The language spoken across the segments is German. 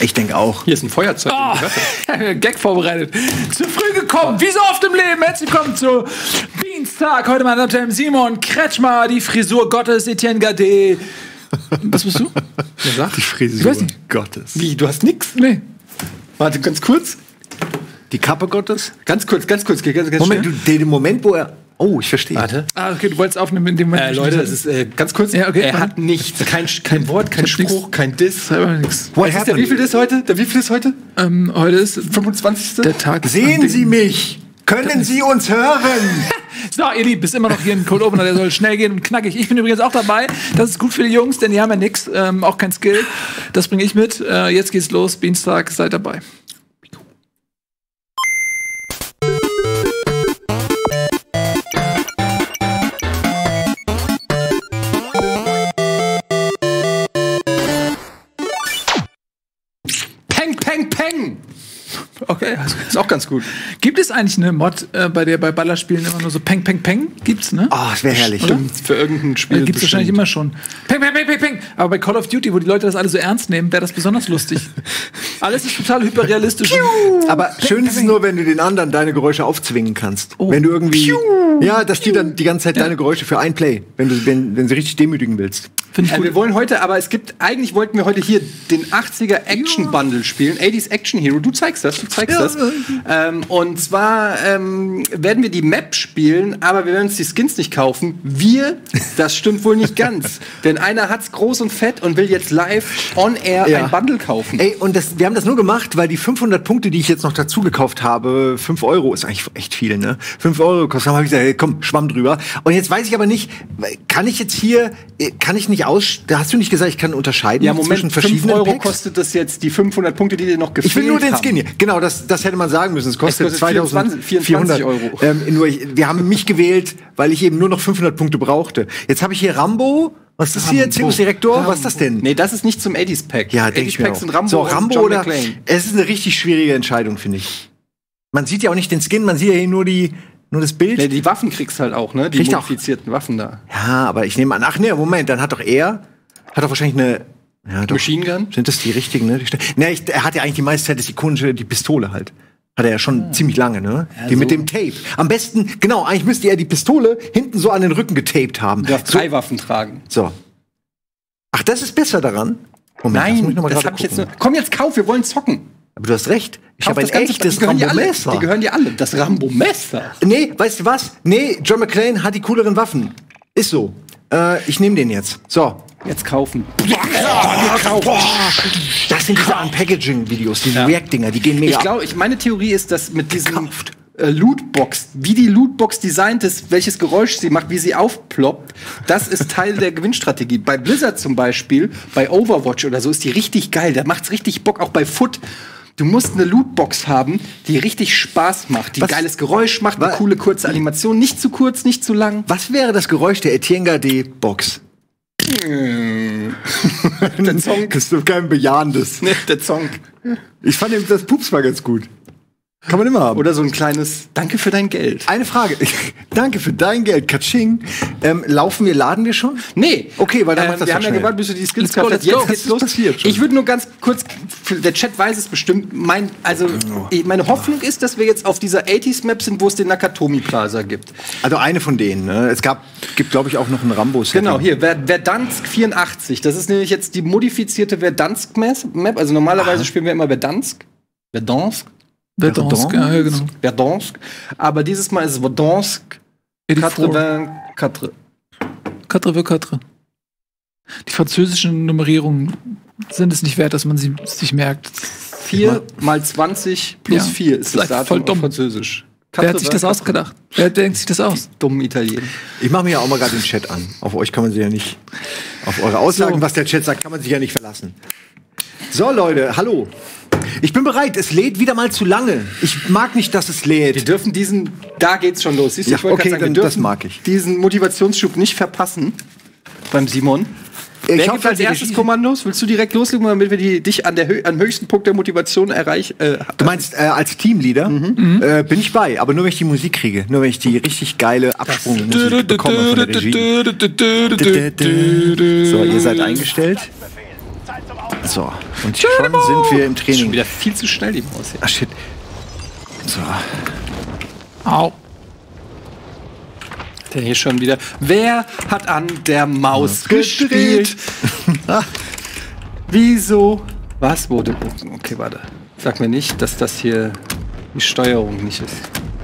Ich denke auch. Hier ist ein Feuerzeug. Gag vorbereitet. Zu früh gekommen, wie so oft im Leben. Herzlich willkommen zu Dienstag. Heute mal mit Simon Kretschmer, die Frisur Gottes, Etienne Gade. Was bist du? Wer sagt? Die Frisur Ich weiß nicht. Gottes. Wie, du hast nix? Nee. Warte, ganz kurz. Die Kappe Gottes? Ganz kurz. Ganz Moment, schnell. den Moment, wo er... Oh, ich verstehe. Warte. Okay, du wolltest aufnehmen in dem Moment. Leute, das ist ganz kurz. Ja, okay. Er hat nichts. Kein Wort, kein Spruch, kein Diss. Selber nichts. What Ist der wieviel ist heute? Heute ist 25. der Tag. Sehen Sie mich? Können Sie uns hören? So, ihr Lieben, bist immer noch hier ein Cold Opener, der soll schnell gehen und knackig. Ich bin übrigens auch dabei. Das ist gut für die Jungs, denn die haben ja nix, auch kein Skill. Das bringe ich mit. Jetzt geht's los. Dienstag, seid dabei. Peng! Okay, also Ist auch ganz gut. gibt es eigentlich eine Mod, bei der bei Ballerspielen immer nur so Peng, Peng, Peng? Gibt's, ne? Oh, das wäre herrlich. Oder? Für irgendein Spiel. Gibt's wahrscheinlich immer schon. Peng, Peng, Peng, Peng, Peng. Aber bei Call of Duty, wo die Leute das alle so ernst nehmen, wäre das besonders lustig. Alles ist total hyperrealistisch. Aber schön ist es nur, wenn du den anderen deine Geräusche aufzwingen kannst. Oh. Wenn du irgendwie... Ja, dass die dann die ganze Zeit deine Geräusche für ein Play, wenn sie richtig demütigen willst. Finde ich gut. Wir wollen heute, aber eigentlich wollten wir heute hier den 80er Action Bundle spielen. 80s Action Hero. Du zeigst das. Und zwar werden wir die Map spielen, aber wir werden uns die Skins nicht kaufen. Das stimmt wohl nicht ganz. Denn einer hat's groß und fett und will jetzt live on air ein Bundle kaufen. Ey, und wir haben das nur gemacht, weil die 500 Punkte, die ich jetzt noch dazu gekauft habe, 5 Euro, ist eigentlich echt viel, ne? 5 Euro gekostet haben, habe ich gesagt, hey, komm, schwamm drüber. Und jetzt weiß ich aber nicht, kann ich nicht da hast du nicht gesagt, ich kann unterscheiden zwischen verschiedenen 5 Euro Packs? Kostet das jetzt die 500 Punkte, die dir noch gefehlt Ich will nur den haben. Skin hier. Genau, das hätte man sagen müssen. Es kostet 24 Euro. Wir haben mich gewählt, weil ich eben nur noch 500 Punkte brauchte. Jetzt habe ich hier Rambo. Was ist das hier? Circus-Direktor? Was ist das denn? Nee, das ist nicht zum 80s Pack. Ja, denke ich mir Packs auch. sind Rambo, So, und Rambo John oder... McClane. Es ist eine richtig schwierige Entscheidung, finde ich. Man sieht ja auch nicht den Skin, man sieht ja hier nur das Bild. Nee, die Waffen kriegst halt auch, ne? Die Kriegt auch. modifizierten Waffen da. Ja, aber ich nehme an, Moment, dann hat doch wahrscheinlich eine... Ja, doch. Machine Gun? Sind das die richtigen, ne? Er hat ja eigentlich die meiste Zeit das ikonische, die Pistole halt. Hat er ja schon ziemlich lange, ne? Ja, die so. mit dem Tape. Am besten, genau, eigentlich müsste er die Pistole hinten so an den Rücken getaped haben. Du darfst 3 Waffen tragen. So. Ach, das ist besser daran? Moment, Nein, muss ich noch mal das gerade hab ich jetzt gucken. nur. Komm jetzt, kauf, wir wollen zocken. Aber du hast recht. Ich Kauf habe ein das ganze- echtes die gehören dir alle. Rambo-Messer. Die gehören dir alle. Das Rambo-Messer. Nee, weißt du was? Nee, John McClane hat die cooleren Waffen. Ist so. Ich nehme den jetzt. So. Jetzt kaufen. Das sind diese Unpackaging-Videos, diese React-Dinger, die gehen mega Ich glaube, meine Theorie ist, dass mit diesem Lootbox, wie die Lootbox designt ist, welches Geräusch sie macht, wie sie aufploppt, das ist Teil der Gewinnstrategie. Bei Blizzard zum Beispiel, bei Overwatch oder so, ist die richtig geil. Da macht's richtig Bock, auch bei Foot. Du musst eine Lootbox haben, die richtig Spaß macht, die ein geiles Geräusch macht, eine coole kurze Animation, nicht zu kurz, nicht zu lang. Was wäre das Geräusch der Etienne Gade-Box? Der Zonk. Das ist doch kein bejahendes. Ne, der Zonk. Ich fand eben das Pups mal ganz gut. Kann man immer haben. Oder so ein kleines Danke für dein Geld. Eine Frage. Danke für dein Geld, Katsching. Laden wir schon? Nee. Okay, weil dann macht das wir doch haben ja schnell. gewartet, bis du die Skills Let's go, gehabt hast. let's go. Jetzt geht's los. Das passiert schon. Ich würde nur ganz kurz, der Chat weiß es bestimmt, meine Hoffnung ist, dass wir jetzt auf dieser 80s-Map sind, wo es den Nakatomi Plaza gibt. Also eine von denen. Ne? Es gibt, glaube ich, auch noch einen Rambo-Set. Genau, hier, Verdansk 84. Das ist nämlich jetzt die modifizierte Verdansk-Map. Also normalerweise spielen wir immer Verdansk. Verdansk, ja, genau. Verdansk. Aber dieses Mal ist es Verdansk 84. 4. Die französischen Nummerierungen sind es nicht wert, dass man sie sich merkt. 4 mal 20 plus 4 ist das Datum voll dumm. auf Französisch. Wer hat sich das ausgedacht? Wer denkt sich das aus? Dummen Italiener. Ich mache mir ja auch mal gerade den Chat an. Auf euch kann man sich ja nicht, auf eure Aussagen, was der Chat sagt, kann man sich ja nicht verlassen. So, Leute, hallo. Ich bin bereit. Es lädt wieder mal zu lange. Ich mag nicht, dass es lädt. Wir dürfen da geht's schon los. Siehst du, Ja, ich wollte okay, gerade sagen, dann wir das dürfen mag ich. diesen Motivationsschub nicht verpassen beim Simon. Wer hoffe, gibt als die erstes Regie- Kommandos? Willst du direkt loslegen, damit wir dich am höchsten Punkt der Motivation erreichen? Du meinst, als Teamleader bin ich bei, aber nur wenn ich die Musik kriege. Nur wenn ich die richtig geile Absprungmusik bekomme von der Regie. So, ihr seid eingestellt. So, und schon sind wir im Schon Training. wieder viel zu schnell, die Maus hier. Ah, shit. So. Au. Der hier schon wieder. Wer hat an der Maus gespielt? Wieso? Was wurde? Okay, warte. Sag mir nicht, dass das hier die Steuerung nicht ist.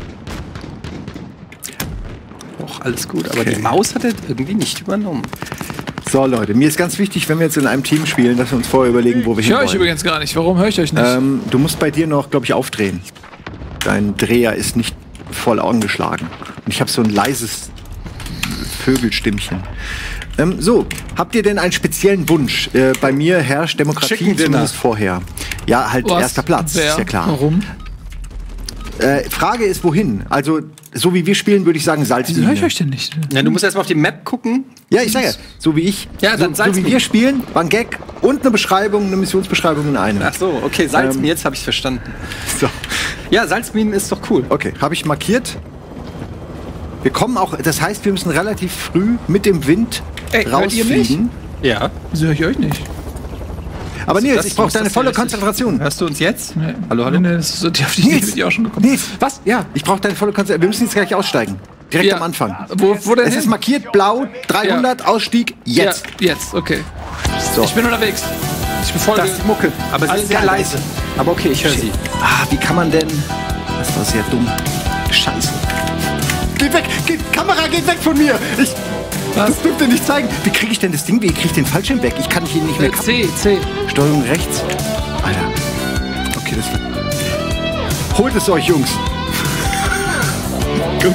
Auch alles gut, aber Okay. die Maus hat er irgendwie nicht übernommen. So, Leute, mir ist ganz wichtig, wenn wir jetzt in einem Team spielen, dass wir uns vorher überlegen, wo wir Ich höre euch hinwollen. übrigens gar nicht. Warum höre ich euch nicht? Du musst bei dir noch, glaube ich, aufdrehen. Dein Dreher ist nicht voll angeschlagen. Und ich habe so ein leises Vögelstimmchen. So, habt ihr denn einen speziellen Wunsch? Bei mir herrscht Demokratie Chicken Dinner. zumindest vorher. Ja, halt Was? erster Platz, Wer? ist ja klar. Warum? Frage ist, wohin? Also, so wie wir spielen, würde ich sagen Wieso höre ich Salzlinie. euch denn nicht? Ja, du musst erst mal auf die Map gucken. Ja, ich sage ja, so wie ich. Ja, dann so wie Salzlinie. wir spielen, war ein Gag und eine Beschreibung, eine Missionsbeschreibung in einem. Ach so, okay, Salzminen, jetzt habe ich verstanden. So. Ja, Salzminen ist doch cool. Okay, habe ich markiert. Wir kommen auch, das heißt, wir müssen relativ früh mit dem Wind Ey, hört ihr mich? rausfliegen. Ja. Wieso höre ich euch nicht? Aber Nils, Das ich brauche muss deine das volle hier richtig- Konzentration. Hörst du uns jetzt? Nee. Hallo, hallo? Nee, das ist so, die auf die Idee bin ich auch schon gekommen. Nils, Was? ja, ich brauche deine volle Konzentration. Wir müssen jetzt gleich aussteigen. Direkt Ja. am Anfang. Wo denn Es ist hin? markiert blau, 300, Ausstieg, jetzt. Ja, jetzt, okay. So. Ich bin unterwegs. Ich befolge. Das ist die Mucke. Aber sie Alles ist sehr klar. leise. Aber okay, ich höre sie. Wie kann man denn... Das war sehr dumm. Scheiße. Geht weg! Kamera, geht weg von mir! Das dürft ihr nicht zeigen. Wie kriege ich denn das Ding? Wie kriege ich den Fallschirm weg? Ich kann ihn nicht mehr kappen. C. Steuerung rechts. Alter. Okay, das... Holt es euch, Jungs. Komm.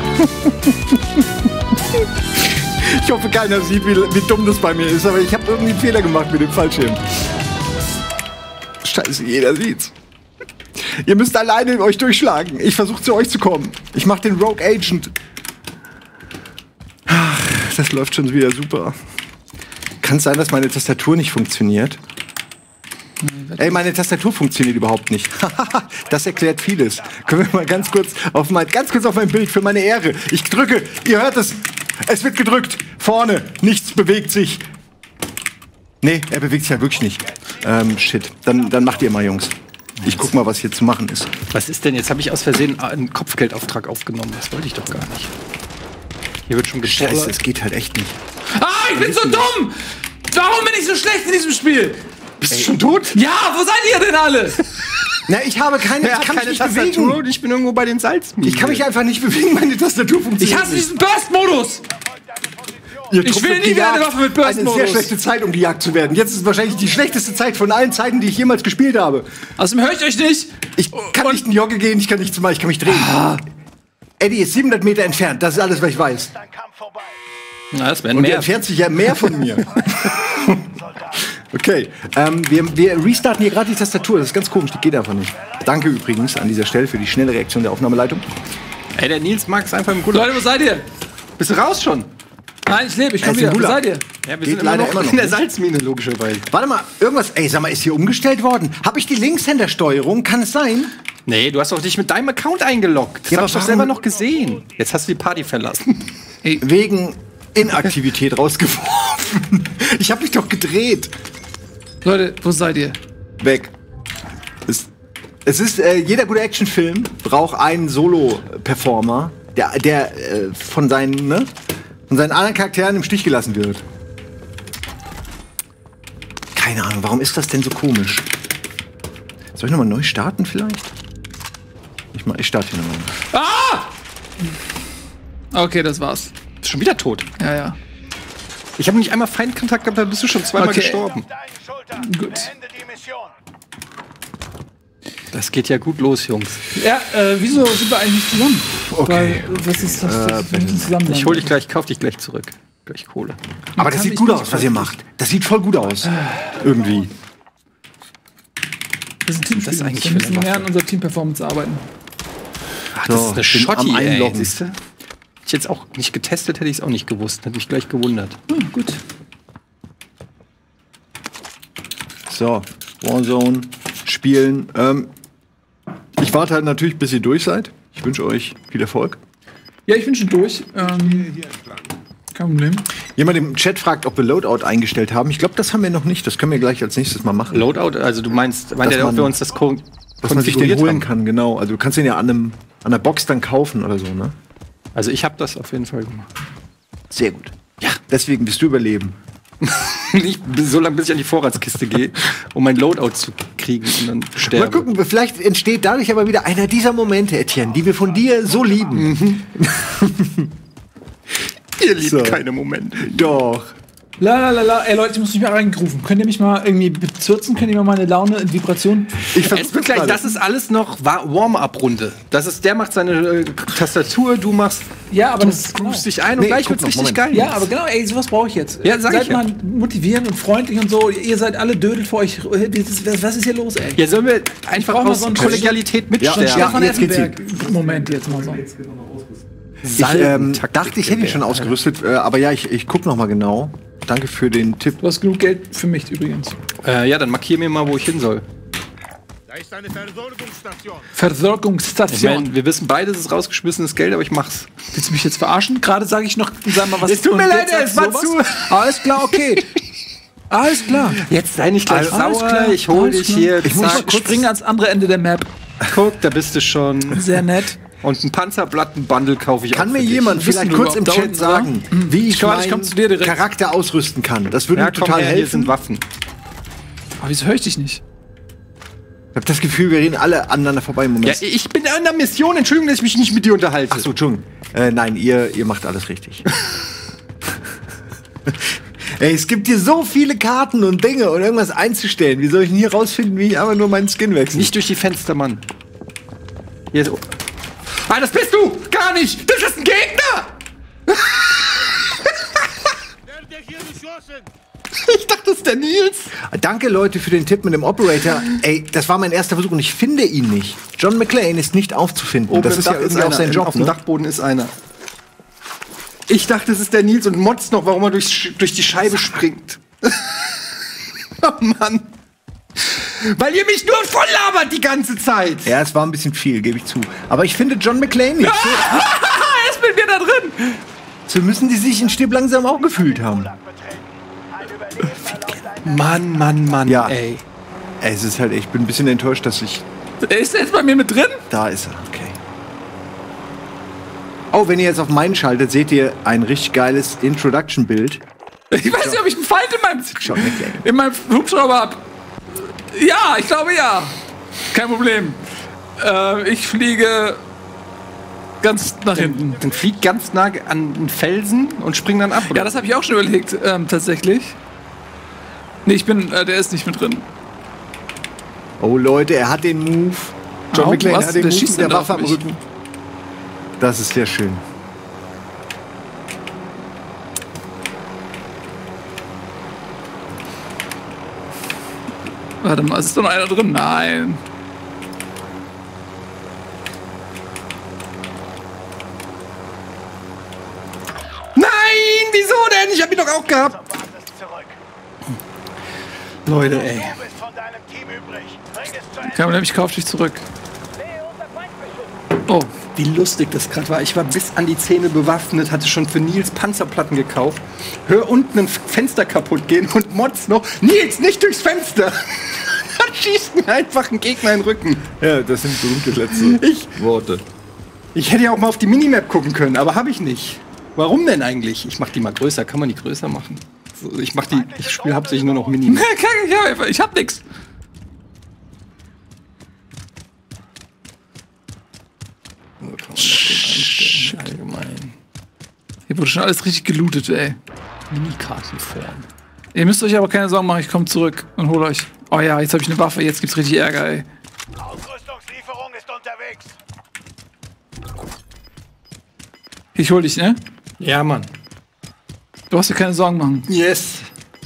Ich hoffe, keiner sieht, wie dumm das bei mir ist, aber ich habe irgendwie einen Fehler gemacht mit dem Fallschirm. Scheiße, jeder sieht's. Ihr müsst alleine euch durchschlagen. Ich versuche zu euch zu kommen. Ich mache den Rogue Agent. Ach, das läuft schon wieder super. Kann es sein, dass meine Tastatur nicht funktioniert? Ey, meine Tastatur funktioniert überhaupt nicht. Das erklärt vieles. Können wir mal ganz kurz auf mein Bild für meine Ehre. Ich drücke, ihr hört es. Es wird gedrückt. Vorne, nichts bewegt sich. Nee, er bewegt sich ja wirklich nicht. Shit. Dann macht ihr mal, Jungs. Ich guck mal, was hier zu machen ist. Was ist denn? Jetzt habe ich aus Versehen einen Kopfgeldauftrag aufgenommen. Das wollte ich doch gar nicht. Hier wird schon Scheiße, gesprochen. es geht halt echt nicht. Ah, ich bin so dumm! Warum bin ich so schlecht in diesem Spiel? Bist du schon tot? Ja, wo seid ihr denn alle? Na, ich habe keine, Er ich hat kann mich keine nicht Tastatur bewegen. und ich bin irgendwo bei den Salzminen. Ich kann mich einfach nicht bewegen, meine Tastatur Ich funktioniert hasse nicht. diesen Burst-Modus! Ihr Ich Trupp will wird nie wieder eine gejagt. Waffe mit Burst-Modus. Eine sehr schlechte Zeit, um gejagt zu werden. Jetzt ist wahrscheinlich die schlechteste Zeit von allen Zeiten, die ich jemals gespielt habe. Außerdem höre ich euch nicht. Ich kann nicht in die Jogge gehen, ich kann nichts machen, ich kann mich drehen. Eddie ist 700 Meter entfernt, das ist alles, was ich weiß. Na, das wären Und er mehr. entfernt sich ja mehr von mir. Okay, wir restarten hier gerade die Tastatur, das ist ganz komisch, die geht einfach nicht. Danke übrigens an dieser Stelle für die schnelle Reaktion der Aufnahmeleitung. Ey, der Nils mag es einfach im Gulag. Leute, wo seid ihr? Bist du raus schon? Nein, ich lebe, ich komme Er ist im wieder. Wo Gulag. seid ihr? Ja, wir Geht sind immer leider noch, immer noch in der nicht. Salzmine, logischerweise. Warte mal, irgendwas, ey, sag mal, ist hier umgestellt worden? Habe ich die Linkshändersteuerung? Kann es sein? Nee, du hast doch dich mit deinem Account eingeloggt. Das Ja, hab aber ich doch warum- selber noch gesehen. Jetzt hast du die Party verlassen. Wegen Inaktivität rausgeworfen. Ich habe mich doch gedreht. Leute, wo seid ihr? Weg. Es ist, jeder gute Actionfilm braucht einen Solo-Performer, der von seinen anderen Charakteren im Stich gelassen wird. Keine Ahnung, warum ist das denn so komisch? Soll ich nochmal neu starten vielleicht? Ich starte hier nochmal. Okay, das war's. Bist schon wieder tot. Ja, ja. Ich habe nicht einmal Feindkontakt gehabt, da bist du schon zweimal Okay. gestorben. Gut. Das geht ja gut los, Jungs. Ja, wieso sind wir eigentlich nicht zusammen? Okay. Weil, was ist das? Wir müssen zusammen sein. Ich hol dich gleich, kauf dich gleich zurück. Gleich Kohle. Aber das kann sieht mich gut nicht aus, was ihr macht. Das sieht voll gut aus. Irgendwie. Das ist ein Teamspiel. Das ist eigentlich wir für müssen eine mehr an unserer Team-Performance arbeiten. Ach, So, das ist eine bin Schotti, am ey. Einloggen. Siehste? Hätte ich jetzt auch nicht getestet, hätte ich es auch nicht gewusst. Hätte mich gleich gewundert. Gut. So, Warzone, spielen. Ich warte halt natürlich, bis ihr durch seid. Ich wünsche euch viel Erfolg. Ja, ich bin schon durch. Kein Problem. Jemand im Chat fragt, ob wir Loadout eingestellt haben. Ich glaube, das haben wir noch nicht. Das können wir gleich als nächstes mal machen. Loadout, also du meinst, ob wir uns das dass man sich den konfiguriert holen haben? kann, genau. Also du kannst den ja an der Box dann kaufen oder so, ne? Also ich habe das auf jeden Fall gemacht. Sehr gut. Ja, deswegen bist du überleben. Nicht so lange, bis ich an die Vorratskiste gehe, um mein Loadout zu kriegen und dann sterbe. Mal gucken, vielleicht entsteht dadurch aber wieder einer dieser Momente, Etienne, die wir von dir so lieben. Ihr liebt So. keine Momente. Doch. Ey Leute, ich muss mich mal reingerufen. Könnt ihr mich mal irgendwie bezirzen? Könnt ihr mir meine Laune in Vibration? Ich Es wird gleich, das ist alles noch Warm-up-Runde. Der macht seine Tastatur, du machst. Ja, aber Du das ist groovst dich ein und gleich guck wird's noch, richtig Moment. geil. Ja, aber genau, ey, sowas brauche ich jetzt. Ja, sag seid ich ja. mal motivierend und freundlich und so. Ihr seid alle Dödel für euch. Was ist hier los, ey? Ja, sollen wir einfach brauch mal aus so einen Kollegialität Ja, mitsterben? Stefan jetzt geht's Effenberg-Moment jetzt mal so. Ich dachte, ich hätte ihn schon ausgerüstet, aber ja, ich guck noch mal genau. Danke für den Tipp. Du hast genug Geld für mich übrigens. Ja, dann markier mir mal, wo ich hin soll. Da ist eine Versorgungsstation. Ich Versorgungsstation. meine, wir wissen beide, es ist rausgeschmissenes Geld, aber ich mach's. Willst du mich jetzt verarschen? Gerade sage ich noch, sag mal was. Es tut mir und leid, jetzt es sagst du war sowas? Alles klar, okay. Alles klar. Jetzt sei nicht gleich Alles sauer, klar, ich hol alles dich klar. hier. Ich muss mal zack, springen ans andere Ende der Map. guck, da bist du schon. Sehr nett. Und ein Panzerplatten-Bundle kaufe ich Kann auch mir für dich. jemand Wissen vielleicht wir kurz im überhaupt da Chat unten, sagen, wie ich Warte, ich komm meinen zu dir direkt. Charakter ausrüsten kann? Das würde Ja, mir komm total her, hier helfen. sind Waffen. Aber wieso höre ich dich nicht? Ich habe das Gefühl, wir reden alle aneinander vorbei im Ja, Moment. ich bin in einer Mission. Entschuldigung, dass ich mich nicht mit dir unterhalte. Ach so, Entschuldigung. Nein, ihr macht alles richtig. Ey, es gibt hier so viele Karten und Dinge und irgendwas einzustellen. Wie soll ich denn hier rausfinden, wie ich einfach nur meinen Skin wechsle? Nicht durch die Fenster, Mann. Hier so. Ah, das bist du! Gar nicht! Das ist ein Gegner! Werde hier geschossen. Ich dachte, das ist der Nils. Danke, Leute, für den Tipp mit dem Operator. Ey, das war mein erster Versuch und ich finde ihn nicht. John McClane ist nicht aufzufinden. Das ist ja irgendwie auch sein Job. Auf dem Ne? Dachboden ist einer. Ich dachte, es ist der Nils und motzt noch, warum er durch die Scheibe springt. Oh Mann. Weil ihr mich nur voll labert die ganze Zeit. Ja, es war ein bisschen viel, gebe ich zu. Aber ich finde John McClane nicht. Er ist mit mir da drin. So müssen die sich in Stirb langsam auch gefühlt haben. Mann, Ja. ey. Es ist halt, ich bin ein bisschen enttäuscht, dass ich. Er ist jetzt bei mir mit drin. Da ist er, okay. Oh, wenn ihr jetzt auf meinen schaltet, seht ihr ein richtig geiles Introduction-Bild. Ich weiß nicht, ob ich einen Feind John McClane. in meinem Hubschrauber hab. Ja, ich glaube ja. Kein Problem. Ich fliege ganz nach hinten. Dann fliegt ganz nah an den Felsen und springt dann ab. Oder? Ja, das habe ich auch schon überlegt, tatsächlich. Nee, der ist nicht mit drin. Oh, Leute, er hat den Move. John Au, McClane was? hat den Der Move schießt mit der denn da Waffe auf am mich? Rücken. Das ist sehr schön. Warte mal, ist doch noch einer drin? Nein. Nein, wieso denn? Ich hab ihn doch auch gehabt. Was ist zurück? Leute, ey. Du bist von deinem Team übrig. Bring es zu Ende. Kein Problem, ich kauf dich zurück. Oh, Wie lustig das gerade war. Ich war bis an die Zähne bewaffnet, hatte schon für Nils Panzerplatten gekauft. Hör unten ein Fenster kaputt gehen und Mods noch. Nils, nicht durchs Fenster! Dann schießt mir einfach ein Gegner in den Rücken. Ja, das sind berühmte letzte Worte. Ich hätte ja auch mal auf die Minimap gucken können, aber habe ich nicht. Warum denn eigentlich? Ich mach die mal größer. Kann man die größer machen? So, ich spiele hauptsächlich nur noch Minimap. ich hab nix. Allgemein. Hier wurde schon alles richtig gelootet, ey. Minikartenform. Ihr müsst euch aber keine Sorgen machen, ich komme zurück und hol euch. Oh ja, jetzt habe ich eine Waffe, jetzt gibt's richtig Ärger, ey. Ausrüstungslieferung ist unterwegs. Ich hol dich, ne? Ja, Mann. Du hast dir keine Sorgen machen. Yes.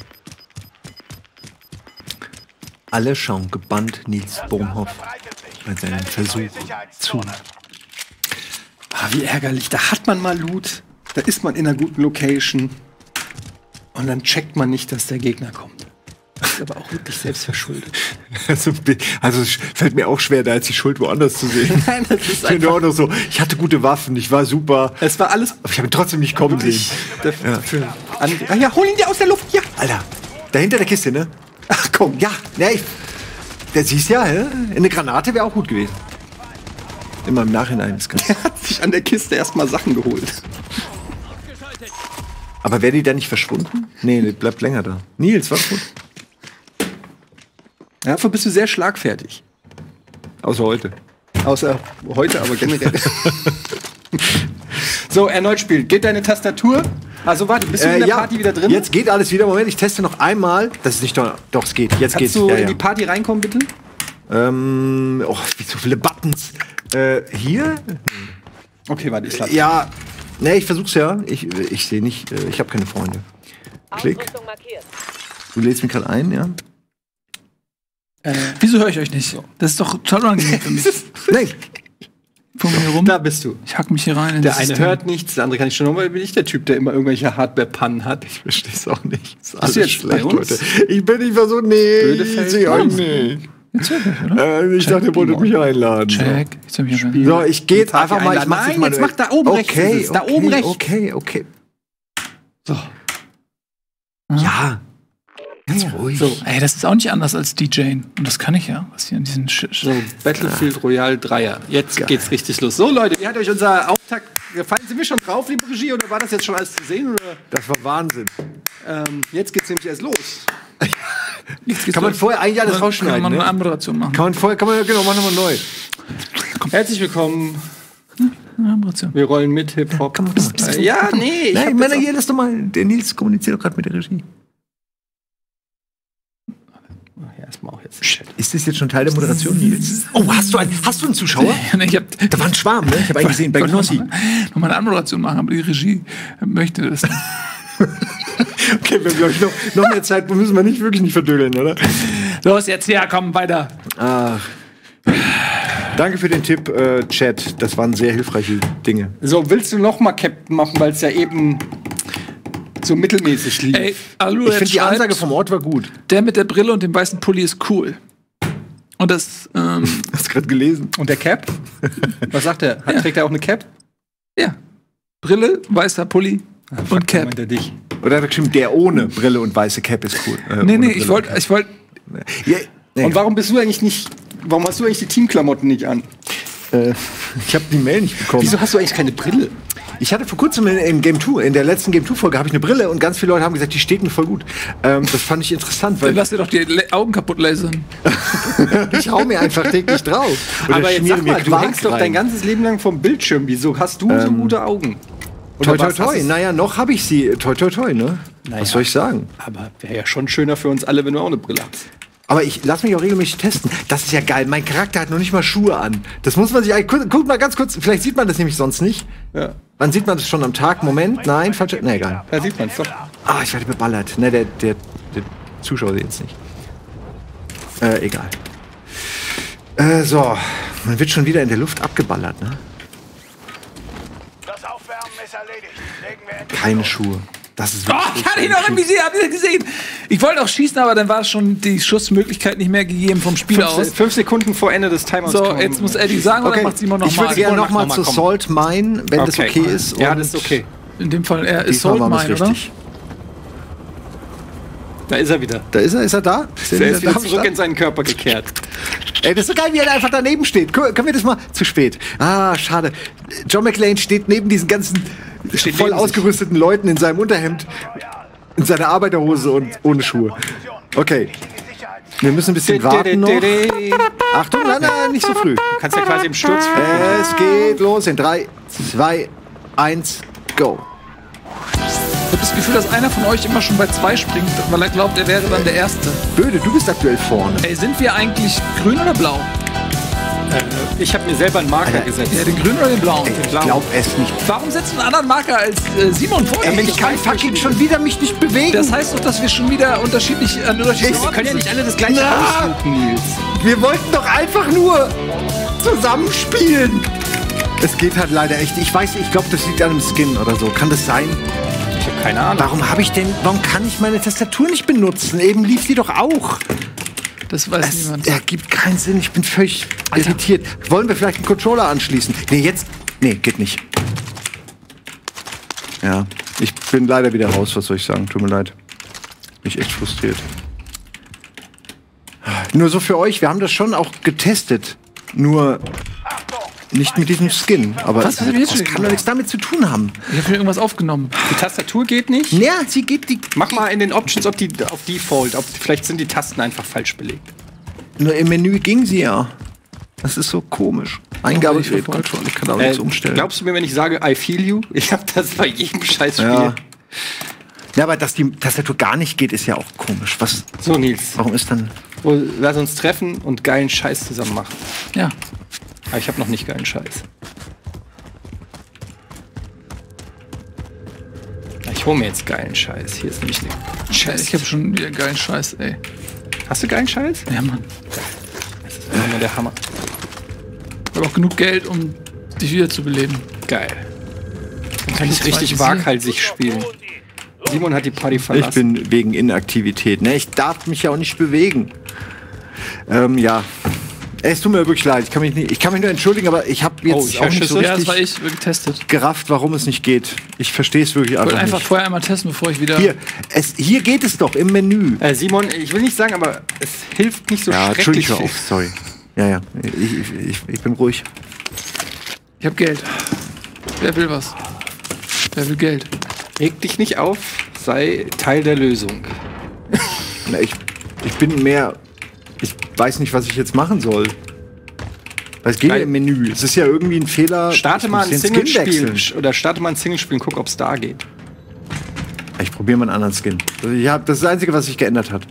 Alle schauen gebannt Nils Bohmhoff Verbreitet sich. bei seinem Versuch zu. Ah, wie ärgerlich. Da hat man mal Loot. Da ist man in einer guten Location. Und dann checkt man nicht, dass der Gegner kommt. ist aber auch wirklich selbstverschuldet. Also es fällt mir auch schwer, da jetzt die Schuld woanders zu sehen. Nein, das ist Ich finde auch noch so, ich hatte gute Waffen, ich war super. Es war alles. Aber ich habe ihn trotzdem nicht kommen sehen. Ja, hol ihn dir aus der Luft. Ja. Alter, da hinter der Kiste, ne? Ach komm, ja. Der siehst ja, hä? Eine Granate wäre auch gut gewesen. Immer im Nachhinein. Ist ganz Er hat sich an der Kiste erstmal Sachen geholt. Aber wäre die da nicht verschwunden? Nee, die bleibt länger da. Nils, was gut? Ja, dafür bist du sehr schlagfertig. Außer heute. Außer heute, aber generell. So, erneut spielen. Geht deine Tastatur? Also warte, bist du in der Party wieder drin? Jetzt geht alles wieder. Moment, ich teste noch einmal. Das ist nicht doch, es geht. Jetzt Kannst geht's. du in die Party reinkommen, bitte? Wie so viele Buttons. Hier? Okay, warte, ich lade. Ja. Ne, ich versuch's ja. Ich sehe nicht, ich habe keine Freunde. Klick. Du lädst mich gerade ein, ja? Wieso höre ich euch nicht? Das ist doch total unangenehm für mich. Nein. Von mir rum. Da bist du. Ich hack mich hier rein. In Der das eine System. hört nichts, der andere kann ich schon nochmal. Bin ich der Typ, der immer irgendwelche Hardware-Pannen hat? Ich versteh's auch nicht. Das ist Bist du jetzt bei uns? Leute. Ich bin nicht versucht, nee. Bödefeld? Ich sehe euch nicht. Jetzt hört mich, oder? Ich dachte, ihr wolltet mich einladen. Check. Jetzt hab ich hier So, ich gehe jetzt einfach mal. Ich mach's Nein, jetzt mal. jetzt mach da oben rechts. Okay, ist es. Da oben rechts. Okay. So. Ja. Ganz ruhig. So. Ey, das ist auch nicht anders als DJing. Und das kann ich ja. Was hier in diesen So, Battlefield Royale 3er. Jetzt geht's richtig los. So, Leute, wie hat euch unser Auftakt gefallen? Sind wir schon drauf, liebe Regie, oder war das jetzt schon alles zu sehen? Oder? Das war Wahnsinn. Jetzt geht's nämlich erst los. Kann man vorher eigentlich alles rausschneiden, Kann man ne? eine Anmoderation machen. Genau, machen wir neu. Herzlich willkommen. Eine Anmoderation. Wir rollen mit Hip-Hop. Ja, nee. Nein, Männer, hier, lass doch mal. Der Nils kommuniziert doch gerade mit der Regie. Ja, erstmal auch jetzt. Shit. Ist das jetzt schon Teil der Moderation, Nils? Oh, hast du einen Zuschauer? Da war ein Schwarm, ne? Ich habe einen gesehen bei Knossi. Nochmal eine Anmoderation machen, aber die Regie möchte das nicht. Okay, wir haben, glaube ich, noch mehr Zeit, müssen wir wirklich nicht verdödeln, oder? Los, jetzt hier, komm, weiter. Ach. Danke für den Tipp, Chat. Das waren sehr hilfreiche Dinge. So, willst du noch mal Captain machen, weil es ja eben so mittelmäßig lief? Ey, Alu, Ich finde, die Ansage vom Ort war gut. Der mit der Brille und dem weißen Pulli ist cool. Und das, Hast du gerade gelesen? Und der Cap? Was sagt er? Trägt er auch eine Cap? ja. Brille, weißer Pulli und Cap. Meint er dich? Oder hat er geschrieben, der ohne Brille und weiße Cap ist cool? Nee, ohne ich Brille. wollte. Ja, nee. Und warum bist du eigentlich nicht. Warum hast du eigentlich die Teamklamotten nicht an? Ich habe die Mail nicht bekommen. Wieso hast du eigentlich keine Brille? Ich hatte vor kurzem in Game 2, in der letzten Game 2-Folge, habe ich eine Brille und ganz viele Leute haben gesagt, die steht mir voll gut. Das fand ich interessant, weil Dann lass dir doch die Augen kaputt lasern. ich hau mir einfach täglich drauf. Oder Aber jetzt schmiere sag mir mal, du Quark hängst doch rein. dein ganzes Leben lang vom Bildschirm. Wieso hast du so gute Augen? Toi, toi, was toi. hast du- Naja, noch habe ich sie. Toi, toi, toi, ne? Naja. Was soll ich sagen? Aber wäre ja schon schöner für uns alle, wenn du auch eine Brille hast. Aber ich lass mich auch regelmäßig testen. Das ist ja geil. Mein Charakter hat noch nicht mal Schuhe an. Das muss man sich eigentlich. Guck mal ganz kurz. Vielleicht sieht man das nämlich sonst nicht. Ja. Wann sieht man das schon am Tag? Moment. Nein, falsch. Ne, egal. Da sieht man es doch. Ah, ich werde beballert. Ne, der Zuschauer sieht es nicht. Egal. So. Man wird schon wieder in der Luft abgeballert, ne? Das Aufwärmen ist erledigt. Legen wir endlich Keine los. Schuhe. Das ist Oh, ich hatte ihn noch irgendwie gesehen, habt ihr gesehen? Ich wollte auch schießen, aber dann war schon die Schussmöglichkeit nicht mehr gegeben vom Spiel aus. 5 Sekunden vor Ende des Timeouts. So, jetzt muss Eddie sagen, oder Okay, macht Simon ich würde nochmal? gerne Simon nochmal macht zu noch mal, Salt Mine, wenn das okay ist. Ja, und das ist okay. In dem Fall, er ist diesmal Salt war es Mine, oder? richtig. Da ist er wieder. Da ist er da? Der ist wieder zurück in seinen Körper gekehrt. Ey, das ist so geil, wie er einfach daneben steht. Können wir das mal? Zu spät. Ah, schade. John McClane steht neben diesen ganzen voll neben ausgerüsteten Leuten in seiner Unterhemd, in seiner Arbeiterhose und ohne Schuhe. Okay. Wir müssen ein bisschen warten noch. Achtung, nein, nein, nicht so früh. Du kannst ja quasi im Sturz Es geht los in 3, 2, 1, go. Ich habe das Gefühl, dass einer von euch immer schon bei 2 springt, weil er glaubt, er wäre dann der Erste. Böde, du bist aktuell vorne. Ey, sind wir eigentlich grün oder blau? Ich habe mir selber einen Marker gesetzt. Ja, den grünen oder den blauen? Ich glaub es nicht. Warum setzt du einen anderen Marker als Simon vor dir? Ey, ich kann fucking schon wieder mich nicht bewegen. Das heißt doch, dass wir schon wieder an unterschiedlichen Wir Orten können ja sind. nicht alle das gleiche Na! aussuchen, Nils. Wir wollten doch einfach nur zusammenspielen. Es geht halt leider echt. Ich weiß, ich glaube, das liegt an dem Skin oder so. Kann das sein? Ich habe keine Ahnung. Warum kann ich meine Tastatur nicht benutzen? Eben lief sie doch auch. Das weiß Es niemand. ergibt keinen Sinn. Ich bin völlig irritiert. Wollen wir vielleicht einen Controller anschließen? Nee, geht nicht. Ja, ich bin leider wieder raus, was soll ich sagen? Tut mir leid. Bin ich echt frustriert. Nur so für euch, wir haben das schon auch getestet. Nur nicht mit diesem Skin. Aber Was? Was hab ich jetzt schon kann doch nichts damit zu tun haben. Ich habe mir irgendwas aufgenommen. Die Tastatur geht nicht. Ja, sie geht die. Mach mal in den Options auf Default. Vielleicht sind die Tasten einfach falsch belegt. Nur im Menü ging sie ja. Das ist so komisch. Eingabegerät, Controller, ich kann auch nichts umstellen. Glaubst du mir, wenn ich sage, I feel you? Ich hab das bei jedem Scheißspiel. Ja, aber dass die Tastatur gar nicht geht, ist ja auch komisch. Was? So, Nils. Warum ist dann? Lass uns treffen und geilen Scheiß zusammen machen. Ja. Aber ich habe noch nicht geilen Scheiß. Ich hole mir jetzt geilen Scheiß. Hier ist nämlich eine Scheiß. Ich habe schon wieder geilen Scheiß, ey. Hast du geilen Scheiß? Ja, Mann. Das ist einfach nur der Hammer. Ich habe auch genug Geld, um dich wieder zu beleben. Geil. Dann kann ich richtig waghalsig spielen. Simon hat die Party verlassen. Ich bin wegen Inaktivität. Ne, ich darf mich ja auch nicht bewegen. Ja. Es tut mir wirklich leid. Ich kann mich nur entschuldigen, aber ich habe jetzt ich auch nicht so Ja, das war richtig ich getestet. gerafft, warum es nicht geht. Ich verstehe es wirklich Ich wollte einfach einfach nicht. vorher einmal testen, bevor ich wieder. Hier geht es doch im Menü. Simon, ich will nicht sagen, aber es hilft nicht so Ja, schrecklich Entschuldigung, viel. auf, sorry. Ja. Ich bin ruhig. Ich habe Geld. Wer will was? Wer will Geld? Reg dich nicht auf, sei Teil der Lösung. Na, ich bin mehr. Ich weiß nicht, was ich jetzt machen soll. Weil es geht ja im Menü. Es ist ja irgendwie ein Fehler. Starte Ich mal muss ein den Skin Singlespiel wechseln. oder starte mal ein Singlespiel und guck, ob es da geht. Ich probiere mal einen anderen Skin. Also das ist das Einzige, was sich geändert hat.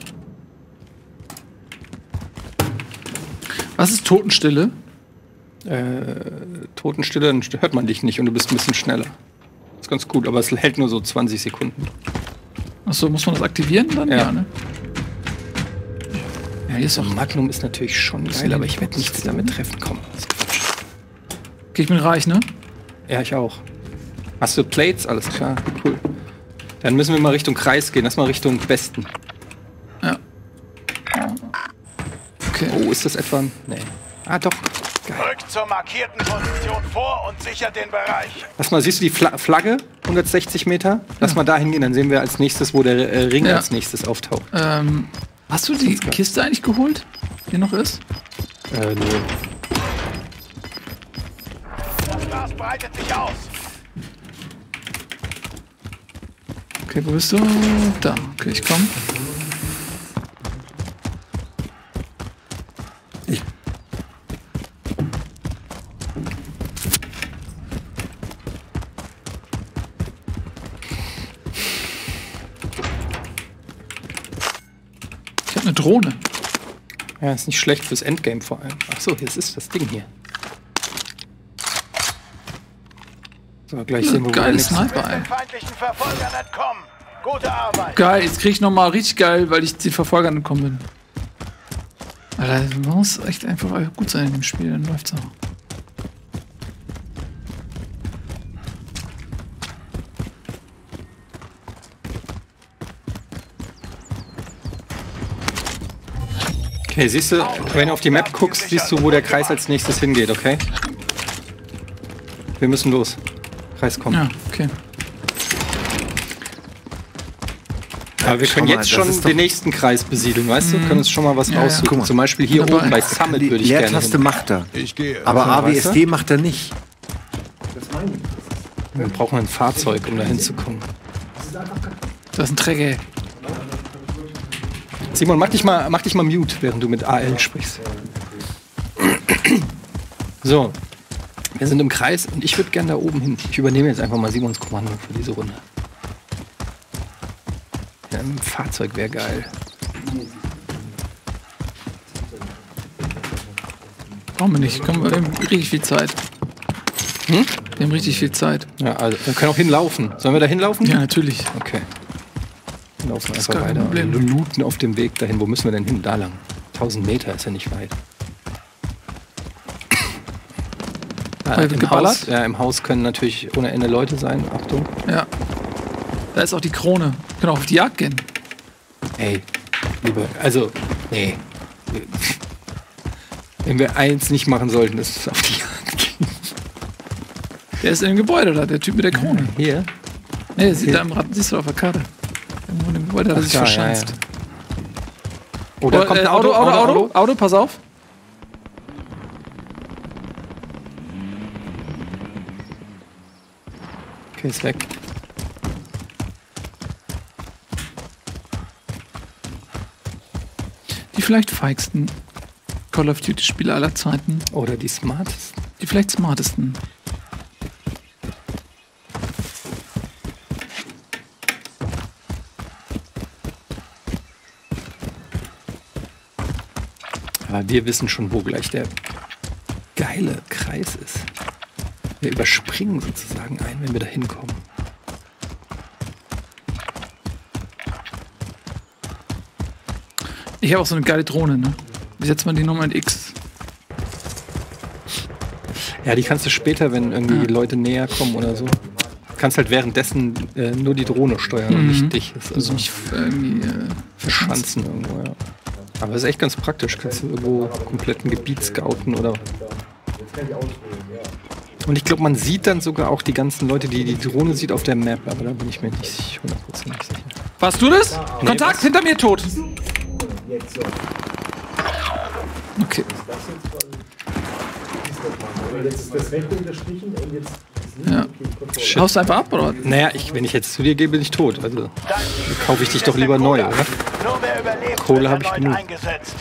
Was ist Totenstille? Totenstille, dann hört man dich nicht und du bist ein bisschen schneller. Das ist ganz gut, aber es hält nur so 20 Sekunden. Achso, muss man das aktivieren dann? Ja. Ne? Ja, hier ist doch. Magnum ist natürlich schon geil, aber ich werde nichts damit treffen. Komm, das ist Quatsch. Okay, ich bin reich, ne? Ja, ich auch. Hast du Plates? Alles klar, cool. Dann müssen wir mal Richtung Kreis gehen. Lass mal Richtung Westen. Ja. Okay. Oh, ist das etwa ein... Nee. Ah, doch. Geil. Rückt zur markierten Position vor und sichert den Bereich. Lass mal, siehst du die Flagge? 160 Meter? Lass mal da hingehen, dann sehen wir als nächstes, wo der Ring als nächstes auftaucht. Hast du die Kiste eigentlich geholt, die noch ist? Nö. Das Gras breitet sich aus. Okay, wo bist du? Da. Okay, ich komm. Ich habe eine Drohne. Ja, ist nicht schlecht fürs Endgame vor allem. Achso, jetzt ist das Ding hier. So, gleich sehen wir, wo der Geiles nächste- Sniper, ey. Den feindlichen Verfolgern entkommen. Gute Arbeit. Geil, jetzt krieg ich nochmal richtig geil, weil ich den Verfolgern entkommen bin. Alter, man muss echt einfach gut sein in dem Spiel, dann läuft's auch. Okay, siehst du, wenn du auf die Map guckst, siehst du, wo der Kreis als nächstes hingeht, okay? Wir müssen los. Kreis kommt. Ja, okay. Aber wir können Schau mal, jetzt das schon ist doch- den nächsten Kreis besiedeln, weißt du? Können uns schon mal was Ja, raussuchen. guck mal. Zum Beispiel hier Dabei. oben bei Summit Die würde ich gerne Leertaste hin. macht er. Ich gehe. Aber weißt du? AWSD macht er nicht. Wir brauchen ein Fahrzeug, um da hinzukommen. Das ist ein Träger. Simon, mach dich mal mute, während du mit AL sprichst. So, wir sind im Kreis und ich würde gerne da oben hin. Ich übernehme jetzt einfach mal Simons Kommando für diese Runde. Ja, ein Fahrzeug wäre geil. Brauchen wir nicht. Komm, wir haben richtig viel Zeit. Wir haben richtig viel Zeit. Ja, also wir können auch hinlaufen. Sollen wir da hinlaufen? Ja, natürlich. Okay. Wir laufen ist einfach gar kein weiter. Problem. Looten auf dem Weg dahin. Wo müssen wir denn hin? Da lang. 1000 Meter ist ja nicht weit. Wird Im geballert? Haus, ja, im Haus können natürlich ohne Ende Leute sein. Achtung. Ja. Da ist auch die Krone. Wir können auch auf die Jagd gehen. Ey, also, nee. Wenn wir eins nicht machen sollten, ist es auf die Jagd gehen. Der ist in dem Gebäude da, der Typ mit der Krone. Hier? Nee, da am Rad, siehst du auf der Karte. Irgendwo in dem Gebäude hat er sich verschanzt. Ja. Oh, da kommt ein Auto, pass auf. Okay, ist weg. Die vielleicht feigsten Call of Duty Spieler aller Zeiten. Oder die smartesten. Die vielleicht smartesten. Aber wir wissen schon, wo gleich der geile Kreis ist. Wir überspringen sozusagen ein, wenn wir da hinkommen. Ich habe auch so eine geile Drohne, ne? Wie setzt man die Nummer in X? Ja, die kannst du später, wenn irgendwie Leute näher kommen oder so. Kannst halt währenddessen nur die Drohne steuern und nicht dich. Das ist Also mich irgendwie verschanzen irgendwo, ja. Aber das ist echt ganz praktisch. Kannst du irgendwo komplett ein Gebiet scouten oder. Und ich glaube, man sieht dann sogar auch die ganzen Leute, die die Drohne sieht auf der Map. Aber da bin ich mir nicht 100% sicher. Warst du das? Nee, Kontakt, hinter mir tot. Okay. Jetzt ist das Rechte unterstrichen und jetzt ist nicht Ja. okay. Haust du einfach ab, oder? Naja, wenn ich jetzt zu dir gehe, bin ich tot. Also kaufe ich dich doch lieber neu, oder? Nur wer überlebt, Kohle wird hab ich erneut genug. eingesetzt.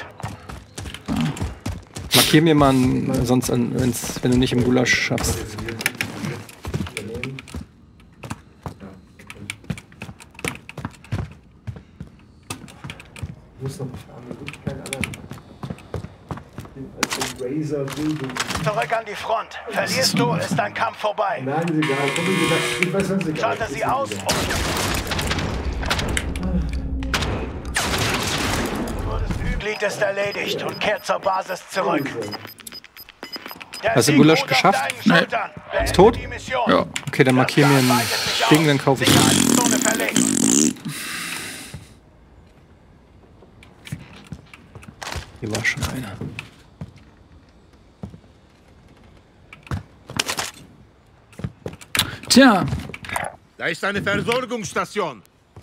Markier mir mal sonst an, wenn du nicht im Gulasch schaffst. Ich muss noch fragen, es gibt keinen anderen. Als den Razer Dildo. Zurück an die Front. Verlierst du, ist dein Kampf vorbei. Nein, ist egal. Komm, wie gesagt, ich weiß, was ist egal. Schalte sie aus und... Glied ist erledigt und kehrt zur Basis zurück. Der Hast du Sieg Gulasch ruht auf geschafft? deinen Schultern. Beende tot? die Mission. Ja. Okay, dann markier mir ein Ding, dann kaufe ich ihn. Sicherheitszone verlegt. Hier war schon einer. Tja, Da ist eine Versorgungsstation.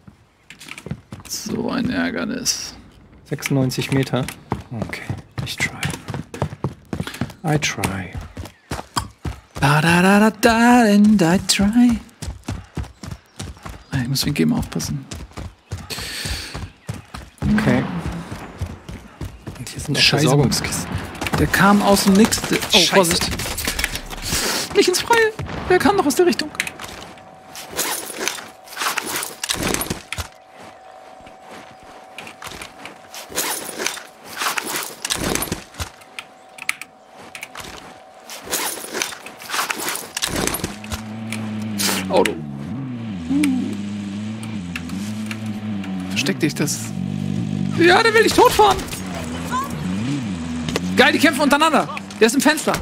so ein Ärgernis. 96 Meter. Okay, ich try. I try. Da da da da da and I try. Ich muss wegen Game aufpassen. Okay. Und hier sind auch Scheiße. Versorgungskisten. Der kam aus dem Nix. Oh, Scheiße. Vorsicht. Nicht ins Freie. Der kam doch aus der Richtung. Auto. Versteck dich, das. Ja, der will dich totfahren. Geil, die kämpfen untereinander. Der ist im Fenster.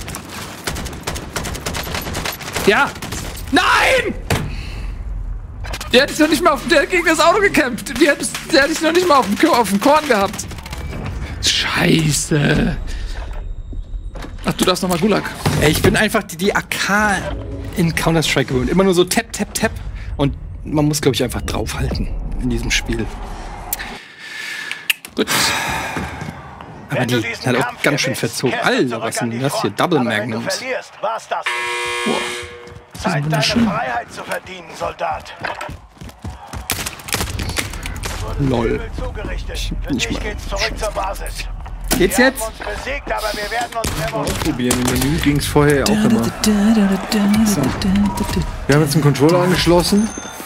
Ja. Nein! Der hat sich noch nicht mal der hat gegen das Auto gekämpft. Der hat sich noch nicht mal auf dem Korn gehabt. Scheiße. Ach, du darfst noch mal Gulag. Ey, ich bin einfach die AK in Counter-Strike gewöhnt. Immer nur so tap, tap, tap. Und man muss, glaube ich, einfach draufhalten in diesem Spiel. Gut. Aber Wenn die du diesen hat auch Kampf ganz schön gewinnst, verzogen. kehrst du Alter, zurück was an sind die das hier? Front. Double Aber wenn du Magnums. verlierst, war's das. Boah. Zeit, deine wunderschön. Freiheit zu verdienen, Soldat. Lol. Übel zugerichtet. Für nicht dich mal- geht's zurück zur Basis. Geht's Wir jetzt? haben uns besiegt, aber wir werden uns revanchieren. Probieren. Im Menü ging es vorher ja auch immer. Wir haben jetzt einen Controller angeschlossen.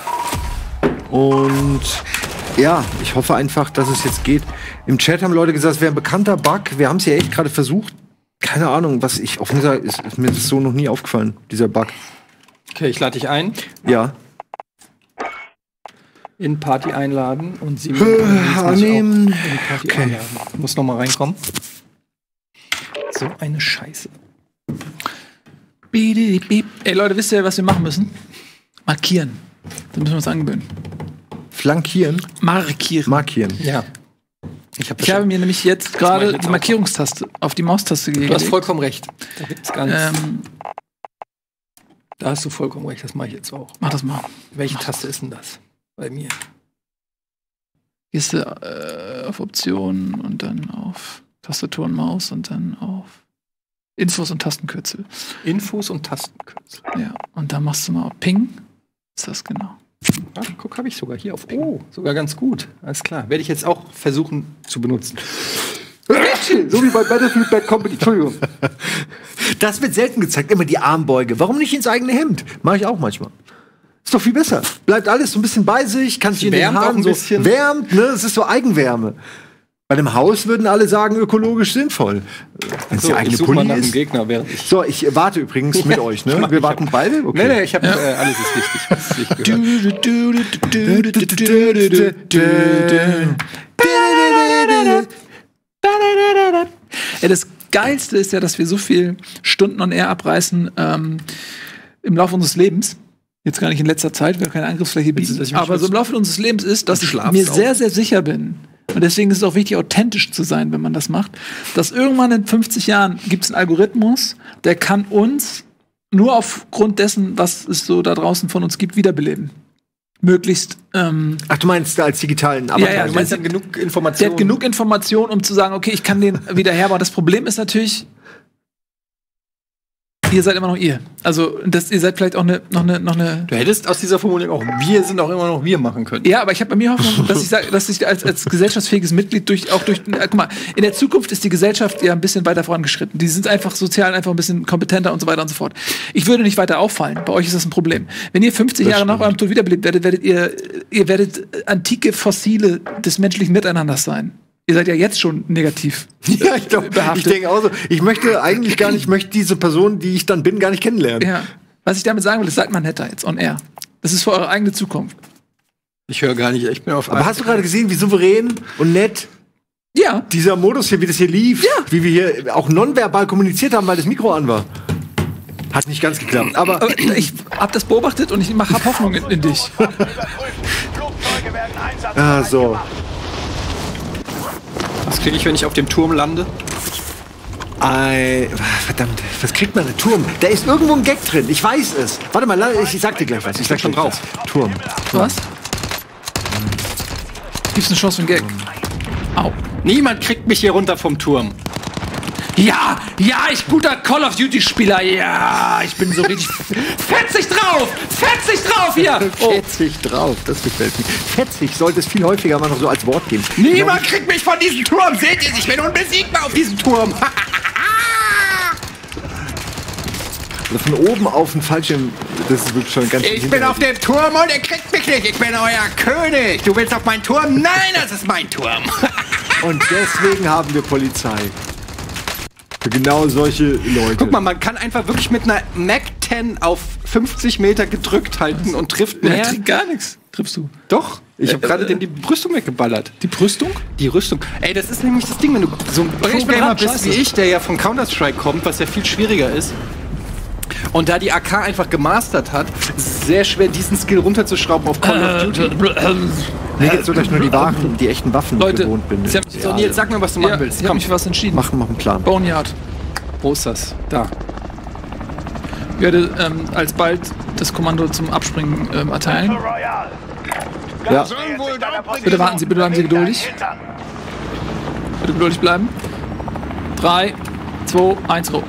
Und ja, ich hoffe einfach, dass es jetzt geht. Im Chat haben Leute gesagt, es wäre ein bekannter Bug. Wir haben es ja echt gerade versucht. Keine Ahnung, was ich auf jeden Fall ist mir das so noch nie aufgefallen, dieser Bug. Okay, ich lade dich ein. Ja. In Party einladen und sie annehmen. in die Party einladen. Muss noch mal reinkommen. So eine Scheiße. Ey Leute, wisst ihr, was wir machen müssen? Markieren. Da müssen wir uns angewöhnen. Flankieren? Markieren. Ja. Ich habe mir nämlich jetzt gerade die Markierungstaste auf die Maustaste gelegt. Du hast vollkommen recht. Da gibt's gar nichts. Da hast du vollkommen recht, das mache ich jetzt auch. Mach das mal. Welche Taste ist denn das bei mir? Gehst du auf Optionen und dann auf Tastatur und Maus und dann auf Infos und Tastenkürzel. Infos und Tastenkürzel. Ja, und dann machst du mal auf Ping. Ist das genau? Ah, guck, habe ich sogar hier auf Ping. Oh, sogar ganz gut. Alles klar. Werde ich jetzt auch versuchen zu benutzen. So wie bei Battlefield Bad Company. Entschuldigung. Das wird selten gezeigt, immer die Armbeuge. Warum nicht ins eigene Hemd? Mache ich auch manchmal. Ist doch viel besser. Bleibt alles so ein bisschen bei sich, kannst dich in den Wärmt auch Haaren ein so bisschen. wärmt, ne? Es ist so Eigenwärme. Bei einem Haus würden alle sagen, ökologisch sinnvoll. Wenn es die eigene ich suche mal Pulli nach dem ist. Gegner, während ich. So, ich warte übrigens mit euch, ne? Wir warten beide? Okay. Nee, ich habe alles ist richtig. Was ich gehört. Ja, das Geilste ist ja, dass wir so viel Stunden on Air abreißen im Laufe unseres Lebens. Jetzt gar nicht in letzter Zeit, wir haben keine Angriffsfläche bieten. Aber so im Laufe unseres Lebens ist, dass ich mir sehr, sehr sicher bin. Und deswegen ist es auch wichtig, authentisch zu sein, wenn man das macht. Dass irgendwann in 50 Jahren gibt es einen Algorithmus, der kann uns nur aufgrund dessen, was es so da draußen von uns gibt, wiederbeleben. Möglichst. Ach, du meinst als digitalen Avatar? Ja, Du meinst, der hat genug Informationen. Der hat genug Informationen, um zu sagen, okay, ich kann den wieder herbauen. Das Problem ist natürlich, ihr seid immer noch ihr. Also, ihr seid vielleicht auch noch eine. Du hättest aus dieser Formulierung auch wir sind auch immer noch wir machen können. Ja, aber ich habe bei mir Hoffnung, dass ich als gesellschaftsfähiges Mitglied guck mal, in der Zukunft ist die Gesellschaft ja ein bisschen weiter vorangeschritten. Die sind einfach sozial einfach ein bisschen kompetenter und so weiter und so fort. Ich würde nicht weiter auffallen. Bei euch ist das ein Problem. Wenn ihr 50 Jahre nach eurem Tod wiederbelebt werdet, ihr werdet antike Fossile des menschlichen Miteinanders sein. Ihr seid ja jetzt schon negativ. Ja, ich denke auch so. Ich möchte eigentlich gar nicht, ich möchte diese Person, die ich dann bin, gar nicht kennenlernen. Ja. Was ich damit sagen will, ist, seid mal netter jetzt on air. Das ist für eure eigene Zukunft. Ich höre gar nicht, ich bin auf. Aber hast du gerade gesehen, wie souverän und nett Ja. dieser Modus hier, wie das hier lief? Ja. Wie wir hier auch nonverbal kommuniziert haben, weil das Mikro an war. Hat nicht ganz geklappt. Aber Ich hab das beobachtet und ich hab Hoffnung in dich. Flugzeuge werden einsatzbereit so. gemacht. Was kriege ich, wenn ich auf dem Turm lande? Verdammt, was kriegt man denn? Turm? Da ist irgendwo ein Gag drin. Ich weiß es. Warte mal, ich sag dir gleich was. Ich sag schon drauf. Turm. Was? Gibt's eine Chance für einen Gag? Au. Niemand kriegt mich hier runter vom Turm. Ja, ich guter Call of Duty Spieler. Ja, ich bin so richtig fetzig drauf hier. Oh. Fetzig drauf, das gefällt mir. Fetzig sollte es viel häufiger mal noch so als Wort geben. Niemand kriegt mich von diesem Turm. Seht ihr, ich bin unbesiegbar auf diesem Turm. Also von oben auf den Fallschirm, das ist wirklich schon ganz Ich bin auf dem Turm und ihr kriegt mich nicht. Ich bin euer König. Du willst auf meinen Turm? Nein, das ist mein Turm. Und deswegen haben wir Polizei. Für genau solche Leute. Guck mal, man kann einfach wirklich mit einer Mac-10 auf 50 Meter gedrückt halten und trifft Nee, mehr. gar nichts. Triffst du? Doch, ich habe gerade dem die Rüstung weggeballert. Die Brüstung? Die Rüstung. Ey, das ist nämlich das Ding, wenn du so ein ich bin Pro-Gamer dran, bist scheiße. wie ich, der ja von Counter-Strike kommt, was ja viel schwieriger ist. Und da die AK einfach gemastert hat, ist es sehr schwer, diesen Skill runterzuschrauben auf Call of Duty. Mir geht's so, dass ich nur die echten Waffen Leute, gewohnt bin. Sie haben, So, Nils, sag mir, was du machen willst. Ich habe mich für was entschieden. Machen einen Plan. Boneyard. Wo ist das? Da. Ich werde alsbald das Kommando zum Abspringen erteilen. Royal. Ja. Bitte warten Sie, bitte bleiben Sie geduldig. Bitte geduldig bleiben. 3, 2, 1, go.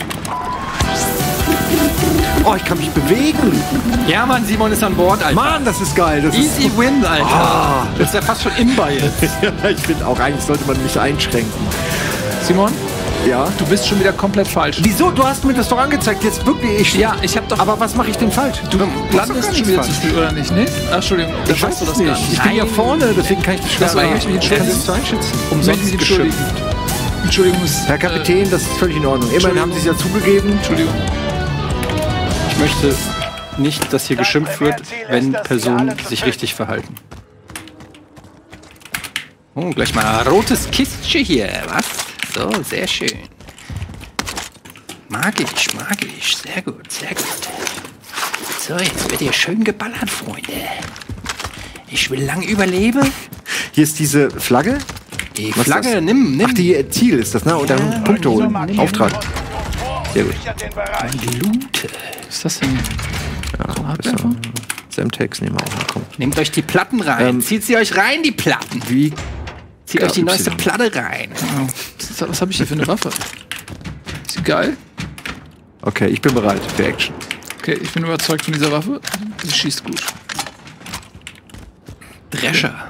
Oh, ich kann mich bewegen. Ja, Mann, Simon ist an Bord, Alter. Mann, das ist geil. Das ist Easy win, Alter. Das ist ja fast schon imbar jetzt. ich finde auch, eigentlich sollte man mich einschränken. Simon, Ja. du bist schon wieder komplett falsch. Wieso? Du hast mir das doch angezeigt. Jetzt wirklich. Ja, ich habe doch. Aber was mache ich denn falsch? du landest schon wieder zu früh, oder nicht? Ne? Ach, Entschuldigung. Ich weiß das nicht. Ich bin ja vorne, deswegen kann ich das schwer Das war ich mich entschuldigen. zu einschätzen. Umsonst mich entschuldigen. Entschuldigung, Herr Kapitän, das ist völlig in Ordnung. Immerhin haben Sie es ja zugegeben. Entschuldigung. Ich möchte nicht, dass hier geschimpft wird, wenn Personen sich richtig verhalten. Oh, gleich mal ein rotes Kistchen hier, was? So, sehr schön. Mag ich. Sehr gut. So, jetzt wird hier schön geballert, Freunde. Ich will lang überleben. Hier ist diese Flagge. Die Was ist Flagge, das? nimm. Ach, die Ziel ist das, ne? Und dann Punkte holen. Auftrag. Sehr gut. Den Bereich. Lute. Was ist das denn? Ja, besser. Semtex nehmen wir auch mal. Komm. Nehmt euch die Platten rein. Zieht sie euch rein, die Platten. Wie? Zieht euch die Y. neueste Platte rein. Was habe ich hier für eine Waffe? Ist sie geil? Okay, ich bin bereit für Action. Okay, ich bin überzeugt von dieser Waffe. Sie schießt gut. Drescher.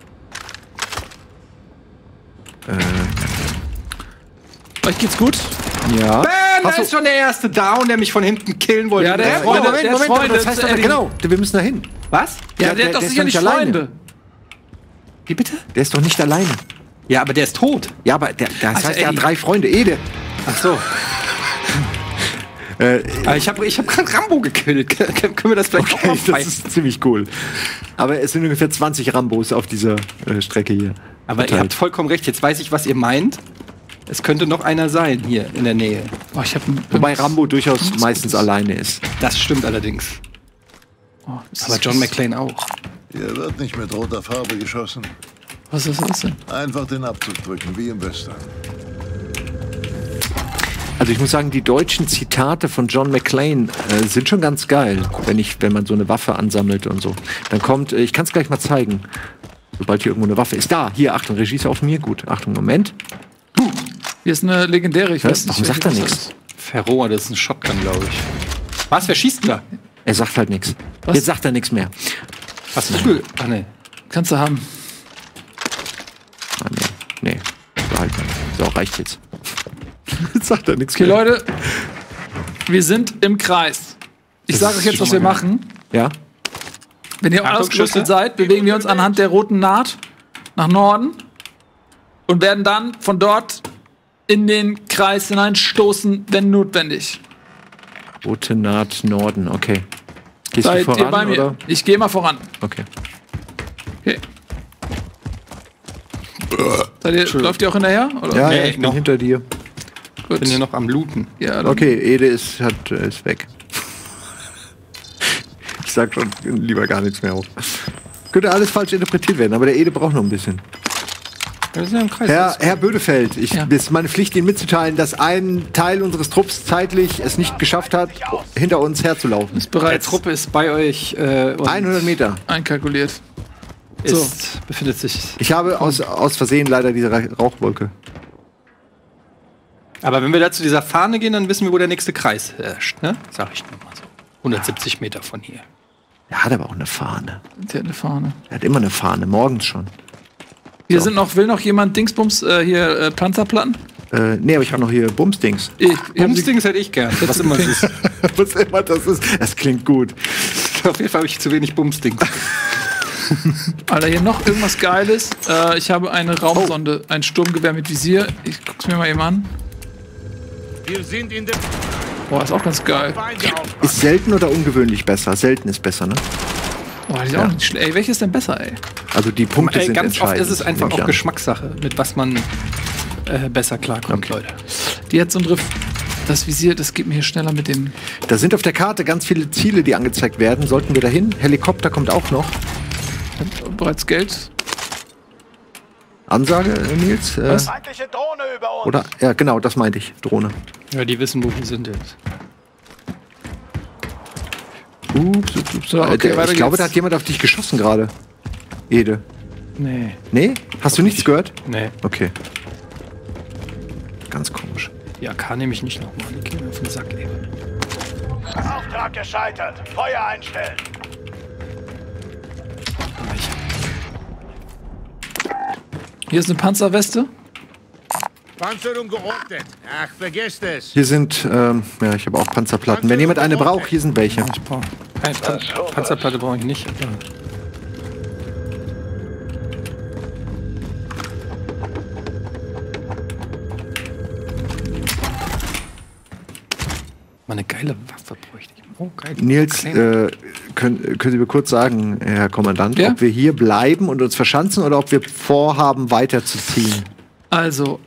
Euch geht's gut? Ja. Bam, da ist schon der erste Down, der mich von hinten killen wollte. Ja, der Ja, ist Freunde. Moment, der ist Moment, Freunde, das heißt das aber, ist genau, wir müssen da hin. Was? Ja, der hat doch ist sicher nicht alleine. Freunde. Wie bitte? Der ist doch nicht alleine. Ja, aber der ist tot. Ja, aber das Also, heißt, er hat Eddie. 3 Freunde. Ede. Ach so. Ich hab gerade Rambo gekillt. Können wir das vielleicht auch mal Das feiern? ist ziemlich cool. Aber es sind ungefähr 20 Rambos auf dieser Strecke hier. Aber ihr verteilt. habt vollkommen recht. Jetzt weiß ich, was ihr meint. Es könnte noch einer sein hier in der Nähe. Oh, ich hab Wobei Rambo durchaus meistens alleine ist. Das stimmt allerdings. Oh, ist Aber das- John McClane auch. Hier wird nicht mit roter Farbe geschossen. Was ist das denn? Einfach den Abzug drücken, wie im Western. Also ich muss sagen, die deutschen Zitate von John McClane sind schon ganz geil, wenn man so eine Waffe ansammelt und so. Dann kommt, ich kann es gleich mal zeigen, sobald hier irgendwo eine Waffe ist. Da, hier, Achtung, Regie ist auf mir, gut. Achtung, Moment. Hier ist eine legendäre, ich weiß nicht. Warum sagt er welche nichts? das Ferroa, das ist ein Shotgun, glaube ich. Was? Wer schießt da? Er sagt halt nichts. Was? Jetzt sagt er nichts mehr. Hast du Spiel? Ah, nee. ist. Kannst du haben. Ah, nee, so halt mal. So, reicht jetzt. Jetzt sagt er nichts Okay, mehr. Leute. Wir sind im Kreis. Ich sage euch jetzt, was wir machen. Ja? Wenn ihr Achtung, ausgerüstet Schüsse. seid, bewegen wir uns anhand der roten Naht nach Norden und werden dann von dort in den Kreis hineinstoßen, wenn notwendig. Rote Naht Norden, okay. Gehst Seid du voran, ihr bei mir? oder? Ich gehe mal voran. Okay. Okay. Läuft ihr auch hinterher? Oder? Ja, Nee, ja, ich bin noch. hinter dir. Gut. Bin hier noch am Looten. Ja, dann Okay, Ede ist weg. Ich sag schon lieber gar nichts mehr auf. Könnte alles falsch interpretiert werden, aber der Ede braucht noch ein bisschen. Wir sind ja im Kreis. Herr Bödefeld, es Ja. ist meine Pflicht, Ihnen mitzuteilen, dass ein Teil unseres Trupps zeitlich es nicht geschafft hat, hinter uns herzulaufen. ist Die bereits Truppe ist bei euch und 100 Meter. einkalkuliert. So. befindet sich. Ich habe aus Versehen leider diese Rauchwolke. Aber wenn wir da zu dieser Fahne gehen, dann wissen wir, wo der nächste Kreis herrscht, ne? Sag ich nur mal so. 170 Meter von hier. Er hat aber auch eine Fahne. Der hat eine Fahne. Er hat immer eine Fahne, morgens schon. Hier sind noch, will noch jemand Dingsbums, Panzerplatten? Nee, aber ich habe noch hier Bumsdings. Bumsdings hätte ich gern. Was immer es ist. Was immer das ist. Das klingt gut. Auf jeden Fall habe ich zu wenig Bumsdings. Alter, hier noch irgendwas Geiles. Ich habe eine Raumsonde, ein Sturmgewehr mit Visier. Ich guck's mir mal eben an. Wir sind in der Boah, ist auch ganz geil. Feinde auf. Ist selten oder ungewöhnlich besser? Selten ist besser, ne? Boah, die ist auch nicht schlecht. Ey, welches ist denn besser, ey? Also die Punkte sind Ganz oft entscheidend. ist es einfach nehme ich auch an. Geschmackssache, mit was man besser klarkommt, Leute. Die hat so ein das Visier, das geht mir hier schneller mit dem. Da sind auf der Karte ganz viele Ziele, die angezeigt werden. Sollten wir dahin? Helikopter kommt auch noch. Hat bereits Geld. Ansage, Nils? Feindliche Drohne über uns. Oder? Ja, genau, das meinte ich. Drohne. Ja, die wissen, wo wir sind jetzt. So, okay, weiter ich glaube, geht's. da hat jemand auf dich geschossen gerade. Ede. Nee. Nee? Hast du nichts gehört? Nee. Okay. Ganz komisch. Die AK nehme ich nicht nochmal. Die gehen mir auf den Sack, ey. Auftrag gescheitert. Feuer einstellen. Hier ist eine Panzerweste. Panzerung geordnet. Ach, vergesst es. Hier sind, ja, ich habe auch Panzerplatten. Wenn jemand eine braucht, hier sind welche. Panzerplatte brauche ich nicht. Mal eine geile Waffe bräuchte ich. Oh, geil. Nils, können Sie mir kurz sagen, Herr Kommandant, Ja? ob wir hier bleiben und uns verschanzen oder ob wir vorhaben, weiterzuziehen? Also,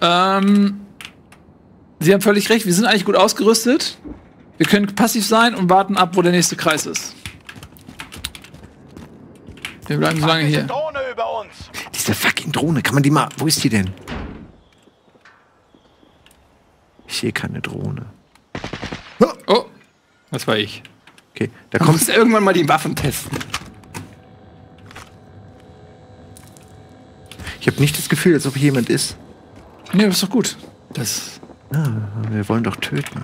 Sie haben völlig recht, wir sind eigentlich gut ausgerüstet. Wir können passiv sein und warten ab, wo der nächste Kreis ist. Wir bleiben so lange Feindliche hier. Drohne über uns. Diese fucking Drohne, kann man die mal. Wo ist die denn? Ich sehe keine Drohne. Oh, das war ich. Okay, da Du kommt. musst irgendwann mal die Waffen testen. Ich habe nicht das Gefühl, als ob hier jemand ist. Nee, das ist doch gut. Das Wir wollen doch töten.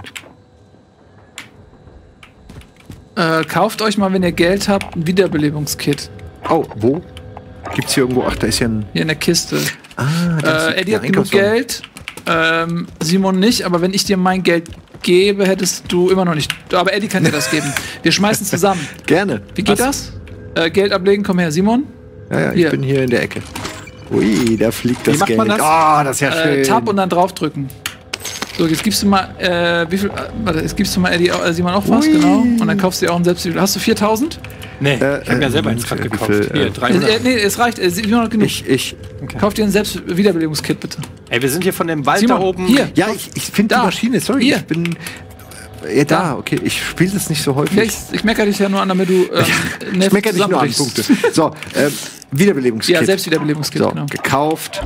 Kauft euch mal, wenn ihr Geld habt, ein Wiederbelebungskit. Oh, wo? Gibt's hier irgendwo? Ach, da ist ja ein. Hier in der Kiste. Da ist Eddie hat ein genug Einkaufswagen. Geld. Simon nicht, aber wenn ich dir mein Geld gebe, hättest du immer noch nicht. Aber Eddie kann dir das geben. Wir schmeißen zusammen. Gerne. Wie geht das? Geld ablegen, komm her, Simon. Ja, ich Hier. bin hier in der Ecke. Ui, da fliegt das macht Geld. man das? Ah, das ist ja schön. Tab und dann draufdrücken. So, jetzt gibst du mal, wie viel, warte, jetzt gibst du mal Eddie, Simon auch was, Ui. genau. Und dann kaufst du dir auch ein Selbstbildung. Hast du 4.000? Nee, ich habe mir selber eins wie gerade viel, gekauft. Hier, 300. Nee, es reicht, Simon hat genug. Ich. Kauf dir ein Selbstwiederbelebungskit, bitte. Ey, wir sind hier von dem Wald Simon, da oben. hier. Ja, ich finde die Da. Maschine, sorry. Hier. Ich bin. Ja, da, okay. Ich spiele das nicht so häufig. Ich meckere dich ja nur an, damit du Ich meckere nicht nur an Punkte. So, Wiederbelebungskit. Ja, Selbstwiederbelebungskit, So, genau. gekauft.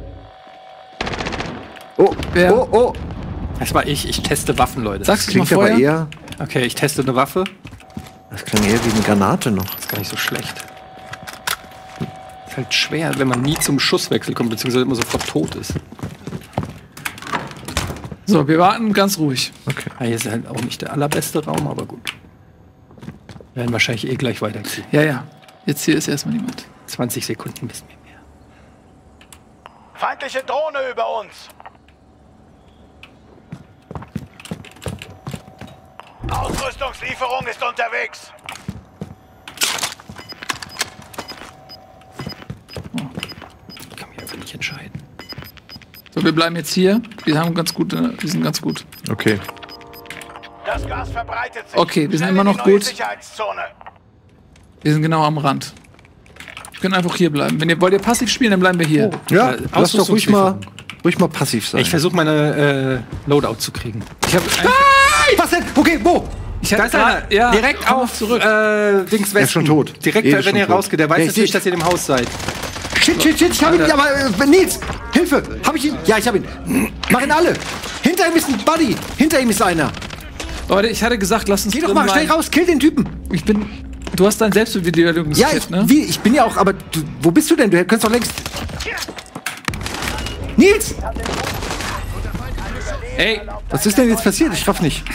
Oh, Wer? oh. Das war ich. Ich teste Waffen, Leute. Sagst du mal Klingt aber vorher? eher. Okay, ich teste eine Waffe. Das klingt eher wie eine Granate noch. Ist gar nicht so schlecht. Ist halt schwer, wenn man nie zum Schusswechsel kommt, beziehungsweise immer sofort tot ist. So, wir warten ganz ruhig. Okay. Ja, hier ist halt auch nicht der allerbeste Raum, aber gut. Wir werden wahrscheinlich eh gleich weiterziehen. Ja. Jetzt hier ist erstmal niemand. 20 Sekunden bis mir mehr. Feindliche Drohne über uns. Ausrüstungslieferung ist unterwegs. Ich kann mich einfach nicht entscheiden. So, wir bleiben jetzt hier. Wir sind ganz gut. Okay. Das Gas verbreitet sich. Okay, wir sind Schnell immer in die noch neue gut. Sicherheitszone. Wir sind genau am Rand. Wir können einfach hier bleiben. Wollt ihr passiv spielen, dann bleiben wir hier. Ja, lass doch ruhig mal passiv sein. Ich versuche meine Loadout zu kriegen. Ich habe Was denn? Okay, wo? da ist einer. Ja, Direkt komm auf zurück. Dings Westen. ist schon tot. Direkt, Er ist wenn schon ihr tot. rausgeht. Der weiß Ja, jetzt ich nicht, seh- dass ihr im Haus seid. Shit, ich hab ihn. Aber Nils, Hilfe. Hab ich ihn? Ja, ich hab ihn. Mach ihn alle. Hinter ihm ist ein Buddy. Hinter ihm ist einer. Leute, ich hatte gesagt, lass uns Geh doch drin mal schnell bleiben. raus, kill den Typen. Du hast dein Selbstwiederbelebungskit, Ja, ich, ne? ich bin ja auch, aber wo bist du denn? Du könntest doch längst. Nils! Ey, Was ist denn jetzt passiert? Ich raff nicht.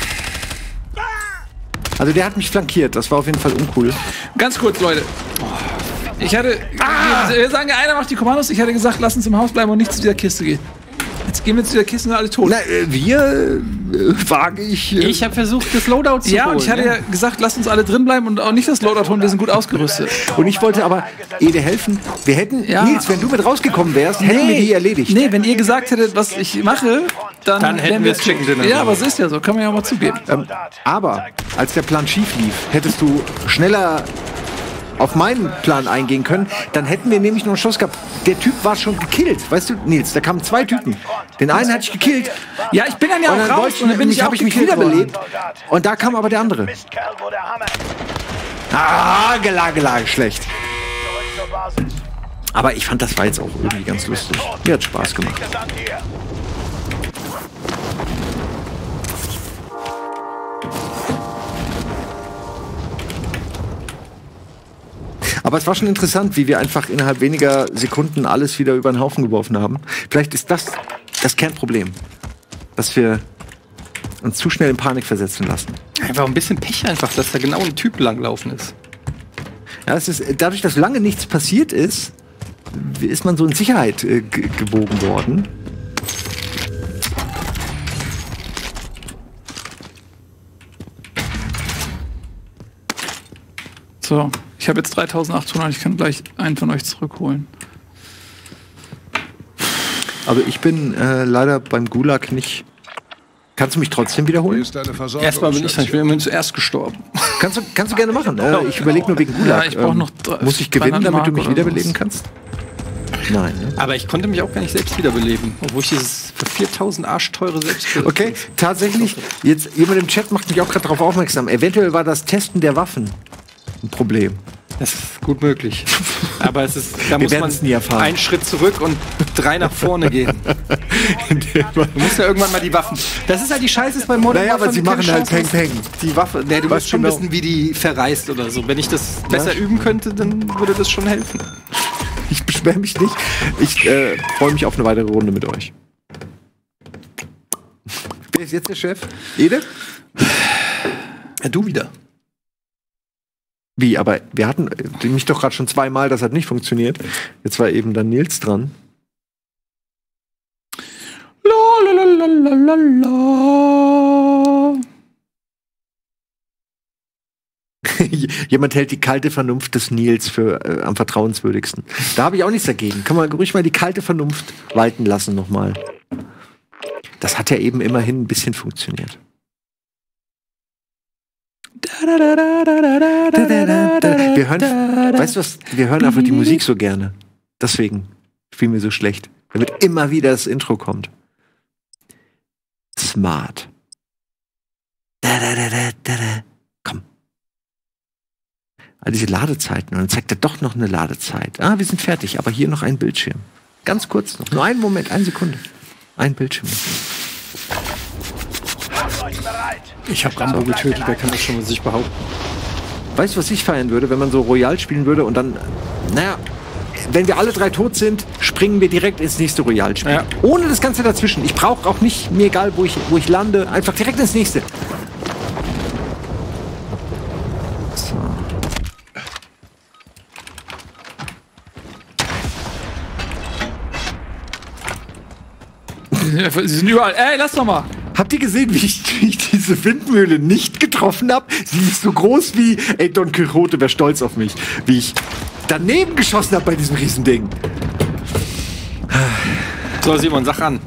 Also der hat mich flankiert, das war auf jeden Fall uncool. ganz kurz, Leute. Ich hatte. Wir sagen, einer macht die Kommandos. Ich hatte gesagt, lass uns im Haus bleiben und nicht zu dieser Kiste gehen. Jetzt gehen wir zu dieser Kiste und alle tot. Na, wir wage ich. Ich habe versucht, das Loadout zu Ja, holen. und ich hatte ja gesagt, lass uns alle drin bleiben und auch nicht das Loadout holen, wir sind gut ausgerüstet. Und ich wollte aber Ede helfen. Wir hätten, Ja. Nils, wenn du mit rausgekommen wärst, hätten wir die erledigt. Nee, wenn ihr gesagt hättet, was ich mache, dann hätten wären wir das Chicken Dinner Ja, gemacht. aber es ist ja so, kann man ja auch mal zugeben. Aber als der Plan schief lief, hättest du schneller auf meinen Plan eingehen können, dann hätten wir nämlich noch einen Schuss gehabt. Der Typ war schon gekillt, weißt du, Nils, da kamen 2 Typen. Den einen hatte ich gekillt Ja, ich bin dann ja und dann auch raus wollte und dann bin ich auch habe ich mich gekillt worden. wiederbelebt und da kam aber der andere. Mistkerl, wo der Hammer. Gelage, schlecht. Zurück zur Basis. Aber ich fand, das war jetzt auch irgendwie ganz lustig. Mir hat Spaß gemacht. Das an dir. Aber es war schon interessant, wie wir einfach innerhalb weniger Sekunden alles wieder über den Haufen geworfen haben. Vielleicht ist das das Kernproblem, dass wir uns zu schnell in Panik versetzen lassen. Einfach ein bisschen Pech einfach, dass da genau ein Typ langlaufen ist. Ja, es ist, dadurch, dass lange nichts passiert ist man so in Sicherheit gewogen worden. So, ich habe jetzt 3.800, ich kann gleich einen von euch zurückholen. Aber ich bin leider beim Gulag nicht. Kannst du mich trotzdem wiederholen? Ist eine Versorgung. Erstmal bin ich dran, ich bin immerhin zuerst gestorben. Kannst du gerne machen. Ich überlege nur wegen Gulag. Ja, ich brauch noch muss ich gewinnen, 300 damit du Mark mich oder wiederbeleben was? kannst? Nein. Ne? Aber ich konnte mich auch gar nicht selbst wiederbeleben, obwohl ich dieses für 4.000 arschteure selbst. Okay, tatsächlich, jetzt jemand im Chat macht mich auch gerade darauf aufmerksam. Eventuell war das Testen der Waffen ein Problem. Das ist gut möglich. Aber es ist, da muss man nie erfahren. einen Schritt zurück und 3 nach vorne gehen. Du musst ja irgendwann mal die Waffen. Das ist halt die Scheiße bei Modern Naja, aber sie machen halt Peng Peng. Die Waffe. Nee, du musst schon genau. wissen, wie die verreist oder so. Wenn ich das besser üben könnte, dann würde das schon helfen. Ich beschwere mich nicht. Ich freue mich auf eine weitere Runde mit euch. Wer ist jetzt der Chef? Ede? Ja, du wieder. Wie, aber wir hatten mich doch gerade schon 2-mal, das hat nicht funktioniert. Jetzt war eben dann Nils dran. Jemand hält die kalte Vernunft des Nils für am vertrauenswürdigsten. Da habe ich auch nichts dagegen. Kann man ruhig mal die kalte Vernunft walten lassen nochmal. Das hat ja eben immerhin ein bisschen funktioniert. Wir hören, weißt du was? Wir hören einfach die Musik so gerne. Deswegen spielen wir so schlecht. Damit immer wieder das Intro kommt. Smart. Komm. All diese Ladezeiten. Und dann zeigt er doch noch eine Ladezeit. Ah, wir sind fertig, aber hier noch ein Bildschirm. Ganz kurz noch. Nur einen Moment, 1 Sekunde. Ein Bildschirm. Ich habe Rambo getötet, der kann das schon mal sich behaupten. Weißt du, was ich feiern würde, wenn man so Royal spielen würde und dann, naja, wenn wir alle 3 tot sind, springen wir direkt ins nächste Royal-Spiel. Ja. Ohne das Ganze dazwischen. Ich brauche auch nicht, mir egal, wo ich lande, einfach direkt ins nächste. So. Sie sind überall. Ey, lass doch mal. Habt ihr gesehen, wie ich diese Windmühle nicht getroffen habe? Sie ist so groß wie, ey, Don Quixote wäre stolz auf mich. Wie ich daneben geschossen habe bei diesem Riesending. So, Simon, sag an.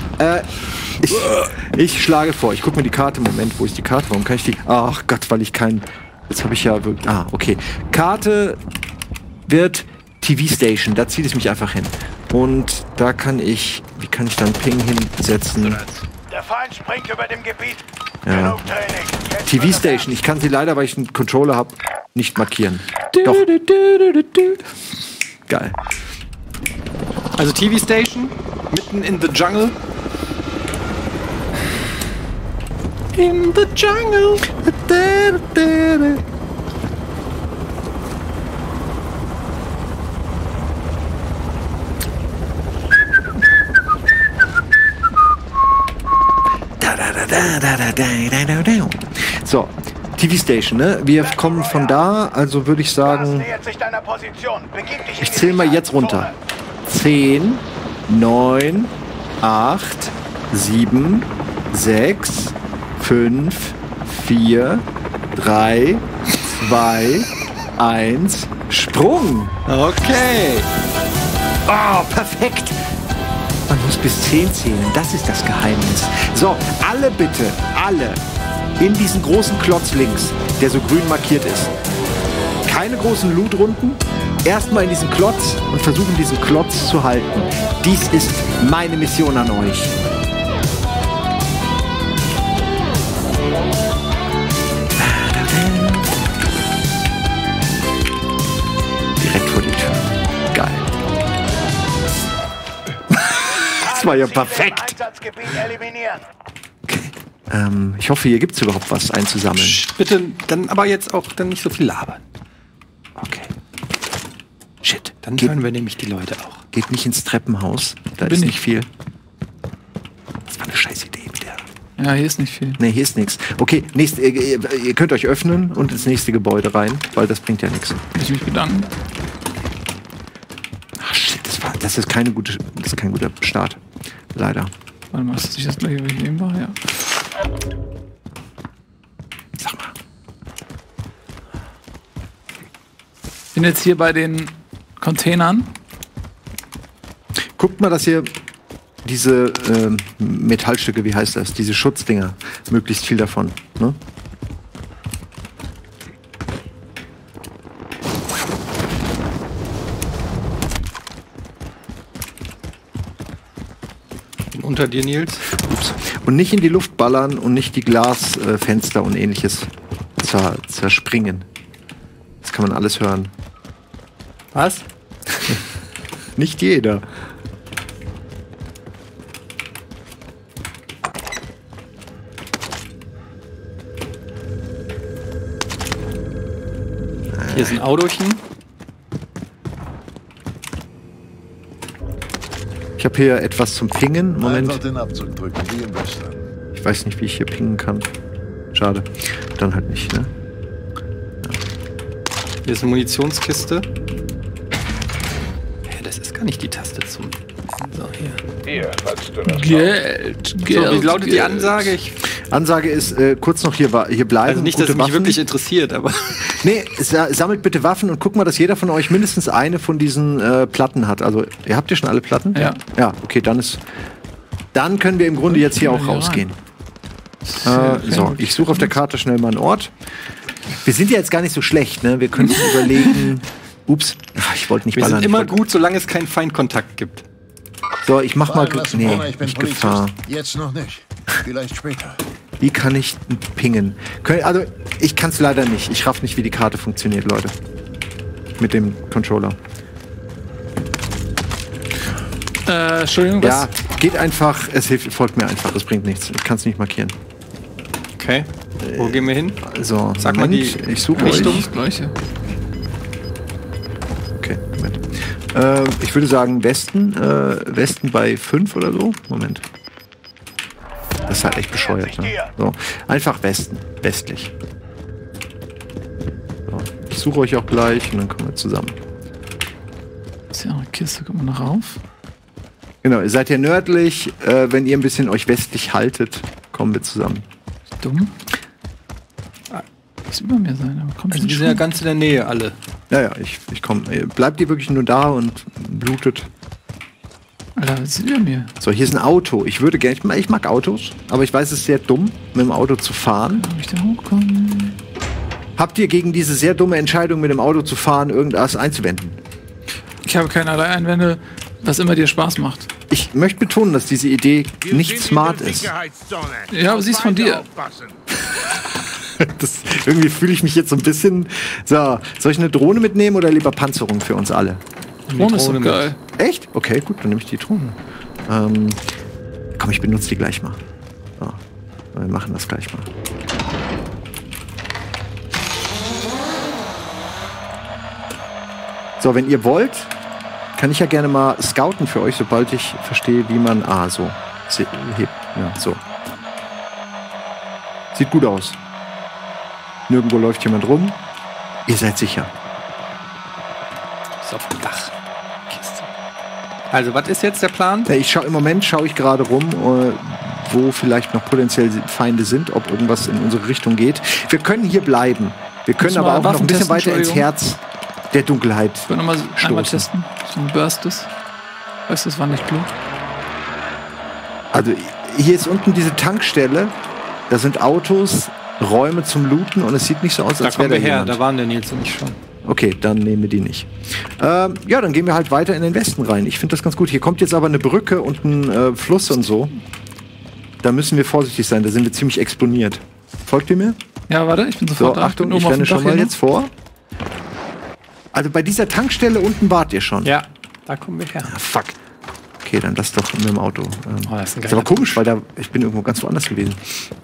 Ich schlage vor, ich gucke mir die Karte, Moment, wo ist die Karte? Warum kann ich die? Ach Gott, weil ich keinen. Jetzt habe ich ja wirklich. Ah, okay. Karte wird TV Station, da zieht es mich einfach hin. Und da kann ich. Wie kann ich dann Ping hinsetzen? Der Feind springt über dem Gebiet. Ja. Genug Training. Jetzt TV wird Station, ich kann sie leider, weil ich einen Controller habe, nicht markieren. Doch. Geil. Also TV Station, mitten in the jungle. In the jungle. So, TV Station, ne? Wir kommen von da, also würde ich sagen, nähert sich deiner Position. Begib dich in ich die zähle mal jetzt runter. 10, 9, 8, 7, 6, 5, 4, 3, 2, 1, Sprung! Okay. Oh, perfekt! Man muss bis 10 zählen, das ist das Geheimnis. So, alle bitte, alle in diesen großen Klotz links, der so grün markiert ist. Keine großen Loot-Runden, erstmal in diesen Klotz und versuchen, diesen Klotz zu halten. Dies ist meine Mission an euch. Direkt vor die Tür. Geil. Das war ja perfekt. Einsatzgebiet eliminieren. Ich hoffe, hier gibt es überhaupt was einzusammeln. Bitte, dann aber jetzt auch dann nicht so viel labern. Okay. Shit. Dann hören wir nämlich die Leute auch. Geht nicht ins Treppenhaus. Da Bin ist ich. nicht viel. Das war eine scheiß Idee mit der. Ja, hier ist nicht viel. Nee, hier ist nichts. Okay, ihr könnt euch öffnen und ins nächste Gebäude rein, weil das bringt ja nichts. Will ich mich bedanken. Ach shit, das ist kein guter Start. Leider. Warte mal, ist das das gleiche, wie ich eben war? Ja. Sag mal. Ich bin jetzt hier bei den Containern. Guckt mal, dass ihr diese Metallstücke, wie heißt das? Diese Schutzdinger, möglichst viel davon. Ne? Unter dir, Nils. Ups. Und nicht in die Luft ballern und nicht die Glasfenster und ähnliches zerspringen. kann man alles hören. Was? Nicht jeder. Hier ist ein Autochen. Ich habe hier etwas zum Pingen. Moment. Einfach den Abzug drücken, wie im Western. Ich weiß nicht, wie ich hier pingen kann. Schade. Dann halt nicht, ne? Hier ist eine Munitionskiste. Das ist gar nicht die Taste zum... So, hier. Geld. So, wie lautet die Ansage? Ansage ist, kurz noch hier bleiben. Also nicht, dass gute es mich Waffen. wirklich interessiert, aber... Nee, sammelt bitte Waffen und guck mal, dass jeder von euch mindestens eine von diesen Platten hat. Also, ihr habt ja schon alle Platten? Ja. Ja, okay, dann können wir im Grunde jetzt hier auch hier rausgehen. So, ich suche auf der Karte schnell mal einen Ort. Wir sind ja jetzt gar nicht so schlecht, ne? Wir können uns überlegen. Ups, ich wollte nicht Wir ballern. sind immer gut, solange es keinen Feindkontakt gibt. So, ich mach mal. Lassen, Nee, Bruder, ich bin nicht Polizist. Gefahr. Jetzt noch nicht. Vielleicht später. Wie kann ich pingen? Also, ich kann es leider nicht. Ich raff nicht, wie die Karte funktioniert, Leute. Mit dem Controller. Entschuldigung, was? Ja, geht einfach. Es hilft, folgt mir einfach. Es bringt nichts. Ich kann es nicht markieren. Okay. Wo gehen wir hin? So, Sag mal Moment, die ich suche Richtung. euch. Das Gleiche. Okay, Moment. Ich würde sagen Westen. Westen bei 5 oder so. Moment. Das ist halt echt bescheuert. Ne? So, einfach Westen. Westlich. So, ich suche euch auch gleich und dann kommen wir zusammen. Ist ja auch eine Kiste, kommt man noch rauf. Genau, ihr seid ja nördlich. Wenn ihr ein bisschen euch westlich haltet, kommen wir zusammen. Dumm. Muss über mir sein, aber kommt Also die sind ja ganz in der Nähe alle. Ja, ich komme. Bleibt ihr wirklich nur da und blutet? Alter, was ist über mir? So, hier ist ein Auto. Ich würde gerne. Ich mag Autos, aber ich weiß, es ist sehr dumm, mit dem Auto zu fahren. Kann ich da hochkommen? Habt ihr gegen diese sehr dumme Entscheidung, mit dem Auto zu fahren, irgendwas einzuwenden? Ich habe keinerlei Einwände, was immer dir Spaß macht. Ich möchte betonen, dass diese Idee Wir nicht sind in smart der ist. Sicherheitszone. Ja, aber sie ist von dir. Aufpassen. Irgendwie fühle ich mich jetzt so ein bisschen. So, soll ich eine Drohne mitnehmen oder lieber Panzerung für uns alle? Drohne ist so Drohne geil. Echt? Okay, gut, dann nehme ich die Drohne. Komm, ich benutze die gleich mal. So, wir machen das gleich mal. So, wenn ihr wollt, kann ich ja gerne mal scouten für euch, sobald ich verstehe, wie man... so. Hebt. Ja, so. Sieht gut aus. Nirgendwo läuft jemand rum. Ihr seid sicher. Ist auf dem Dach. Kiste. Also, was ist jetzt der Plan? Ja, im Moment schaue ich gerade rum, wo vielleicht noch potenziell Feinde sind, ob irgendwas in unsere Richtung geht. Wir können hier bleiben. Wir können Kannst du aber mal auch noch ein Waffen bisschen testen, weiter ins Entschuldigung? Herz der Dunkelheit. Ich will nochmal einmal Stoßen. testen. So ein Burst ist. Weißt du, das war nicht Blut. Also hier ist unten diese Tankstelle. Da sind Autos, Räume zum Looten und es sieht nicht so aus, Da als wäre kommen da wir her, jemand. da waren der Nils und ich schon. Okay, dann nehmen wir die nicht. Ja, dann gehen wir halt weiter in den Westen rein. Ich finde das ganz gut. Hier kommt jetzt aber eine Brücke und ein Fluss und so. Da müssen wir vorsichtig sein. Da sind wir ziemlich exponiert. Folgt ihr mir? Ja, warte, ich bin So, sofort da. Achtung, bin ich oben auf renne dem schon Dach mal hier jetzt vor. Also bei dieser Tankstelle unten wart ihr schon. Ja, da kommen wir her. Ah, fuck. Okay, dann das doch mit dem Auto. das ist ein ist aber geiler komisch, weil ich bin irgendwo ganz woanders gewesen.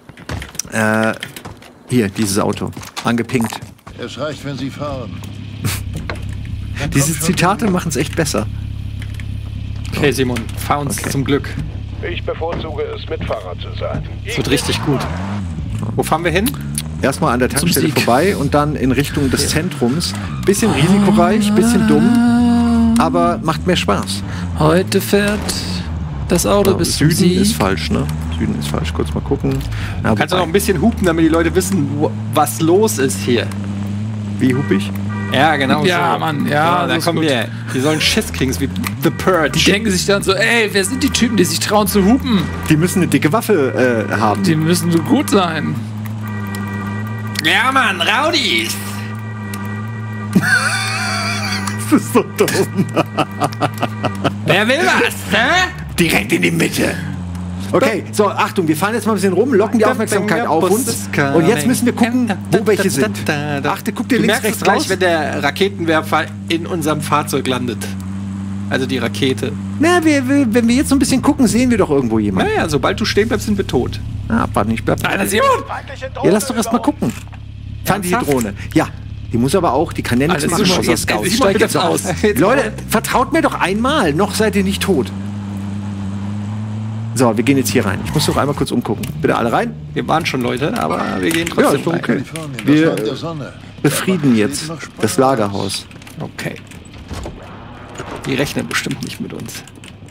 Hier, dieses Auto. Angepinkt. Es reicht, wenn Sie fahren. Diese Zitate machen es echt besser. Okay, Simon, fahr uns zum Glück. Ich bevorzuge es, Mitfahrer zu sein. Es wird richtig gut. Wo fahren wir hin? Erstmal an der Tankstelle Sieg. vorbei und dann in Richtung des Zentrums. Bisschen risikoreich, bisschen dumm, aber macht mehr Spaß. Heute fährt das Auto bis zum Süden ist Sieg. falsch, ne? Süden ist falsch. Kurz mal gucken. Ja, Kannst du wobei- noch ein bisschen hupen, damit die Leute wissen, was los ist hier? Wie hup ich? Ja, genau Ja, so. Mann, ja, da das ist kommen gut. wir. Die sollen Schiss kriegen, so wie The Purge. Die denken sich dann so, ey, wer sind die Typen, die sich trauen zu hupen? Die müssen eine dicke Waffe haben. Die müssen so gut sein. Ja, Mann, Raudis! Das ist so dumm. Wer will was, hä? Direkt in die Mitte. Okay, so, Achtung, wir fahren jetzt mal ein bisschen rum, locken die Aufmerksamkeit auf uns. Und jetzt müssen wir gucken, wo welche sind. Achte, guck dir Du links, merkst rechts es gleich, raus. wenn der Raketenwerfer in unserem Fahrzeug landet. Also die Rakete. Na, wenn wir jetzt so ein bisschen gucken, sehen wir doch irgendwo jemanden. Naja, sobald du stehen bleibst, sind wir tot. Ah, warte, ich bleib. Alter, Simon! Ja, lass doch erst mal gucken. Feindliche Drohne. Ja, die muss aber auch, die kann ja nichts Alter, machen. Simon, außer jetzt- Scout. ich steig jetzt aus. Leute, vertraut mir doch einmal, noch seid ihr nicht tot. So, wir gehen jetzt hier rein. Ich muss doch einmal kurz umgucken. Bitte alle rein. Wir waren schon Leute, aber wir gehen Ja, trotzdem ist doch okay. Kalifornien, das Wir Land der Sonne. befrieden jetzt das Lagerhaus. Okay. Die rechnen bestimmt nicht mit uns.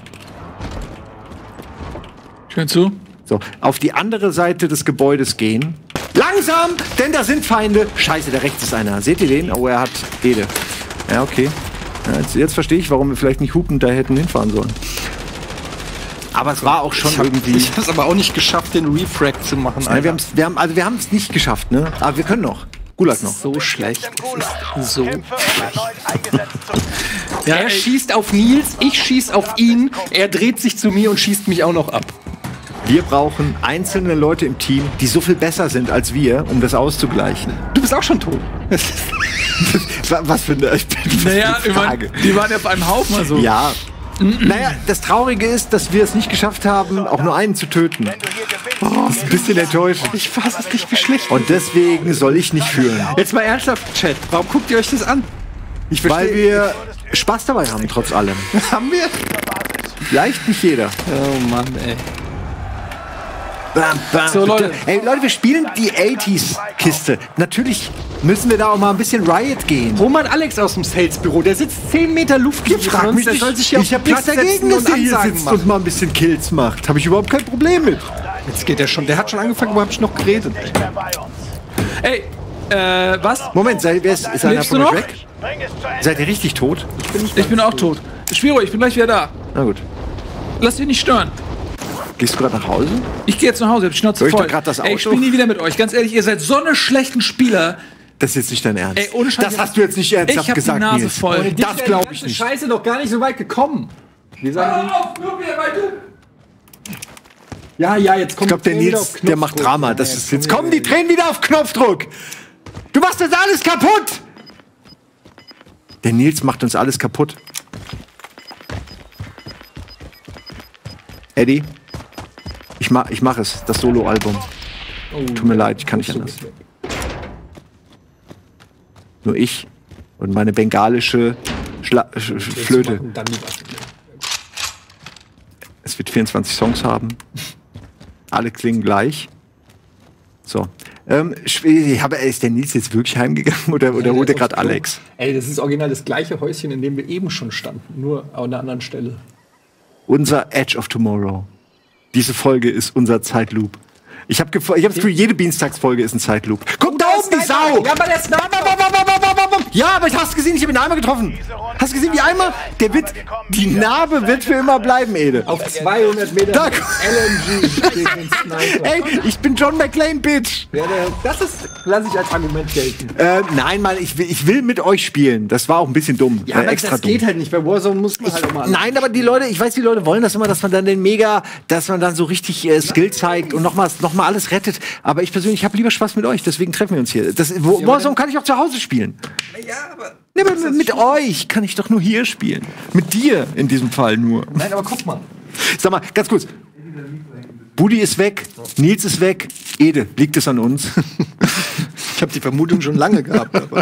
Schön zu. So, auf die andere Seite des Gebäudes gehen. Langsam, denn da sind Feinde. Scheiße, da rechts ist einer. Seht ihr den? Oh, er hat Ede. Ja, okay. Ja, jetzt verstehe ich, warum wir vielleicht nicht hupend da hätten hinfahren sollen. Aber es war auch schon irgendwie. Ich hab's aber auch nicht geschafft, den Refrag zu machen. Nein, wir haben es nicht geschafft, ne? Aber wir können noch. Gulag noch. So schlecht. Das ist so. Kämpfe, um erneut eingesetzt zu werden. Ja, er schießt auf Nils, ich schieß auf ihn, er dreht sich zu mir und schießt mich auch noch ab. Wir brauchen einzelne Leute im Team, die so viel besser sind als wir, um das auszugleichen. Du bist auch schon tot. Was für eine Naja, ich mein, Frage. die waren ja auf einem Haufen. Also. Ja. Naja, das Traurige ist, dass wir es nicht geschafft haben, auch nur einen zu töten. Wenn du hier gewinnst, Das ist ein bisschen enttäuschend. Ich fass es nicht, wie schlecht. Und deswegen soll ich nicht führen. Jetzt mal ernsthaft, Chat. Warum guckt ihr euch das an? Ich Weil wir Spaß dabei haben, trotz allem. Haben wir? Vielleicht nicht jeder. Oh Mann, ey. Bam, bam. So, Leute. Ey, Leute, wir spielen die 80s-Kiste. Natürlich müssen wir da auch mal ein bisschen Riot gehen. Hol mal Alex aus dem Salesbüro. Der sitzt 10 Meter Luftlinie von uns. Der soll sich hier ich auf habe den nichts Platz dagegen, setzen dass und der hier Ansagen sitzt machen. und mal ein bisschen Kills macht. Habe ich überhaupt kein Problem mit. Jetzt geht er schon. Der hat schon angefangen, wo hab ich noch geredet? nicht mehr bei uns. Ey, was? Moment, ist einer Lebst von du euch noch? weg? Bring es zu Ende. Seid ihr richtig tot? Ich bin auch tot. Spiro, ich bin gleich wieder da. Na gut. Lass dich nicht stören. Gehst du gerade nach Hause? Ich gehe jetzt nach Hause, ich hab die Schnauze Soll ich voll. da grad das Ey, ich Auto? spiele nie wieder mit euch. Ganz ehrlich, ihr seid so eine schlechten Spieler. Das ist jetzt nicht dein Ernst. Ey, ohne Scheiß, das hast du jetzt nicht ernsthaft ich hab gesagt, die Nase Nils. voll. Das glaube ich nicht. Scheiße doch gar nicht so weit gekommen. Wie sagen auf, nur wieder, weil du... die? Ja, jetzt kommt Ich glaube, der Nils, der macht Drama. Das ist, jetzt kommen die Tränen wieder auf Knopfdruck. Du machst das alles kaputt. Der Nils macht uns alles kaputt. Eddie, ich mach es, das Solo-Album. Tut mir leid, ich kann nicht anders. Nur ich und meine bengalische Flöte. Es wird 24 Songs haben. Alle klingen gleich. So. Ist der Nils jetzt wirklich heimgegangen oder holt er gerade Alex? Ey, das ist original das gleiche Häuschen, in dem wir eben schon standen. Nur an einer anderen Stelle. Unser Edge of Tomorrow. Diese Folge ist unser Zeitloop. Ich habe das Gefühl, jede Dienstagsfolge ist ein Zeitloop. Guck da oben, die Sau! Ja, aber der Sniper! Ja, aber hast du gesehen, ich habe ihn einmal getroffen. Hast du gesehen, wie einmal? Die Narbe wird für immer bleiben, Ede. Auf 200 Meter Da- LMG gegen den Sniper. Ey, ich bin John McClane, Bitch. Ja, das lasse ich als Argument gelten. Nein, Mann, ich will mit euch spielen. Das war auch ein bisschen dumm. Ja, aber extra das dumm. geht halt nicht. Bei Warzone muss man halt auch mal. Nein, aber die Leute, ich weiß, die Leute wollen das immer, dass man dann dass man dann so richtig Skill zeigt und noch mal alles rettet. Aber ich persönlich habe lieber Spaß mit euch, deswegen treffen wir uns hier. Warzone kann ich auch zu Hause spielen. Ja, aber. Ja, aber mit euch kann ich doch nur hier spielen. Mit dir in diesem Fall nur. Nein, aber guck mal. Sag mal, ganz kurz. Budi ist weg, Nils ist weg, Ede, liegt es an uns? Ich habe die Vermutung schon lange gehabt. Aber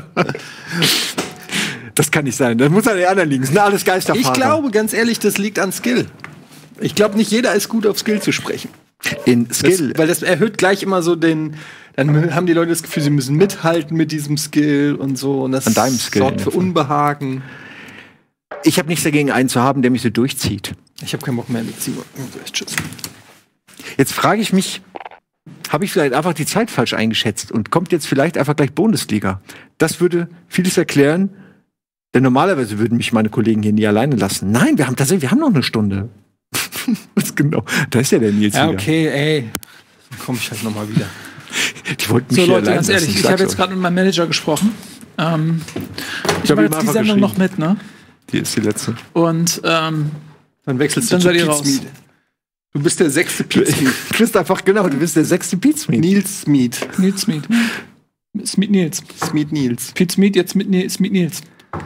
Das kann nicht sein, das muss an den anderen liegen. Das sind alles Geisterfahrer. ich glaube, ganz ehrlich, das liegt an Skill. Ich glaube, nicht jeder ist gut auf Skill zu sprechen. In Skill. Weil das erhöht gleich immer so den. Dann haben die Leute das Gefühl, sie müssen mithalten mit diesem Skill und so. Und das An deinem Skill sorgt für Unbehagen. Ich habe nichts dagegen, einen zu haben, der mich so durchzieht. Ich habe keinen Bock mehr mit Simon. Tschüss. Jetzt frage ich mich, habe ich vielleicht einfach die Zeit falsch eingeschätzt und kommt jetzt vielleicht einfach gleich Bundesliga? Das würde vieles erklären, denn normalerweise würden mich meine Kollegen hier nie alleine lassen. Nein, wir haben noch eine Stunde. Was genau? Da ist ja der Nils Ja, wieder. okay, ey. Dann komme ich halt noch mal wieder. Die wollten mich So, hier Leute, allein ganz lassen, ehrlich, ich sag's habe jetzt euch. gerade mit meinem Manager gesprochen. Ich hab mache ihm jetzt die einfach Sendung geschrieben. noch mit, ne? Die ist die letzte. Und Dann wechselst Dann du seid ihr zu raus. Pizmeet. Du bist der 6. Pete Smith. Du bist einfach, genau, du bist der 6. Pete Smith. Nils Smith. Nils Smith. Smith Nils. Smith Nils. Pete Smith, jetzt mit Smith Nils.